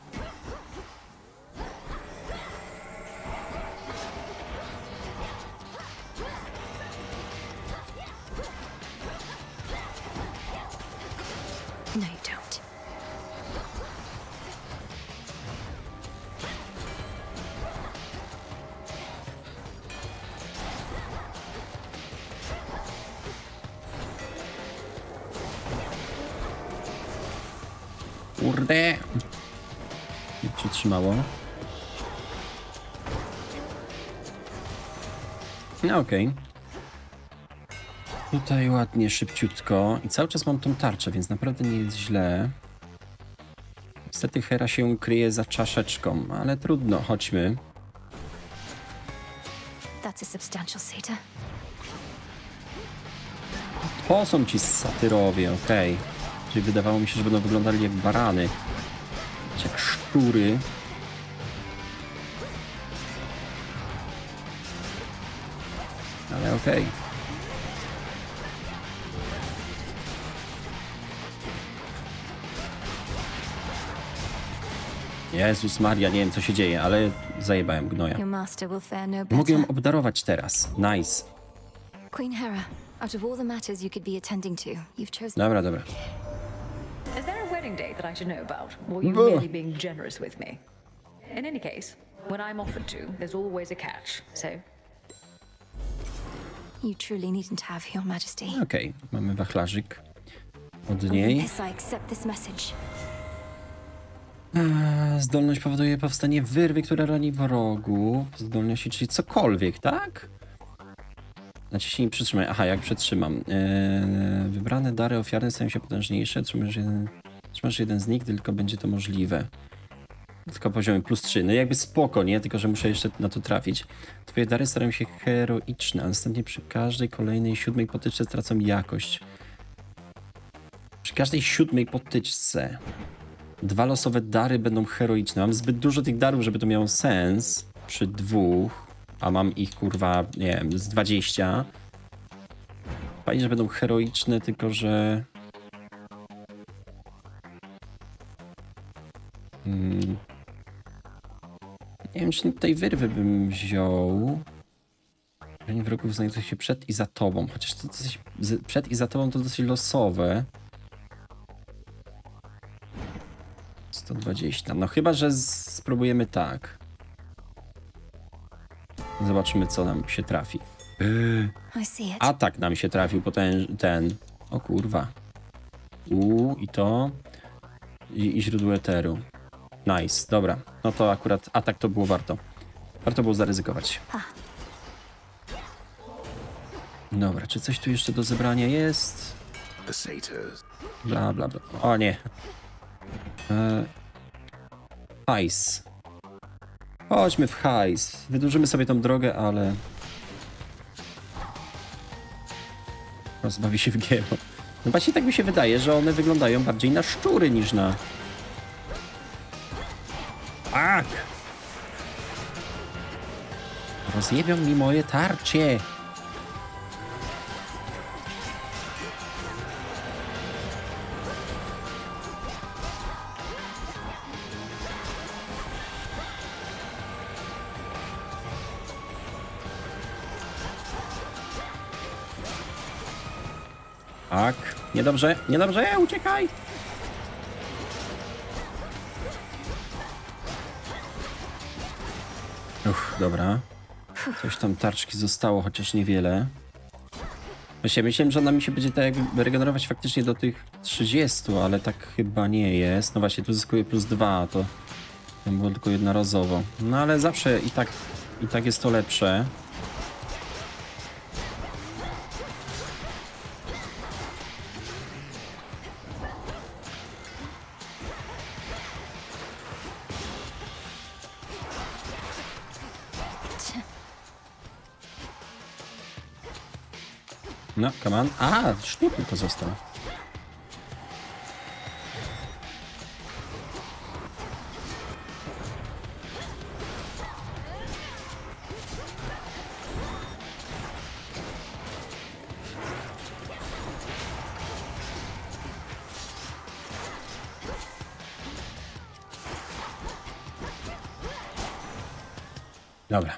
No, you don't. Kurde. Nie przytrzymało. No okej. Tutaj ładnie, szybciutko. I cały czas mam tą tarczę, więc naprawdę nie jest źle. Niestety Hera się kryje za czaszeczką, ale trudno, chodźmy. That's a substantial satyr. To są ci satyrowie, okej. Czyli wydawało mi się, że będą wyglądali jak barany. Jak szczury. Ale okej. Jezus Maria, nie wiem co się dzieje, ale zajebałem gnoja. Your master will fare no better. Mogę ją obdarować teraz. Nice. Queen Hera, out of all the matters you could be attending to, you've chosen... Dobra, dobra. Is there a wedding date that I should know about? Or are you merely being generous with me? In any case, when I'm offered to, there's always a catch, so... You truly needn't have, Your Majesty. Okej, mamy wachlarzyk od niej. Olympus, I accept this message. Zdolność powoduje powstanie wyrwy, która rani wrogów. Zdolności, czyli cokolwiek, tak? Naciśnij przytrzymaj. Aha, jak przytrzymam. Wybrane dary ofiarne stają się potężniejsze. Trzymasz jeden z nich, tylko będzie to możliwe. Tylko poziomie +3. No jakby spoko, nie? Tylko, że muszę jeszcze na to trafić. Twoje dary starają się heroiczne, a następnie przy każdej kolejnej 7. potyczce stracą jakość. Przy każdej 7. potyczce 2 losowe dary będą heroiczne. Mam zbyt dużo tych darów, żeby to miało sens. Przy 2, a mam ich kurwa, nie wiem, z 20. Fajnie, że będą heroiczne, tylko że... Nie wiem, czy tej wyrwy bym wziął. Rani wrogów znajdują się przed i za tobą. Chociaż to dosyć, przed i za tobą to dosyć losowe. 120. No chyba, że spróbujemy tak. Zobaczymy, co nam się trafi. Atak nam się trafił, ten. O kurwa. I to. I źródło eteru. Nice, dobra. No to akurat atak to było warto. Warto było zaryzykować. Dobra, czy coś tu jeszcze do zebrania jest? Bla, bla, bla. O nie. Hajs. Chodźmy w hajs. Wydłużymy sobie tą drogę, ale... Rozbawi się w giero. No właśnie tak mi się wydaje, że one wyglądają bardziej na szczury niż na... Tak! Rozjebią mi moje tarcie! Tak, niedobrze, niedobrze, uciekaj! Dobra. Coś tam tarczki zostało, chociaż niewiele. Właśnie myślałem, że ona mi się będzie tak jakby regenerować faktycznie do tych 30, ale tak chyba nie jest. No właśnie, tu zyskuje +2, to było tylko jednorazowo. No ale zawsze i tak jest to lepsze. No, come on. A, sznur tylko został. Dobra.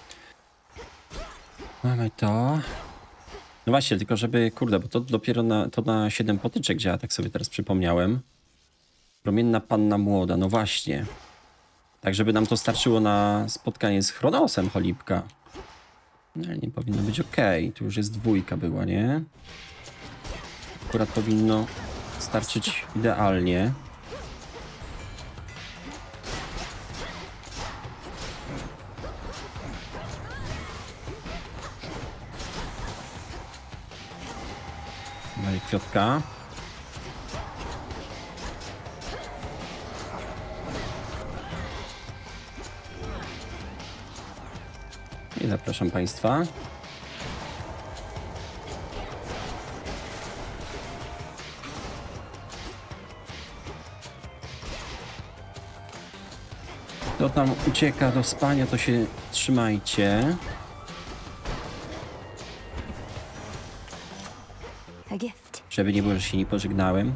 Mamy to. No właśnie, tylko żeby, kurde, bo to dopiero na 7 potyczek działa, tak sobie teraz przypomniałem. Promienna panna młoda, no właśnie. Tak, żeby nam to starczyło na spotkanie z Chronosem, cholipka. No, nie powinno być okej. Tu już jest 2 była, nie? Akurat powinno starczyć idealnie. Dalej kwiatka. I zapraszam Państwa. Kto tam ucieka do spania, to się trzymajcie. Żeby nie było, że się nie pożegnałem.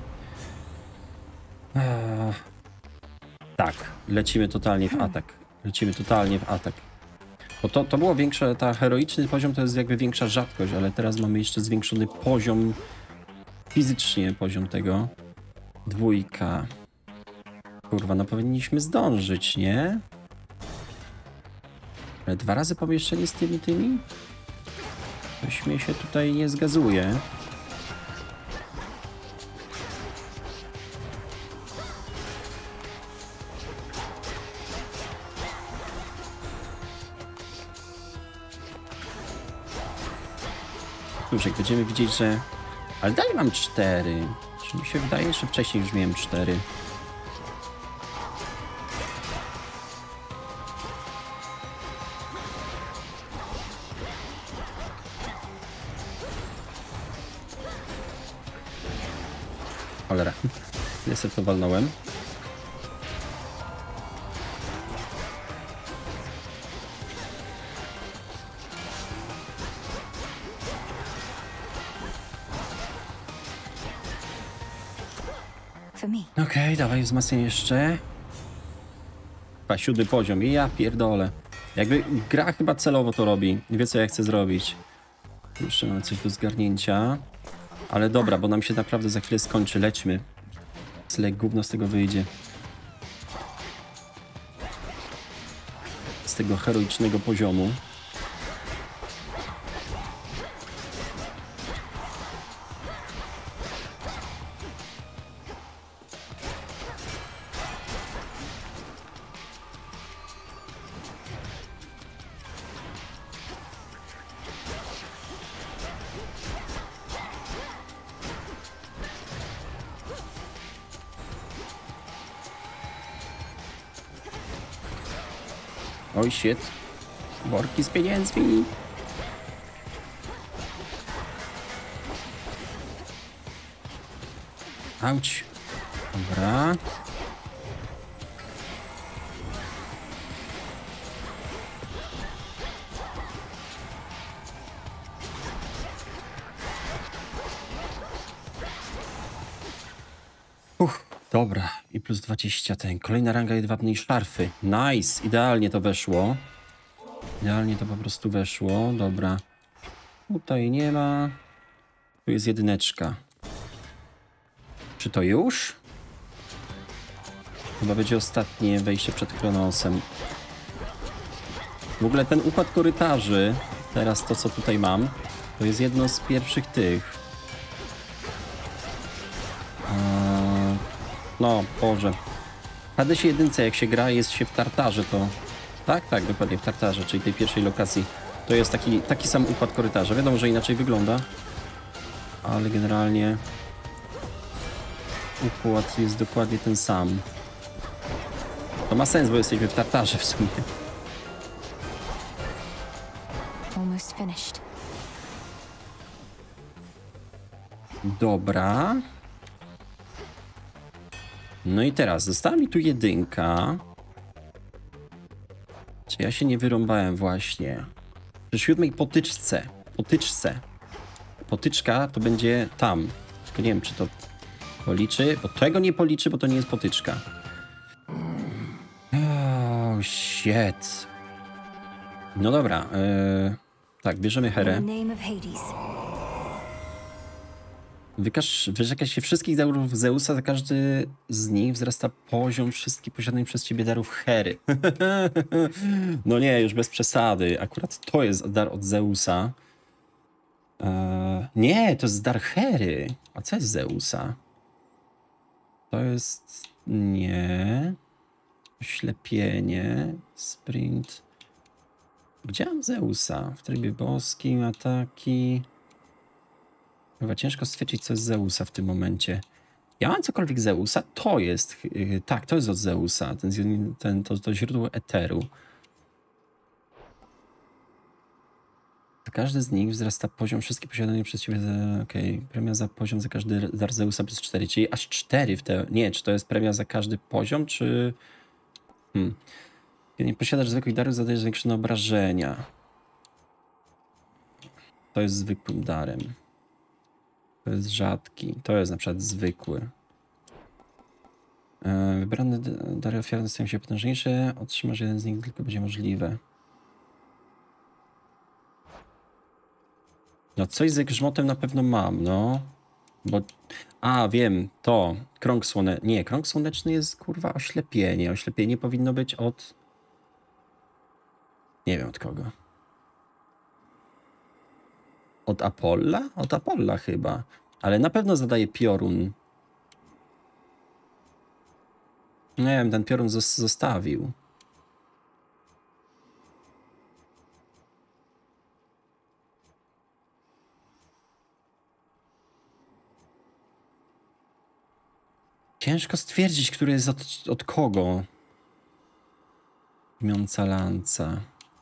Tak, lecimy totalnie w atak. Lecimy totalnie w atak. Bo to było większe, ta heroiczny poziom to jest jakby większa rzadkość, ale teraz mamy jeszcze zwiększony poziom, fizycznie poziom tego. 2. Kurwa, no powinniśmy zdążyć, nie? Ale 2 razy pomieszczenie z tymi? Coś mnie się tutaj nie zgazuje. Cóż, jak będziemy widzieć, że... Ale dalej mam 4. Czy mi się wydaje, że wcześniej już miałem 4. Cholera. Niestety to walnąłem. Okej, dawaj wzmacniaj jeszcze. Chyba 7 poziom. I ja pierdolę. Jakby gra chyba celowo to robi. Nie wie, co ja chcę zrobić. Jeszcze mamy coś do zgarnięcia. Ale dobra, bo nam się naprawdę za chwilę skończy. Lećmy. Zle gówno z tego wyjdzie. Z tego heroicznego poziomu. Oj, shit. Worki z pieniędzmi. Auć. Dobra. Dobra. I plus 20 ten. Kolejna ranga jedwabnej szarfy. Nice. Idealnie to weszło. Idealnie to po prostu weszło. Dobra. Tutaj nie ma. Tu jest 1. Czy to już? Chyba będzie ostatnie wejście przed Chronosem. W ogóle ten układ korytarzy, teraz to co tutaj mam, to jest jedno z pierwszych tych. No, Boże. W Hadesie 1, jak się gra, jest się w Tartarze, to... Tak, dokładnie w Tartarze, czyli tej pierwszej lokacji. To jest taki sam układ korytarza. Wiadomo, że inaczej wygląda, ale generalnie układ jest dokładnie ten sam. To ma sens, bo jesteśmy w Tartarze w sumie. Almost finished. Dobra. No i teraz została mi tu 1. Czy ja się nie wyrąbałem właśnie? Przy 7 potyczce. Potyczka to będzie tam. Tylko nie wiem, czy to policzy, bo tego nie policzy, bo to nie jest potyczka. Oh, shit. No dobra. Tak, bierzemy Herę. Wyrzekać się wszystkich darów Zeusa, za każdy z nich wzrasta poziom wszystkich posiadanych przez ciebie darów Hery. No nie, już bez przesady. Akurat to jest dar od Zeusa. Nie, to jest dar Hery. A co jest Zeusa? To jest... Nie. Oślepienie. Sprint. Gdzie mam Zeusa? W trybie boskim, ataki... Chyba ciężko stwierdzić, co jest Zeusa w tym momencie. Ja mam cokolwiek Zeusa? To jest... Tak, to jest od Zeusa. To źródło eteru. Każdy z nich wzrasta poziom wszystkie posiadane przez ciebie. Okej, premia za poziom za każdy dar Zeusa plus 4. Czyli aż 4 w te... Nie, czy to jest premia za każdy poziom, czy... Kiedy nie posiadasz zwykłych darów, zadajesz zwiększone obrażenia. To jest zwykłym darem. To jest rzadki. To jest na przykład zwykły. Wybrane dary ofiarne stają się potężniejsze. Otrzymasz jeden z nich, tylko będzie możliwe. No coś z grzmotem na pewno mam, no. Bo... A, wiem, to. Krąg słoneczny. Nie, krąg słoneczny jest, kurwa, oślepienie. Oślepienie powinno być od... Nie wiem od kogo. Od Apolla? Od Apolla chyba. Ale na pewno zadaje piorun. Nie wiem, ten piorun zostawił. Ciężko stwierdzić, który jest od kogo. Miąca lanca.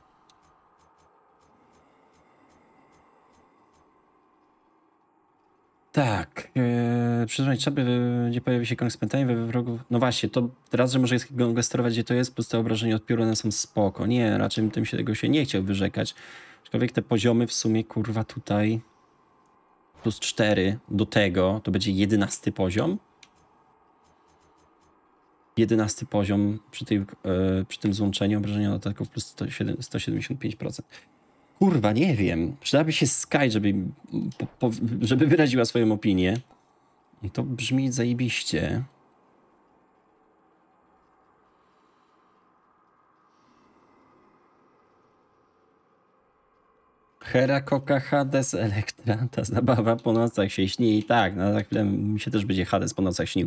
Tak. Przyznać trzeba, gdzie pojawi się krąg spętania we wrogów. No właśnie, to raz, że może jest gestować, gdzie to jest, plus te obrażenia od pioruna są spoko. Nie, raczej tym się tego się nie chciał wyrzekać. Aczkolwiek te poziomy w sumie, kurwa, tutaj plus 4 do tego, to będzie 11 poziom. 11 poziom przy tym złączeniu obrażenia od ataków plus 175%. Kurwa, nie wiem. Przydałaby się Sky, żeby wyraziła swoją opinię. I to brzmi zajebiście. Hera, Koka, Hades, Elektra. Ta zabawa po nocach się śni. I tak, no za chwilę mi się też będzie Hades po nocach śnił.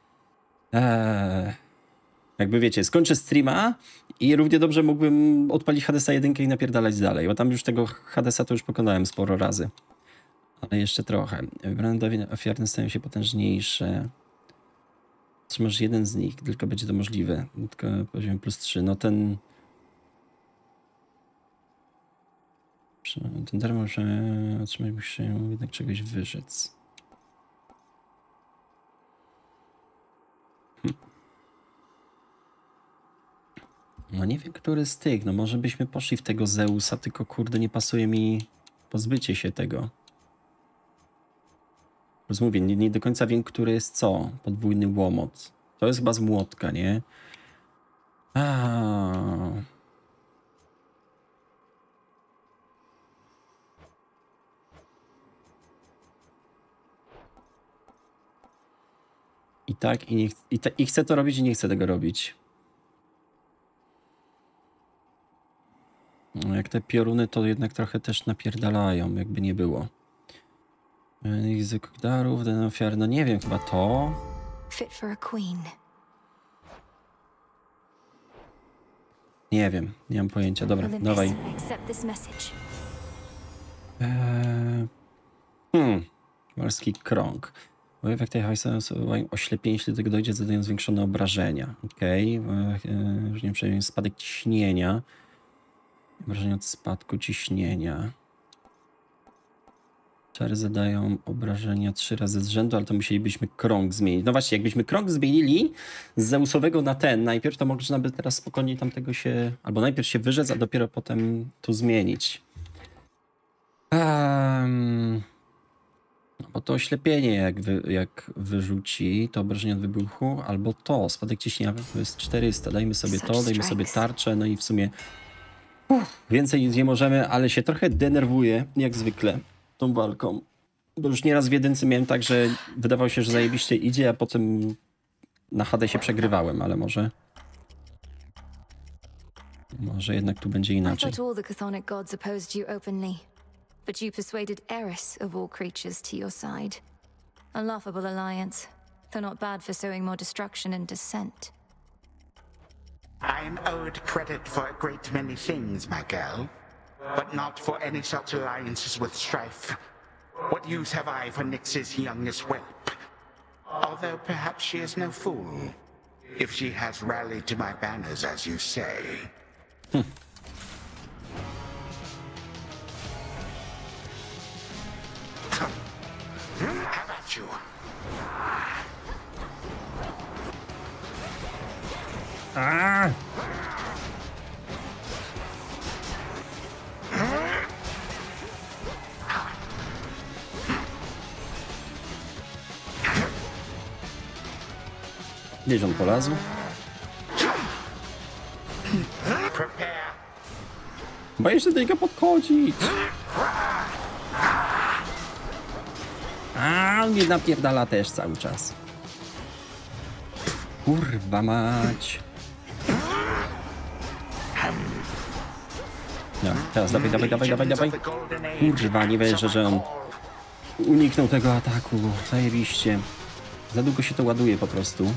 Jakby wiecie, skończę streama i równie dobrze mógłbym odpalić Hadesa 1 i napierdalać dalej, bo tam już tego Hadesa to już pokonałem sporo razy. Ale jeszcze trochę. Wybrane dary ofiarne stają się potężniejsze. Trzymasz jeden z nich, tylko będzie to możliwe. Tylko poziom plus 3. No ten dar może otrzymać, musi się jednak czegoś wyrzec. No nie wiem, który z tych. No może byśmy poszli w tego Zeusa, tylko kurde nie pasuje mi pozbycie się tego. Mówię, nie do końca wiem, który jest co. Podwójny łomot. To jest chyba z młotka, nie? I tak, i chcę to robić, i nie chcę tego robić. No, jak te pioruny, to jednak trochę też napierdalają, jakby nie było. Język darów, ten ofiar, no nie wiem, chyba to. Fit for a queen. Nie wiem, nie mam pojęcia. Dobra, dawaj. Morski krąg. Bo jak tej hajsa oślepienie, jeśli do tego dojdzie, zadają zwiększone obrażenia. Okej. Już nie przejmie spadek ciśnienia. Obrażenia od spadku ciśnienia. Czary zadają obrażenia 3 razy z rzędu, ale to musielibyśmy krąg zmienić. No właśnie, jakbyśmy krąg zmienili z Zeusowego na ten, najpierw to można by teraz spokojnie tamtego się... Albo najpierw się wyrzec, a dopiero potem tu zmienić. No bo to oślepienie jak wyrzuci, to obrażenie od wybuchu, albo to, spadek ciśnienia to jest 400. Dajmy sobie to, dajmy sobie tarczę, no i w sumie więcej nic nie możemy, ale się trochę denerwuję, jak zwykle, tą walką. Bo już nieraz w jedynce miałem tak, że wydawało się, że zajebiście idzie, a potem na HD się przegrywałem, ale może jednak tu będzie inaczej. I thought all the Chthonic gods opposed you openly, but you persuaded Eris of all creatures to your side. A laughable alliance, though not bad for sowing more destruction and dissent. I'm owed credit for a great many things, my girl, but not for any such alliances with strife. What use have I for Nyx's youngest whelp? Although perhaps she is no fool, if she has rallied to my banners, as you say. How about you? Gdzieś on polazł? Boję się do niego podchodzić. On mnie napierdala też cały czas. Kurwa mać. No, teraz dawaj. Kurwa, nie wierzę, że on uniknął tego ataku. Zajebiście. Za długo się to ładuje po prostu.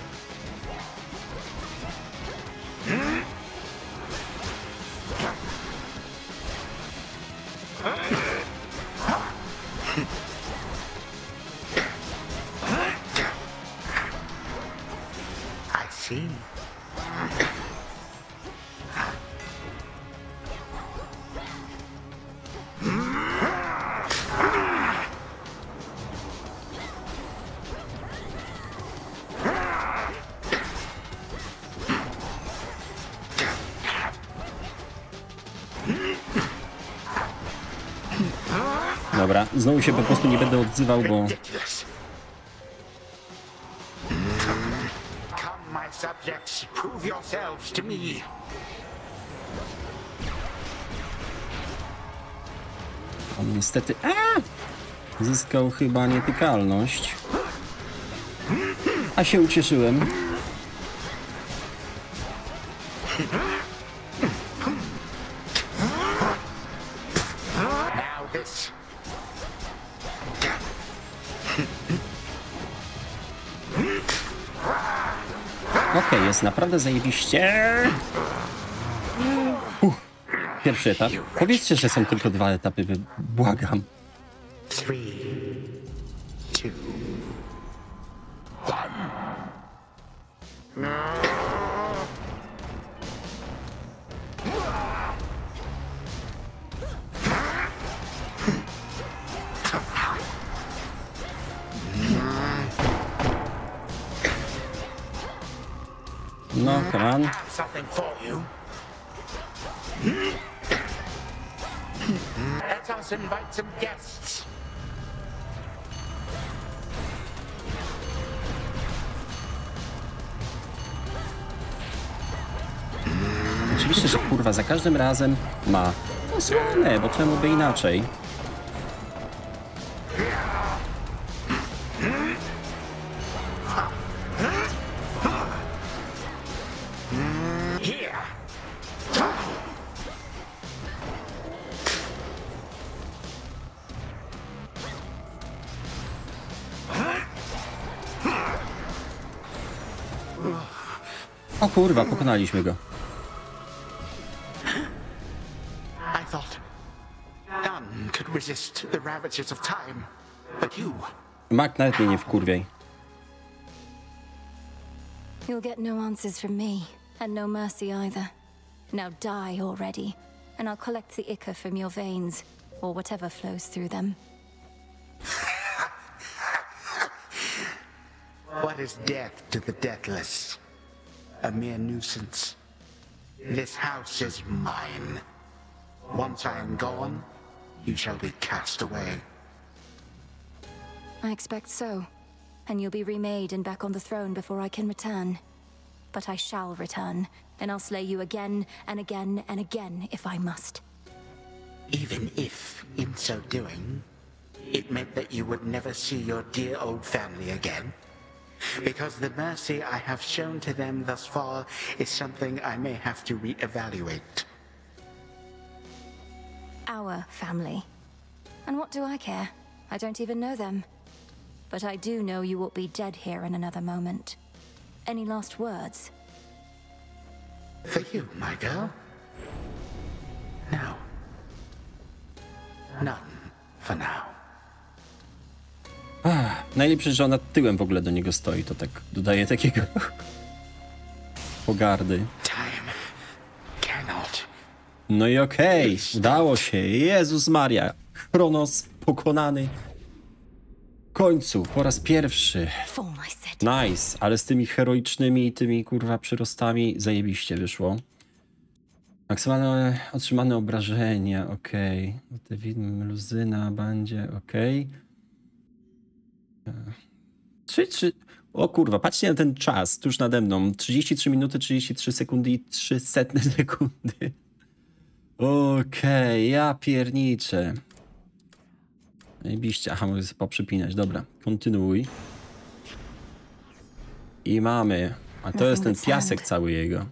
Dobra, znowu się po prostu nie będę odzywał, bo... On niestety... Zyskał chyba nietykalność. A się ucieszyłem. Okej, jest naprawdę zajebiście. Pierwszy etap. Powiedzcie, że są tylko 2 etapy, błagam. 3, 2, 1. No, come on. Something for you. Let us invite some guests. Oczywiście, że kurwa za każdym razem ma osłonę, bo czemu by inaczej? O kurwa, pokonaliśmy go. I thought none could resist the ravages of time, but you. Mak, nawet mnie nie wkurwiaj. You'll get no answers from me, and no mercy either. Now die already, and I'll collect the ichor from your veins, or whatever flows through them. What is death to the deathless? A mere nuisance. This house is mine. Once I am gone, you shall be cast away. I expect so. And you'll be remade and back on the throne before I can return. But I shall return, and I'll slay you again and again and again if I must. Even if, in so doing, it meant that you would never see your dear old family again. Because the mercy I have shown to them thus far is something I may have to reevaluate. Our family. And what do I care? I don't even know them. But I do know you will be dead here in another moment. Any last words? For you, my girl? No. None for now. Najlepsze, że ona tyłem w ogóle do niego stoi, to tak dodaje takiego pogardy. No i okej, udało się. Jezus Maria. Chronos pokonany. W końcu, po raz pierwszy. Nice, ale z tymi heroicznymi, tymi kurwa przyrostami zajebiście wyszło. Maksymalne otrzymane obrażenia, okej. Te widmy luzyna, bandzie, okej. O kurwa, patrzcie na ten czas, tuż nade mną. 33 minuty, 33 sekundy i 300 sekundy. Okej, ja pierniczę. Zajebiście. Aha, mogę sobie poprzypinać. Dobra, kontynuuj. I mamy. A to jest ten piasek cały jego.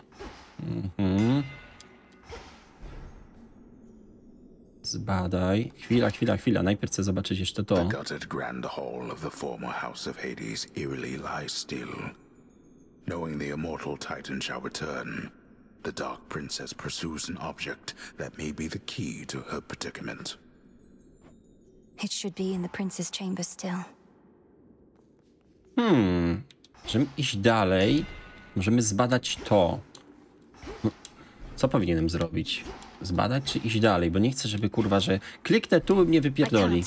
Zbadaj. Chwila. Najpierw chcę zobaczyć jeszcze to. The gutted grand hall of the former House of Hades eerily lies still. Knowing the immortal Titan shall return, the Dark Princess pursues an object that may be the key to her predicament. It should be in the prince's chamber still. Możemy iść dalej. Możemy zbadać to. Co powinienem zrobić? Zbadać czy iść dalej? Bo nie chcę, żeby kurwa, że kliknę tu i mnie wypierdoli.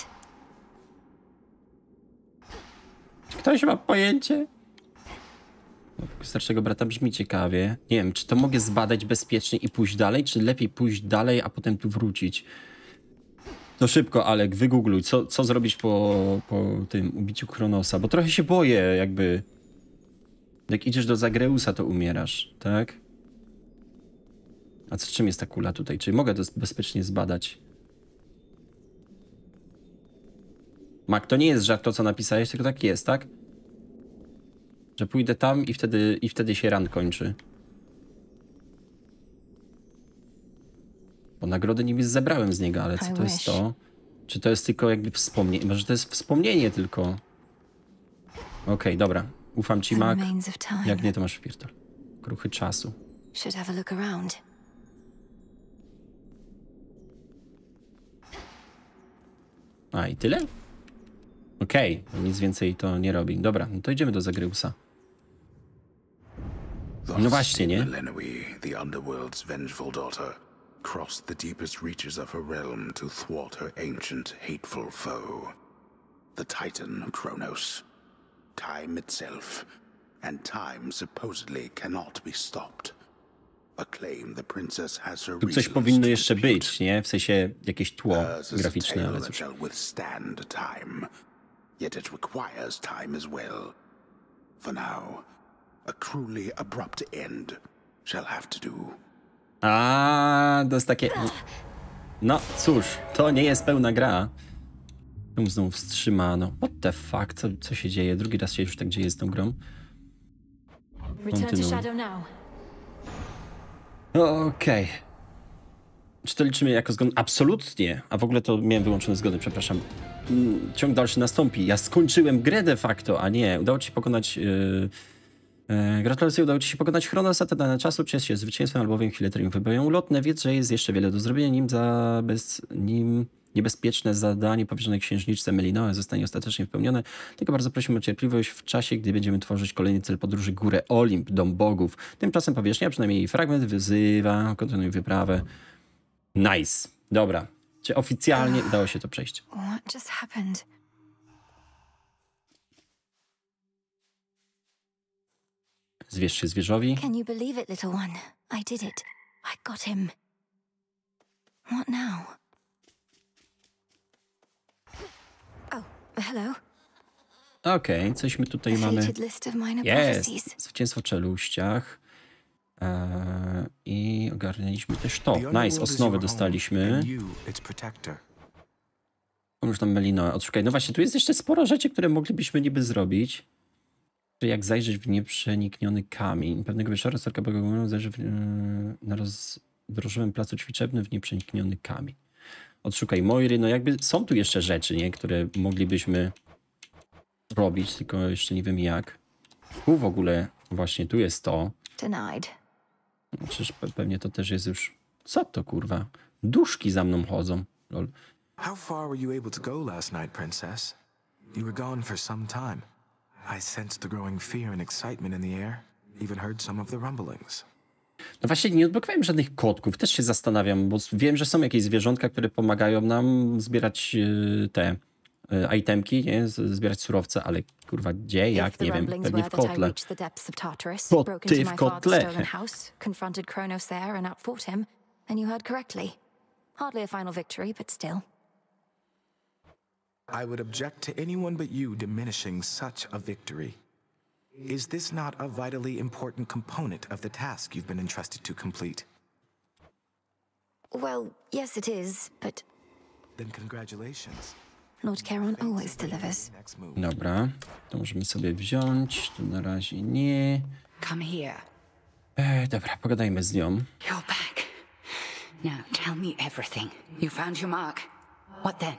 Czy ktoś ma pojęcie? Starszego brata brzmi ciekawie. Nie wiem, czy to mogę zbadać bezpiecznie i pójść dalej, czy lepiej pójść dalej, a potem tu wrócić. To szybko, Alek, wygoogluj, co zrobić po tym ubiciu Chronosa, bo trochę się boję, jakby... Jak idziesz do Zagreusa, to umierasz, tak? A czym jest ta kula tutaj? Czy mogę to bezpiecznie zbadać? Mak, to nie jest żart to, co napisałeś, tylko tak jest, tak? Że pójdę tam i wtedy się run kończy. Bo nagrody niby zebrałem z niego, ale co to jest to? Czy to jest tylko jakby wspomnienie? Może to jest wspomnienie tylko? Okej, dobra. Ufam ci, Mak. Jak nie, to masz wpierdol. Kruchy czasu. A, i tyle? Okej, nic więcej to nie robi. Dobra, no to idziemy do Zagreusa. No właśnie, nie? The underworld's vengeful daughter crossed the deepest reaches of her realm to thwart her ancient, hateful foe. The Titan Kronos. Time itself, and time supposedly cannot be stopped. A claim the princess has her Tu coś powinno jeszcze być, nie? W sensie jakieś tło graficzne, ale cóż. withstand time. Yet it requires time as well. For now, a cruelly abrupt end shall have to do. A, to jest takie... No cóż, to nie jest pełna gra. Czemu znowu wstrzymano? What the fuck? Co się dzieje? Drugi raz się już tak dzieje z tą grą. Okej. Czy to liczymy jako zgodę? Absolutnie. A w ogóle to miałem wyłączone zgody, przepraszam. Ciąg dalszy nastąpi. Ja skończyłem grę de facto, a nie. Udało ci się pokonać... Gratulacje, udało ci się pokonać Chronosa, te dane czasu, ciesz się zwycięstwem, albowiem chwile triumfy boją ulotne. Wiedz, że jest jeszcze wiele do zrobienia, nim niebezpieczne zadanie powierzone księżniczce Melinoe zostanie ostatecznie wypełnione. Tylko bardzo prosimy o cierpliwość w czasie, gdy będziemy tworzyć kolejny cel podróży, górę Olimp, dom bogów. Tymczasem powierzchnia, przynajmniej jej fragment, wyzywa, kontynuuj wyprawę. Nice. Dobra. Czy oficjalnie udało się to przejść? What just happened? Zwierz się zwierzowi. Can you believe it, little one? I did it. I got him. What now? Oh, hello. Okej, coś my tutaj mamy. Fated list of minor Jest! prophecies. Zwycięstwo w czeluściach. I ogarnęliśmy też to. The Nice, underworld is osnowy your dostaliśmy. home, and you, its protector. Pomóż tam Melinoa, odszukaj. No właśnie, tu jest jeszcze sporo rzeczy, które moglibyśmy niby zrobić. Jak zajrzeć w nieprzenikniony kamień. Pewnego wieczoru Starka Bogogłowna zajrzy na rozdrożowym placu ćwiczebnym w nieprzenikniony kamień. Odszukaj Moiry. No jakby są tu jeszcze rzeczy, nie? Które moglibyśmy robić, tylko jeszcze nie wiem jak. Tu w ogóle właśnie, tu jest to. Denied. Przecież pewnie to też jest już... Co to, kurwa? Duszki za mną chodzą. Lol. How far were you able to go last night, Princess? You were gone for some time. I sensed the growing fear and excitement in the air. Even heard some of the rumblings. No właśnie nie odblokowałem żadnych kotków. Też się zastanawiam, bo wiem, że są jakieś zwierzątka, które pomagają nam zbierać te itemki, nie? Zbierać surowce, ale kurwa gdzie, jak, nie wiem. Pewnie w kotle. Koty w kotle. Confronted Kronos there and outfought him, and you heard correctly. Hardly a final victory, but still. I would object to anyone but you diminishing such a victory. Is this not a vitally important component of the task you've been entrusted to complete? Well, yes it is, but... Then congratulations. Lord Charon always delivers. Dobra, to możemy sobie wziąć. Tu na razie nie. Come here. Dobra, pogadajmy z nią. You're back. Now tell me everything. You found your mark. What then?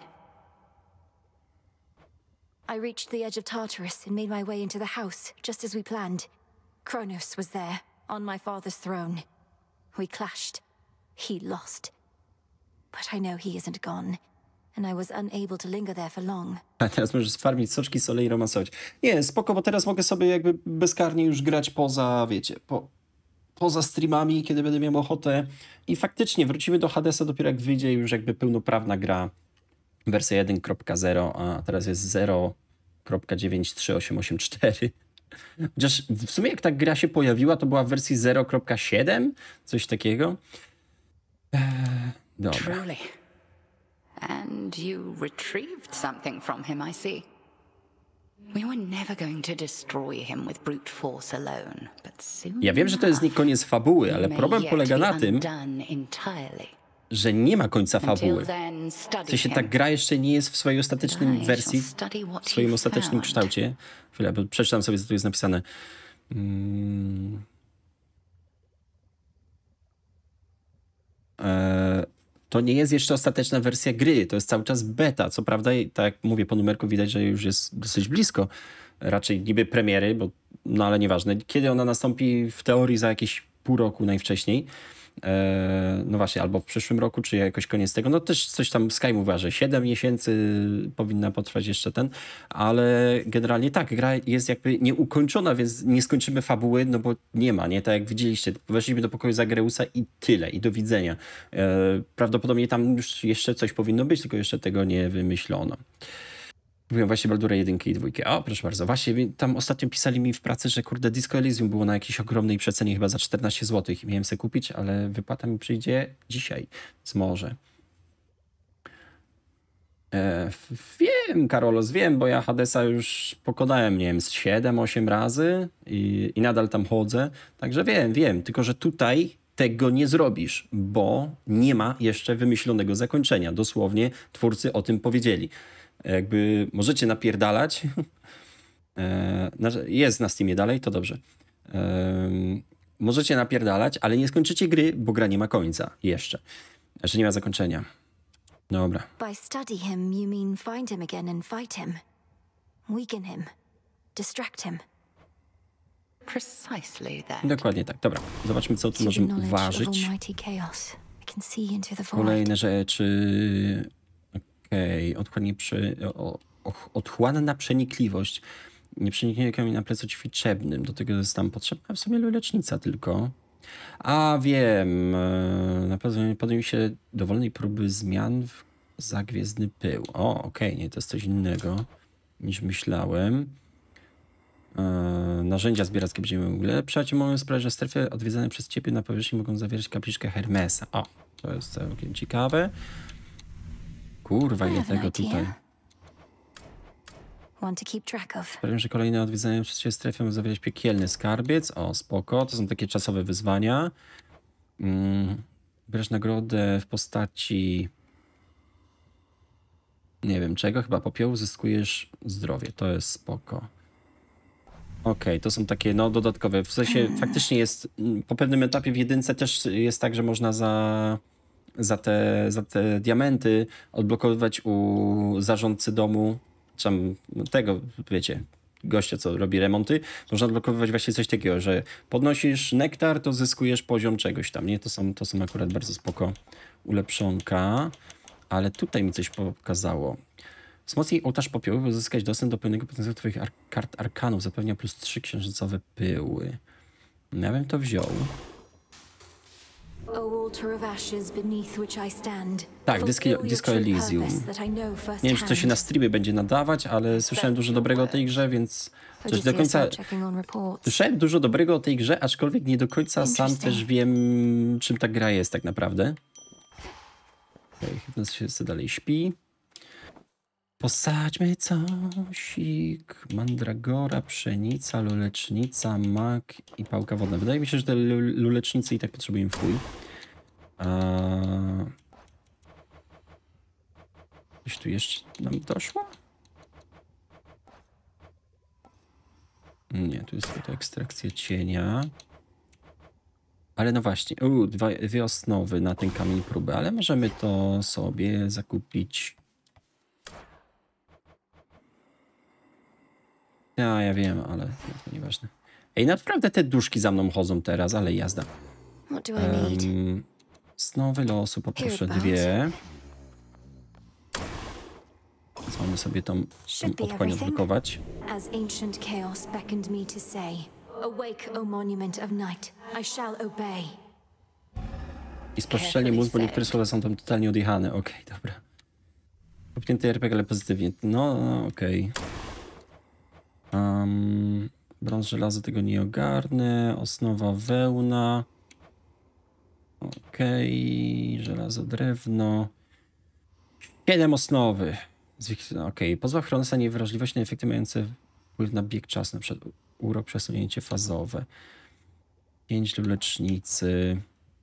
I reached the edge of Tartarus and made my way into the house, just as we planned. Kronos was there, on my father's throne. We clashed. He lost. But I know he isn't gone, and I was unable to linger there for long. A teraz możesz sfarmić soczki, sole i romansować. Nie, spoko, bo teraz mogę sobie jakby bezkarnie już grać poza, wiecie, poza streamami, kiedy będę miał ochotę. I faktycznie wrócimy do Hadesa dopiero jak wyjdzie już jakby pełnoprawna gra. Wersja 1.0, a teraz jest 0.93884. Chociaż w sumie jak ta gra się pojawiła, to była w wersji 0.7, coś takiego. Dobra. Truly. And you retrieved something from him, I see. We were never going to destroy him with brute force alone, but soon Ja wiem, że to jest nie koniec fabuły, ale problem polega na tym, że nie ma końca fabuły. W sensie ta gra jeszcze nie jest w swojej ostatecznej wersji, w swoim ostatecznym kształcie. Chwilę, bo przeczytam sobie, co tu jest napisane. To nie jest jeszcze ostateczna wersja gry, to jest cały czas beta. Co prawda, tak jak mówię po numerku, widać, że już jest dosyć blisko. Raczej niby premiery, bo, no ale nieważne. Kiedy ona nastąpi? W teorii za jakieś pół roku najwcześniej. No właśnie, albo w przyszłym roku, czy jakoś koniec tego. No też coś tam Sky mówiła, że 7 miesięcy powinna potrwać jeszcze ale generalnie tak, gra jest jakby nieukończona, więc nie skończymy fabuły, no bo nie ma, nie? Tak jak widzieliście, weszliśmy do pokoju Zagreusa i tyle, i do widzenia. Prawdopodobnie tam już jeszcze coś powinno być, tylko jeszcze tego nie wymyślono. Mówiłem właśnie Baldura 1 i 2. O, proszę bardzo. Właśnie tam ostatnio pisali mi w pracy, że kurde Disco Elysium było na jakiejś ogromnej przecenie, chyba za 14 zł. I miałem sobie kupić, ale wypłata mi przyjdzie dzisiaj. Z może. Wiem, Karolos, wiem, bo ja Hadesa już pokonałem, nie wiem, z 7-8 razy i nadal tam chodzę. Także wiem. Tylko że tutaj tego nie zrobisz, bo nie ma jeszcze wymyślonego zakończenia. Dosłownie twórcy o tym powiedzieli. Jakby możecie napierdalać. Jest na Steamie dalej, to dobrze. Możecie napierdalać, ale nie skończycie gry, bo gra nie ma końca jeszcze. Że nie ma zakończenia. Dobra. By study him, you mean find him again and fight him. Weaken him. Distract him. Precisely that. Dokładnie tak. Dobra, zobaczmy, co tu możemy uważać. Kolejne rzeczy. Otchłanna przenikliwość. Nie przeniknie kamień na plecu ćwiczebnym. Do tego jest tam potrzebna w sumie lecznica tylko. A wiem. Na pewno podjął się dowolnej próby zmian w zagwiezdny pył. O, okej, nie, to jest coś innego niż myślałem. Narzędzia zbierackie będziemy mogli ulepszać. Mogą sprawić, że strefy odwiedzane przez ciebie na powierzchni mogą zawierać kapliczkę Hermesa. O, to jest całkiem ciekawe. Kurwa, ile tego tutaj. Sprawiam, że kolejne odwiedzane przez ciebie strefy mogą zawierać piekielny skarbiec. O, spoko. To są takie czasowe wyzwania. Bierzesz nagrodę w postaci... Nie wiem czego, chyba popiołu, zyskujesz zdrowie. To jest spoko. Okej, to są takie no dodatkowe. W sensie faktycznie jest po pewnym etapie w jedynce też jest tak, że można za te diamenty odblokowywać u zarządcy domu, czy tam tego, wiecie, gościa, co robi remonty. Można odblokowywać właśnie coś takiego, że podnosisz nektar, to zyskujesz poziom czegoś tam, nie? To są akurat bardzo spoko ulepszonka. Ale tutaj mi coś pokazało. Wzmocnij ołtarz popiołu, by uzyskać dostęp do pełnego potencjału twoich kart arkanów. Zapewnia +3 księżycowe pyły. Ja bym to wziął. Tak, Disco Elysium. Nie wiem, czy to się na streamie będzie nadawać, ale słyszałem dużo dobrego o tej grze, więc coś do końca... Słyszałem dużo dobrego o tej grze, aczkolwiek nie do końca sam też wiem, czym ta gra jest tak naprawdę. Chyba się dalej śpi. Posadźmy cosik. Mandragora, pszenica, lulecznica, mak i pałka wodna. Wydaje mi się, że te lulecznice i tak potrzebują w chuj. Coś tu jeszcze nam doszło? Nie, tu jest tylko ekstrakcja cienia. Ale no właśnie, dwie osnowy na ten kamień próby, ale możemy to sobie zakupić. Ja wiem, ale to nieważne. Ej, naprawdę te duszki za mną chodzą teraz, ale jazda. Osnowy losu poproszę 2. Więc mamy sobie tą otchłań odblokować. Awake, O monument of night. I shall obey. I spostrzelnie mózg, bo niektóre słowa są tam totalnie odjechane. Okej, dobra. Popnięty RPG, ale pozytywnie. No, okej. Brąz, żelazo, tego nie ogarnę. Osnowa, wełna. Okej. Żelazo, drewno. 7 osnowy. Okej. Pozbaw Chronosa niewrażliwość na efekty mające wpływ na bieg czasu, na przykład urok, przesunięcie fazowe. 5 lulecznicy.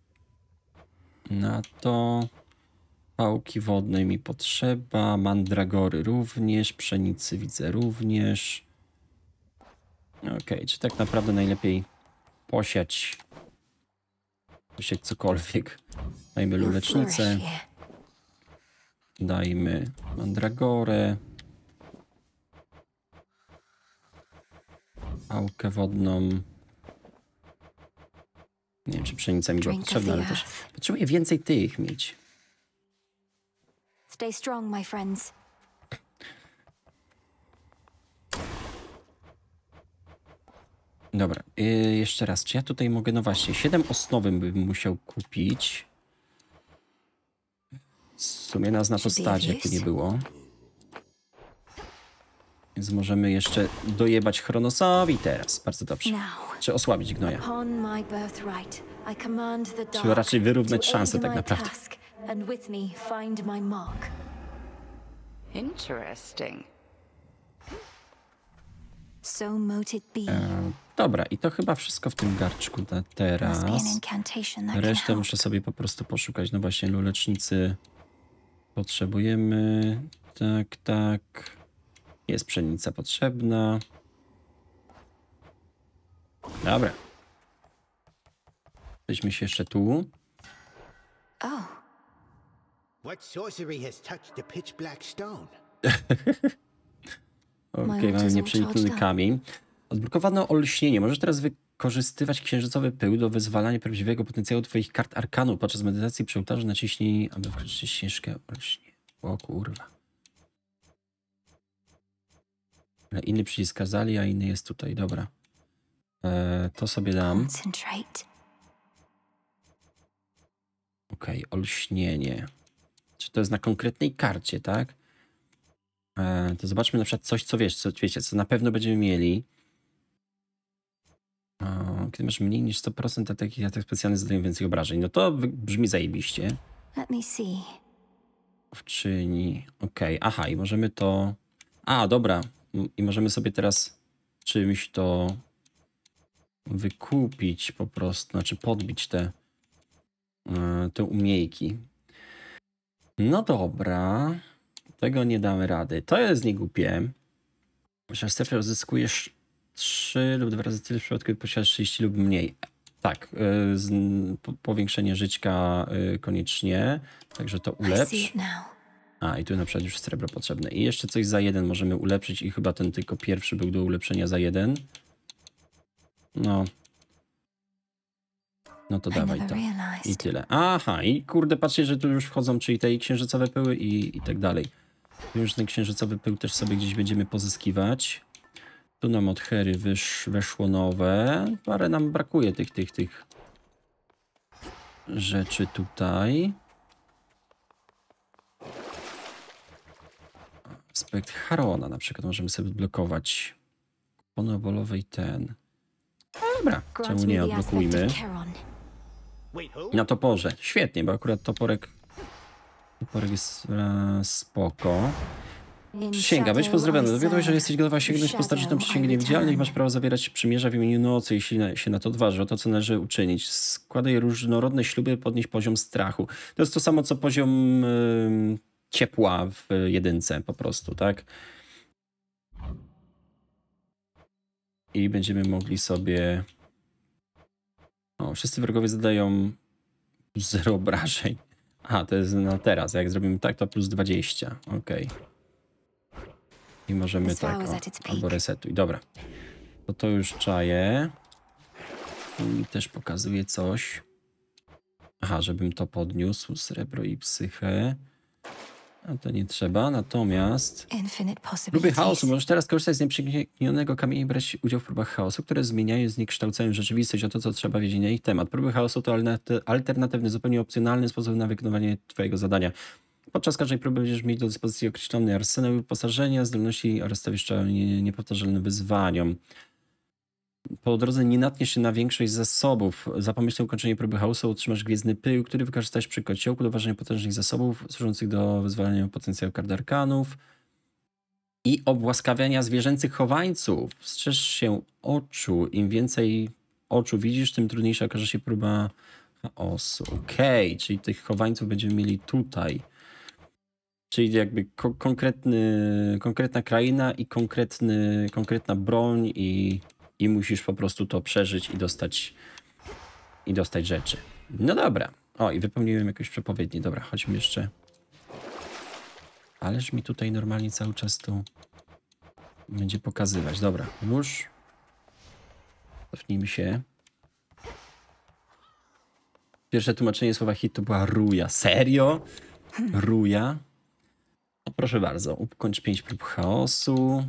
Na to pałki wodnej mi potrzeba. Mandragory również. Pszenicy widzę również. Okej, czy tak naprawdę najlepiej posiać cokolwiek. Dajmy lulecznicę. Dajmy mandragorę. Pałkę wodną. Nie wiem, czy pszenica mi była potrzebna, ale też potrzebuję więcej tych mieć. Stay strong, my friends. Dobra, jeszcze raz, czy ja tutaj mogę, no właśnie, 7 osnowy bym musiał kupić. W sumie nas na to stać, jakby nie było. Więc możemy jeszcze dojebać Chronosowi teraz. Bardzo dobrze. Czy osłabić gnoja. Trzeba raczej wyrównać szanse tak naprawdę. Dobra, i to chyba wszystko w tym garczku na teraz. Resztę muszę sobie po prostu poszukać. No właśnie, lulecznicy potrzebujemy. Tak, tak. Jest pszenica potrzebna. Dobra. Weźmy się jeszcze tu. What sorcery has touched the pitch black stone? Okej, mamy nieprzenikniony kamień. Odblokowano olśnienie. Możesz teraz wykorzystywać księżycowy pył do wyzwalania prawdziwego potencjału twoich kart arkanu. Podczas medytacji przy ołtarzu naciśnij, aby wkroczyć ścieżkę olśnienia. O kurwa. Ale inny przycisk kazali, a inny jest tutaj. Dobra. To sobie dam. Okej, olśnienie. Czy to jest na konkretnej karcie, tak? To zobaczmy na przykład coś, co wiecie, co na pewno będziemy mieli. Kiedy masz mniej niż 100% atak specjalny zadają więcej obrażeń. No to brzmi zajebiście. Let me see. Owczyni. Okej. Aha, i możemy to... A, dobra. I możemy sobie teraz czymś to wykupić po prostu. Znaczy podbić te umiejki. No dobra. Tego nie damy rady. To jest niegłupie. Że w strefie uzyskujesz 3 lub 2 razy tyle w przypadku, gdy posiadasz 30 lub mniej. Tak, powiększenie żyćka koniecznie, także to ulepsz. A, i tu na przykład już srebro potrzebne. I jeszcze coś za 1 możemy ulepszyć i chyba ten tylko pierwszy był do ulepszenia za 1. No to dawaj to. I tyle. Aha, i kurde, patrzcie, że tu już wchodzą, czyli te księżycowe pyły i tak dalej. Już ten księżycowy pył też sobie gdzieś będziemy pozyskiwać. Tu nam od Hery weszło nowe. Parę nam brakuje tych rzeczy tutaj. Aspekt Harona na przykład możemy sobie odblokować. Kupony obolowej ten. Dobra, czemu nie odblokujmy? Na toporze. Świetnie, bo akurat toporek jest spoko. Przysięga, być pozdrowiony. Dowiaduję, że jesteś gotowa sięgnąć po starożytną przysięgę niewidzialnych i masz prawo zawierać przymierza w imieniu nocy, jeśli się na to odważy. O to, co należy uczynić. Składaj różnorodne śluby, podnieść poziom strachu. To jest to samo, co poziom ciepła w 1 po prostu, tak? I będziemy mogli sobie... O, wszyscy wrogowie zadają 0 obrażeń. Aha, to jest na teraz. Jak zrobimy tak, to plus 20. Okej. I możemy tak, albo resetuj. Dobra. To już czaję. I też pokazuje coś. Aha, żebym to podniósł. Srebro i psychę. A to nie trzeba. Natomiast próby chaosu. Możesz teraz korzystać z nieprzeniknionego kamienia i brać udział w próbach chaosu, które zmieniają, zniekształcają rzeczywistość o to, co trzeba wiedzieć na ich temat. Próby chaosu to alternatywny, zupełnie opcjonalny sposób na wykonywanie twojego zadania. Podczas każdej próby będziesz mieć do dyspozycji określony arsenał wyposażenia, zdolności oraz stawisz czoła niepowtarzalnym wyzwaniom. Po drodze nie natniesz się na większość zasobów. Za pomyślne ukończenie próby chaosu otrzymasz gwiezdny pył, który wykorzystałeś przy kociołku do ważenia potężnych zasobów służących do wyzwalania potencjału kart arkanów i obłaskawiania zwierzęcych chowańców. Strzeż się oczu. Im więcej oczu widzisz, tym trudniejsza okaże się próba chaosu. Okej, czyli tych chowańców będziemy mieli tutaj. Czyli jakby konkretna kraina i konkretna broń i musisz po prostu to przeżyć i dostać rzeczy. No dobra. O, i wypełniłem jakąś przepowiednię. Dobra, chodźmy jeszcze. Ależ mi tutaj normalnie cały czas tu będzie pokazywać. Dobra, już. Cofnijmy się. Pierwsze tłumaczenie słowa hit to była ruja. Serio? Ruja? No proszę bardzo. Ukończ 5 prób chaosu.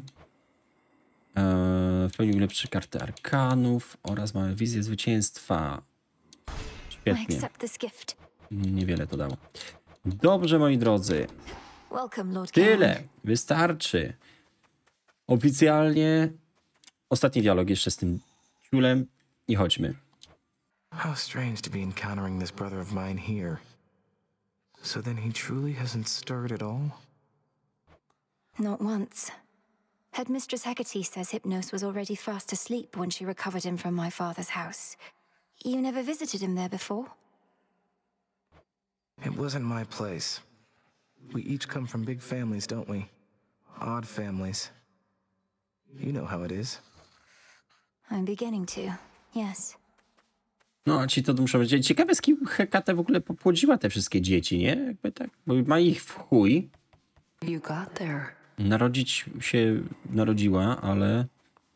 W pełni ulepszy karty arkanów oraz mamy wizję zwycięstwa. Świetnie. Niewiele to dało. Dobrze, moi drodzy. Tyle. Wystarczy. Oficjalnie ostatni dialog jeszcze z tym ciulem i chodźmy. How strange to be encountering this brother of mine here. So then he truly hasn't stirred at all? Not once. Headmistress Hecate says Hypnos was already fast asleep when she recovered him from my father's house. You never visited him there before? It wasn't my place. We each come from big families, don't we? Odd families. You know how it is. I'm beginning to, yes. No, a ci to muszą być. Ciekawe, z kim Hekate w ogóle popłodziła te wszystkie dzieci, nie? Jakby tak, bo ma ich w chuj. You got there. Narodzić się narodziła, ale...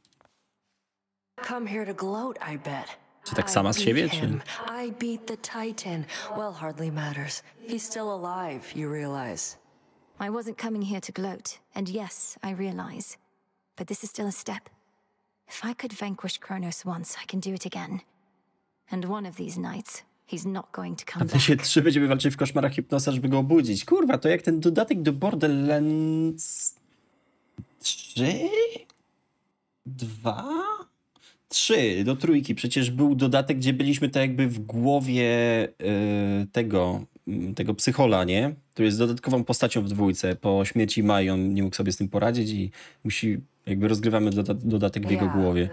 Come here to gloat, I bet. Czy tak sama z siebie, czy... I beat the Titan. Well, hardly matters. He's still alive, you realize. I wasn't coming here to gloat, and yes, I realize. But this is still a step. If I could vanquish Kronos once, I can do it again. And one of these nights, he's not going to come back. A 3 będziemy walczyć w koszmarach Hypnosa, żeby go obudzić. Kurwa, to jak ten dodatek do Borderlands 3? 2? 3 do 3. Przecież był dodatek, gdzie byliśmy tak jakby w głowie tego psychola, nie? To jest dodatkową postacią w 2. Po śmierci Mai on nie mógł sobie z tym poradzić i jakby rozgrywamy dodatek w jego głowie.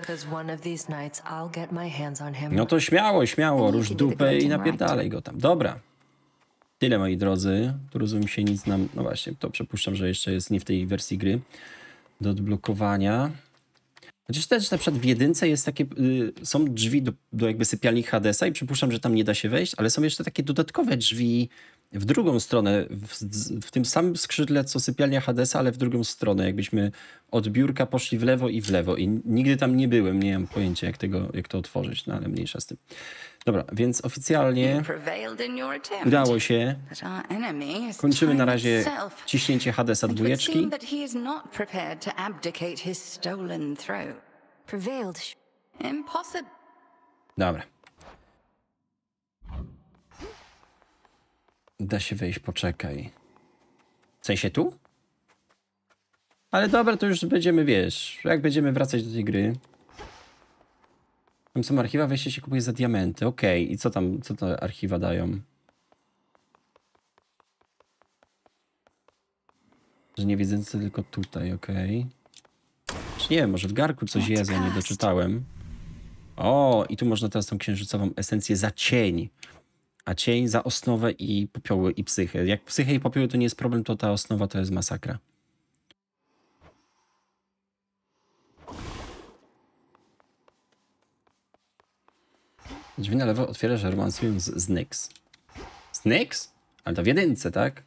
No to śmiało, rusz dupę i napierdalaj go tam. Dobra. Tyle, moi drodzy. Tu rozumiem się nic nam... No właśnie, to przypuszczam, że jeszcze jest nie w tej wersji gry do odblokowania. Chociaż też na przykład w 1 jest takie, są drzwi do jakby sypialni Hadesa i przypuszczam, że tam nie da się wejść, ale są jeszcze takie dodatkowe drzwi w drugą stronę, w tym samym skrzydle co sypialnia Hadesa, ale w drugą stronę, jakbyśmy od biurka poszli w lewo i nigdy tam nie byłem, nie mam pojęcia jak to otworzyć, no ale mniejsza z tym. Dobra, więc oficjalnie udało się. Kończymy na razie ciśnięcie Hadesa 2. Dobra. Da się wejść, poczekaj. W sensie tu? Ale dobra, to już będziemy, wiesz, jak będziemy wracać do tej gry. Tam są archiwa, wejście się kupuje za diamenty. Okej, i co te archiwa dają? Że nie wiedzący tylko tutaj, okej. Czy nie wiem, może w garku coś jest, ja nie doczytałem. O, i tu można teraz tą księżycową esencję za cień. A cień za osnowę i popioły i psychę. Jak psychę i popioły to nie jest problem, to ta osnowa to jest masakra. Drzwi na lewo otwiera, że romansują z Nyx. Z Nyx? Ale to w 1, tak?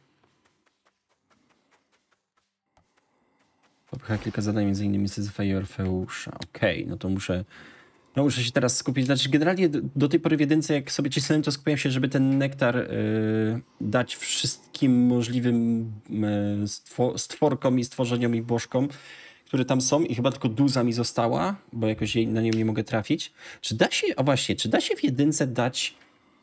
Popycha kilka zadań, m.in. Syzyfa i Orfeusza. Okej, no to muszę się teraz skupić. Znaczy generalnie do tej pory w 1, jak sobie cisnąłem, to skupiłem się, żeby ten nektar dać wszystkim możliwym stworkom i stworzeniom i bożkom, które tam są i chyba tylko Duza mi została, bo jakoś na nią nie mogę trafić. Czy da się, czy da się w 1 dać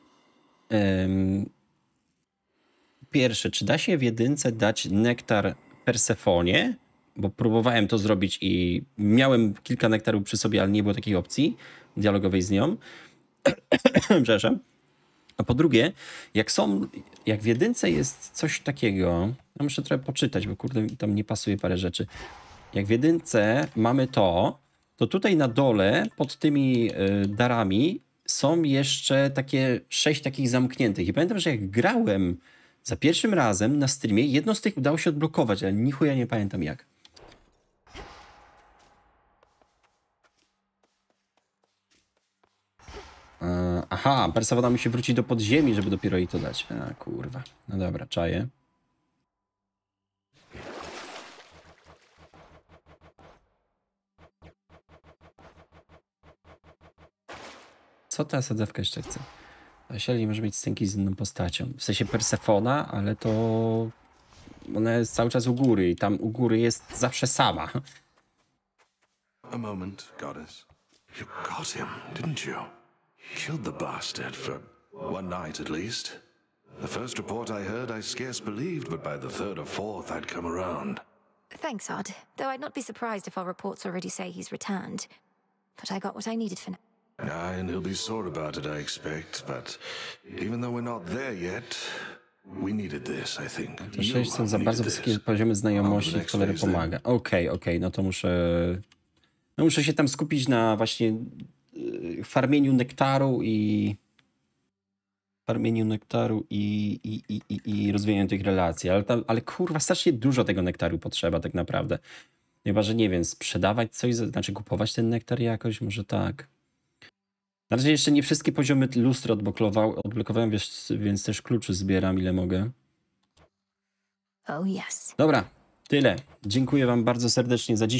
pierwsze, czy da się w 1 dać nektar Persefonie? Bo próbowałem to zrobić i miałem kilka nektarów przy sobie, ale nie było takiej opcji dialogowej z nią. Przepraszam. A po drugie, jak w 1 jest coś takiego, no muszę trochę poczytać, bo kurde, tam nie pasuje parę rzeczy. Jak w 1 mamy to tutaj na dole pod tymi darami są jeszcze 6 takich zamkniętych. I pamiętam, że jak grałem za pierwszym razem na streamie, jedno z tych udało się odblokować, ale nichuja nie pamiętam jak. Aha, Persephona musi wrócić do podziemi, żeby dopiero jej to dać. A kurwa. No dobra, czaję. Co ta sadzawka jeszcze chce? Asieli może mieć stęki z inną postacią. W sensie Persefona, ale to ona jest cały czas u góry i tam u góry jest zawsze sama. A moment, goddess. You got him, didn't you? Killed the bastard for one night at least. The first report I heard I scarce believed, but by the third or fourth I'd come around. Thanks, Odd. Though I'd not be surprised if our reports already say he's returned. But I got what I needed for now. Aye, and he'll be sore about it, I expect. But even though we're not there yet, we needed this, I think. To 6 są za bardzo wysokie poziomy znajomości, w cholerę pomaga. Okej, no to muszę się tam skupić na właśnie farmieniu nektaru i rozwijaniu tych relacji. Ale kurwa, strasznie dużo tego nektaru potrzeba tak naprawdę. Chyba, że nie wiem, sprzedawać coś, znaczy kupować ten nektar jakoś, może tak. Na razie jeszcze nie wszystkie poziomy lustry odblokowałem, więc też kluczy zbieram ile mogę. Oh yes. Dobra, tyle. Dziękuję wam bardzo serdecznie za dziś.